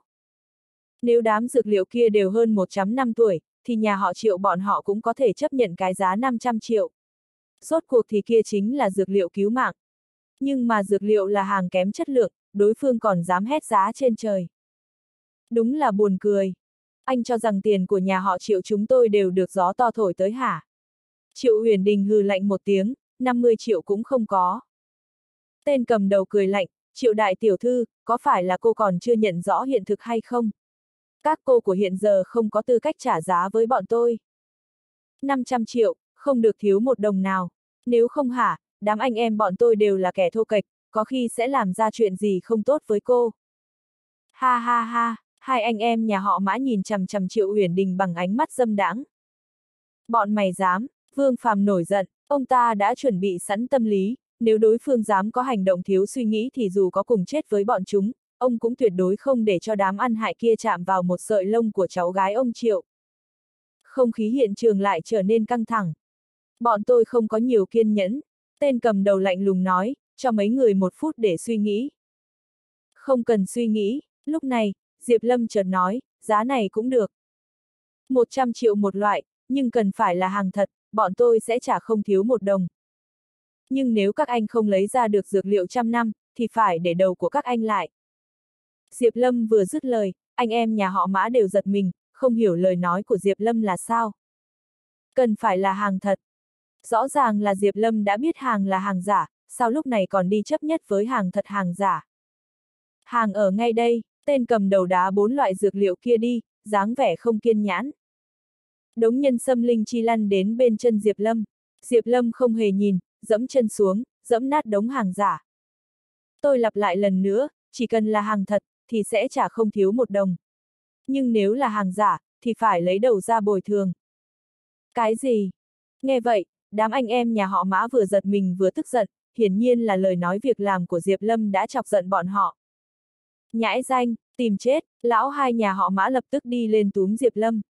Nếu đám dược liệu kia đều hơn một trăm năm tuổi, thì nhà họ Triệu bọn họ cũng có thể chấp nhận cái giá năm trăm triệu. Rốt cuộc thì kia chính là dược liệu cứu mạng. Nhưng mà dược liệu là hàng kém chất lượng, đối phương còn dám hét giá trên trời. Đúng là buồn cười. Anh cho rằng tiền của nhà họ Triệu chúng tôi đều được gió to thổi tới hả? Triệu Huyền Đình hừ lạnh một tiếng, năm mươi triệu cũng không có. Tên cầm đầu cười lạnh, Triệu đại tiểu thư, có phải là cô còn chưa nhận rõ hiện thực hay không? Các cô của hiện giờ không có tư cách trả giá với bọn tôi. năm trăm triệu, không được thiếu một đồng nào. Nếu không hả, đám anh em bọn tôi đều là kẻ thô kệch, có khi sẽ làm ra chuyện gì không tốt với cô. Ha ha ha, hai anh em nhà họ Mã nhìn chằm chằm Triệu Huyền Đình bằng ánh mắt dâm đãng. Bọn mày dám, Vương Phàm nổi giận, ông ta đã chuẩn bị sẵn tâm lý, nếu đối phương dám có hành động thiếu suy nghĩ thì dù có cùng chết với bọn chúng, ông cũng tuyệt đối không để cho đám ăn hại kia chạm vào một sợi lông của cháu gái ông Triệu. Không khí hiện trường lại trở nên căng thẳng. Bọn tôi không có nhiều kiên nhẫn, tên cầm đầu lạnh lùng nói, cho mấy người một phút để suy nghĩ. Không cần suy nghĩ, lúc này, Diệp Lâm chợt nói, giá này cũng được. một trăm triệu một loại, nhưng cần phải là hàng thật, bọn tôi sẽ trả không thiếu một đồng. Nhưng nếu các anh không lấy ra được dược liệu trăm năm, thì phải để đầu của các anh lại. Diệp Lâm vừa dứt lời, anh em nhà họ Mã đều giật mình, không hiểu lời nói của Diệp Lâm là sao. Cần phải là hàng thật. Rõ ràng là Diệp Lâm đã biết hàng là hàng giả, sao lúc này còn đi chấp nhất với hàng thật hàng giả. Hàng ở ngay đây, tên cầm đầu đá bốn loại dược liệu kia đi, dáng vẻ không kiên nhãn. Đống nhân sâm linh chi lăn đến bên chân Diệp Lâm. Diệp Lâm không hề nhìn, dẫm chân xuống, dẫm nát đống hàng giả. Tôi lặp lại lần nữa, chỉ cần là hàng thật, thì sẽ trả không thiếu một đồng. Nhưng nếu là hàng giả, thì phải lấy đầu ra bồi thường. Cái gì? Nghe vậy, đám anh em nhà họ Mã vừa giật mình vừa tức giận, hiển nhiên là lời nói việc làm của Diệp Lâm đã chọc giận bọn họ. Nhãi danh, tìm chết, lão hai nhà họ Mã lập tức đi lên túm Diệp Lâm.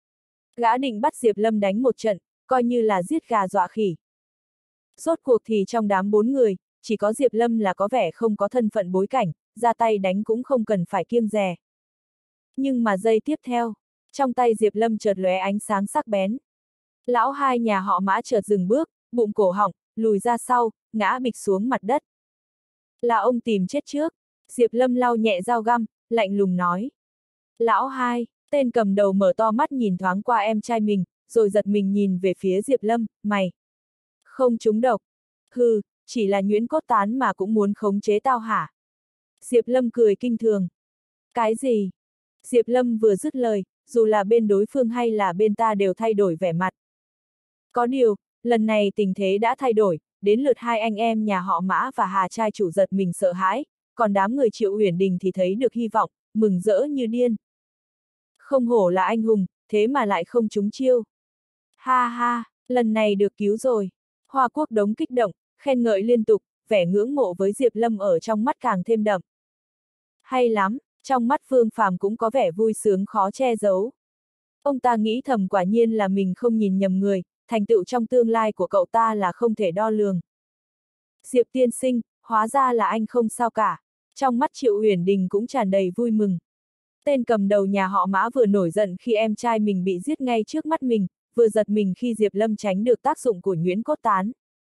Gã định bắt Diệp Lâm đánh một trận, coi như là giết gà dọa khỉ. Rốt cuộc thì trong đám bốn người, chỉ có Diệp Lâm là có vẻ không có thân phận bối cảnh, ra tay đánh cũng không cần phải kiêng dè. Nhưng mà giây tiếp theo, trong tay Diệp Lâm chợt lóe ánh sáng sắc bén. Lão hai nhà họ Mã chợt dừng bước, bụng cổ họng, lùi ra sau, ngã bịch xuống mặt đất. Là ông tìm chết trước. Diệp Lâm lau nhẹ dao găm, lạnh lùng nói. Lão hai, tên cầm đầu mở to mắt nhìn thoáng qua em trai mình, rồi giật mình nhìn về phía Diệp Lâm, mày. Không trúng độc. Hừ, chỉ là nhuyễn cốt tán mà cũng muốn khống chế tao hả? Diệp Lâm cười kinh thường. Cái gì? Diệp Lâm vừa dứt lời, dù là bên đối phương hay là bên ta đều thay đổi vẻ mặt. Có điều, lần này tình thế đã thay đổi, đến lượt hai anh em nhà họ Mã và Hà trai chủ giật mình sợ hãi, còn đám người Triệu Uyển Đình thì thấy được hy vọng, mừng rỡ như điên. Không hổ là anh hùng, thế mà lại không trúng chiêu. Ha ha, lần này được cứu rồi. Hoa Quốc Đống kích động, khen ngợi liên tục, vẻ ngưỡng mộ với Diệp Lâm ở trong mắt càng thêm đậm. Hay lắm, trong mắt Vương Phàm cũng có vẻ vui sướng khó che giấu. Ông ta nghĩ thầm quả nhiên là mình không nhìn nhầm người, thành tựu trong tương lai của cậu ta là không thể đo lường. Diệp tiên sinh, hóa ra là anh không sao cả. Trong mắt Triệu Uyển Đình cũng tràn đầy vui mừng. Tên cầm đầu nhà họ Mã vừa nổi giận khi em trai mình bị giết ngay trước mắt mình, vừa giật mình khi Diệp Lâm tránh được tác dụng của nhuyễn cốt tán.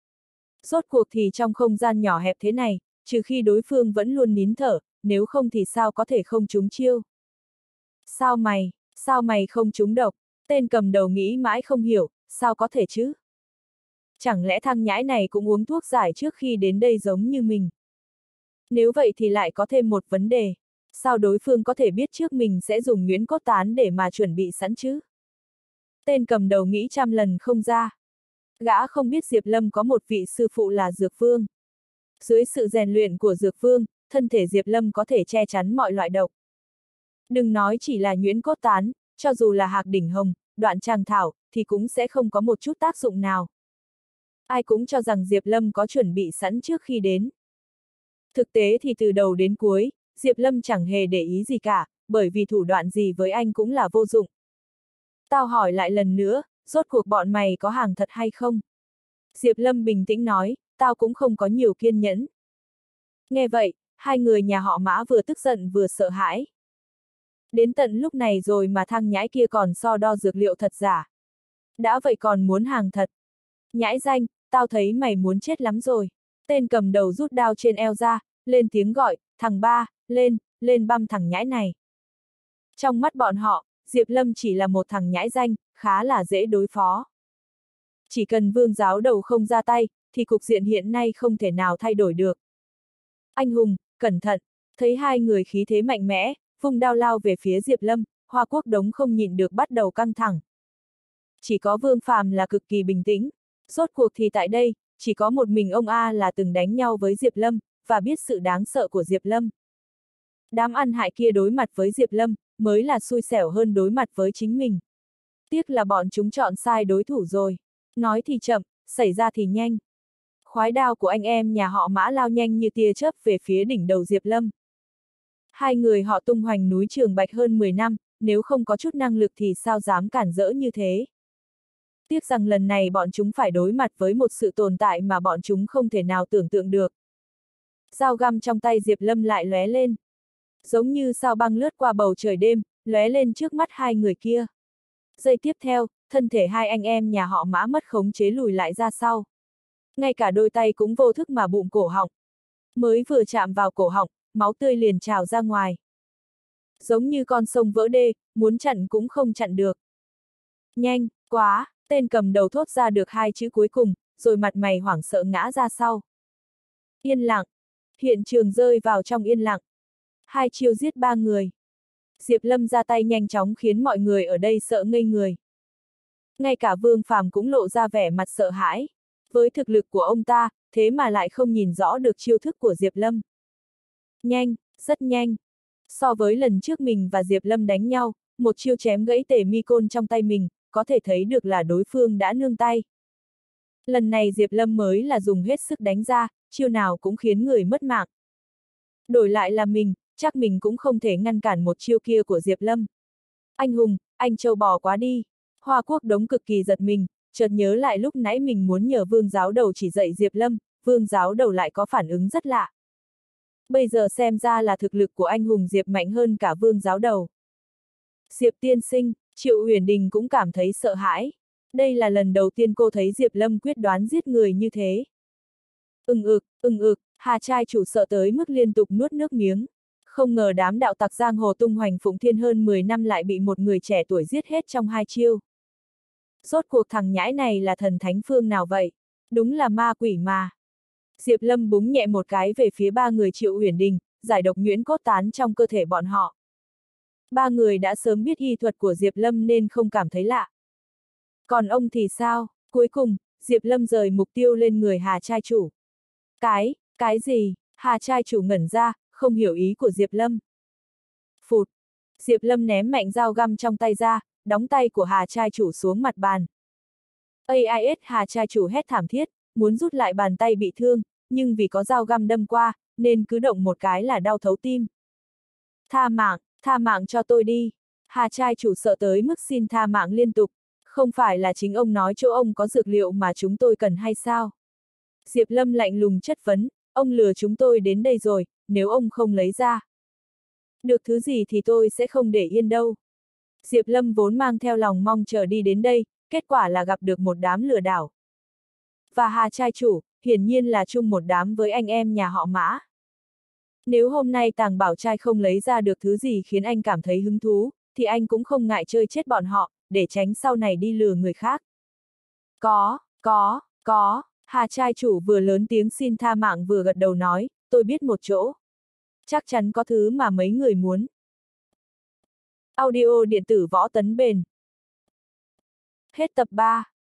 Rốt cuộc thì trong không gian nhỏ hẹp thế này, trừ khi đối phương vẫn luôn nín thở, nếu không thì sao có thể không trúng chiêu. Sao mày, sao mày không trúng độc? Tên cầm đầu nghĩ mãi không hiểu, sao có thể chứ? Chẳng lẽ thằng nhãi này cũng uống thuốc giải trước khi đến đây giống như mình? Nếu vậy thì lại có thêm một vấn đề. Sao đối phương có thể biết trước mình sẽ dùng nhuyễn cốt tán để mà chuẩn bị sẵn chứ? Tên cầm đầu nghĩ trăm lần không ra. Gã không biết Diệp Lâm có một vị sư phụ là Dược Vương. Dưới sự rèn luyện của Dược Vương, thân thể Diệp Lâm có thể che chắn mọi loại độc. Đừng nói chỉ là nhuyễn cốt tán, cho dù là hạc đỉnh hồng, đoạn tràng thảo, thì cũng sẽ không có một chút tác dụng nào. Ai cũng cho rằng Diệp Lâm có chuẩn bị sẵn trước khi đến. Thực tế thì từ đầu đến cuối, Diệp Lâm chẳng hề để ý gì cả, bởi vì thủ đoạn gì với anh cũng là vô dụng. Tao hỏi lại lần nữa, rốt cuộc bọn mày có hàng thật hay không? Diệp Lâm bình tĩnh nói, tao cũng không có nhiều kiên nhẫn. Nghe vậy, hai người nhà họ Mã vừa tức giận vừa sợ hãi. Đến tận lúc này rồi mà thằng nhãi kia còn so đo dược liệu thật giả. Đã vậy còn muốn hàng thật. Nhãi danh, tao thấy mày muốn chết lắm rồi. Tên cầm đầu rút đao trên eo ra, lên tiếng gọi, thằng ba, lên, lên băm thằng nhãi này. Trong mắt bọn họ, Diệp Lâm chỉ là một thằng nhãi danh, khá là dễ đối phó. Chỉ cần Vương giáo đầu không ra tay, thì cục diện hiện nay không thể nào thay đổi được. Anh hùng, cẩn thận, thấy hai người khí thế mạnh mẽ, vung đao lao về phía Diệp Lâm, Hoa Quốc Đống không nhịn được bắt đầu căng thẳng. Chỉ có Vương Phàm là cực kỳ bình tĩnh. Rốt cuộc thì tại đây, chỉ có một mình ông A là từng đánh nhau với Diệp Lâm, và biết sự đáng sợ của Diệp Lâm. Đám ăn hại kia đối mặt với Diệp Lâm, mới là xui xẻo hơn đối mặt với chính mình. Tiếc là bọn chúng chọn sai đối thủ rồi. Nói thì chậm, xảy ra thì nhanh. Khoái đao của anh em nhà họ Mã lao nhanh như tia chớp về phía đỉnh đầu Diệp Lâm. Hai người họ tung hoành núi Trường Bạch hơn mười năm, nếu không có chút năng lực thì sao dám cản rỡ như thế. Tiếc rằng lần này bọn chúng phải đối mặt với một sự tồn tại mà bọn chúng không thể nào tưởng tượng được. Dao găm trong tay Diệp Lâm lại lóe lên. Giống như sao băng lướt qua bầu trời đêm, lóe lên trước mắt hai người kia. Giây tiếp theo, thân thể hai anh em nhà họ Mã mất khống chế lùi lại ra sau. Ngay cả đôi tay cũng vô thức mà bụng cổ họng. Mới vừa chạm vào cổ họng, máu tươi liền trào ra ngoài. Giống như con sông vỡ đê, muốn chặn cũng không chặn được. Nhanh, quá, tên cầm đầu thốt ra được hai chữ cuối cùng, rồi mặt mày hoảng sợ ngã ra sau. Yên lặng. Hiện trường rơi vào trong yên lặng. Hai chiêu giết ba người. Diệp Lâm ra tay nhanh chóng khiến mọi người ở đây sợ ngây người. Ngay cả Vương Phàm cũng lộ ra vẻ mặt sợ hãi. Với thực lực của ông ta, thế mà lại không nhìn rõ được chiêu thức của Diệp Lâm. Nhanh, rất nhanh. So với lần trước mình và Diệp Lâm đánh nhau, một chiêu chém gãy tể mi côn trong tay mình, có thể thấy được là đối phương đã nương tay. Lần này Diệp Lâm mới là dùng hết sức đánh ra, chiêu nào cũng khiến người mất mạng. Đổi lại là mình, chắc mình cũng không thể ngăn cản một chiêu kia của Diệp Lâm. Anh hùng, anh trâu bò quá đi. Hoa Quốc Đống cực kỳ giật mình, chợt nhớ lại lúc nãy mình muốn nhờ Vương giáo đầu chỉ dạy Diệp Lâm, Vương giáo đầu lại có phản ứng rất lạ. Bây giờ xem ra là thực lực của anh hùng Diệp mạnh hơn cả Vương giáo đầu. Diệp tiên sinh, Triệu Uyển Đình cũng cảm thấy sợ hãi. Đây là lần đầu tiên cô thấy Diệp Lâm quyết đoán giết người như thế. Ưng ực, ưng ực, Hà trai chủ sợ tới mức liên tục nuốt nước miếng. Không ngờ đám đạo tặc giang hồ tung hoành Phụng Thiên hơn mười năm lại bị một người trẻ tuổi giết hết trong hai chiêu. Rốt cuộc thằng nhãi này là thần thánh phương nào vậy? Đúng là ma quỷ mà. Diệp Lâm búng nhẹ một cái về phía ba người Triệu Uyển Đình, giải độc nhuyễn cốt tán trong cơ thể bọn họ. Ba người đã sớm biết y thuật của Diệp Lâm nên không cảm thấy lạ. Còn ông thì sao? Cuối cùng, Diệp Lâm rời mục tiêu lên người Hà trai chủ. Cái, cái gì? Hà trai chủ ngẩn ra, không hiểu ý của Diệp Lâm. Phụt! Diệp Lâm ném mạnh dao găm trong tay ra, đóng tay của Hà trai chủ xuống mặt bàn. a i ét Hà trai chủ hét thảm thiết, muốn rút lại bàn tay bị thương, nhưng vì có dao găm đâm qua, nên cứ động một cái là đau thấu tim. Tha mạng, tha mạng cho tôi đi. Hà trai chủ sợ tới mức xin tha mạng liên tục. Không phải là chính ông nói chỗ ông có dược liệu mà chúng tôi cần hay sao? Diệp Lâm lạnh lùng chất vấn, ông lừa chúng tôi đến đây rồi, nếu ông không lấy ra. Được thứ gì thì tôi sẽ không để yên đâu. Diệp Lâm vốn mang theo lòng mong chờ đi đến đây, kết quả là gặp được một đám lừa đảo. Và Hà trai chủ, hiển nhiên là chung một đám với anh em nhà họ Mã. Nếu hôm nay Tàng Bảo trai không lấy ra được thứ gì khiến anh cảm thấy hứng thú, thì anh cũng không ngại chơi chết bọn họ, để tránh sau này đi lừa người khác. Có, có, có, Hà trai chủ vừa lớn tiếng xin tha mạng vừa gật đầu nói, tôi biết một chỗ. Chắc chắn có thứ mà mấy người muốn. Audio điện tử Võ Tấn Bền. Hết tập ba.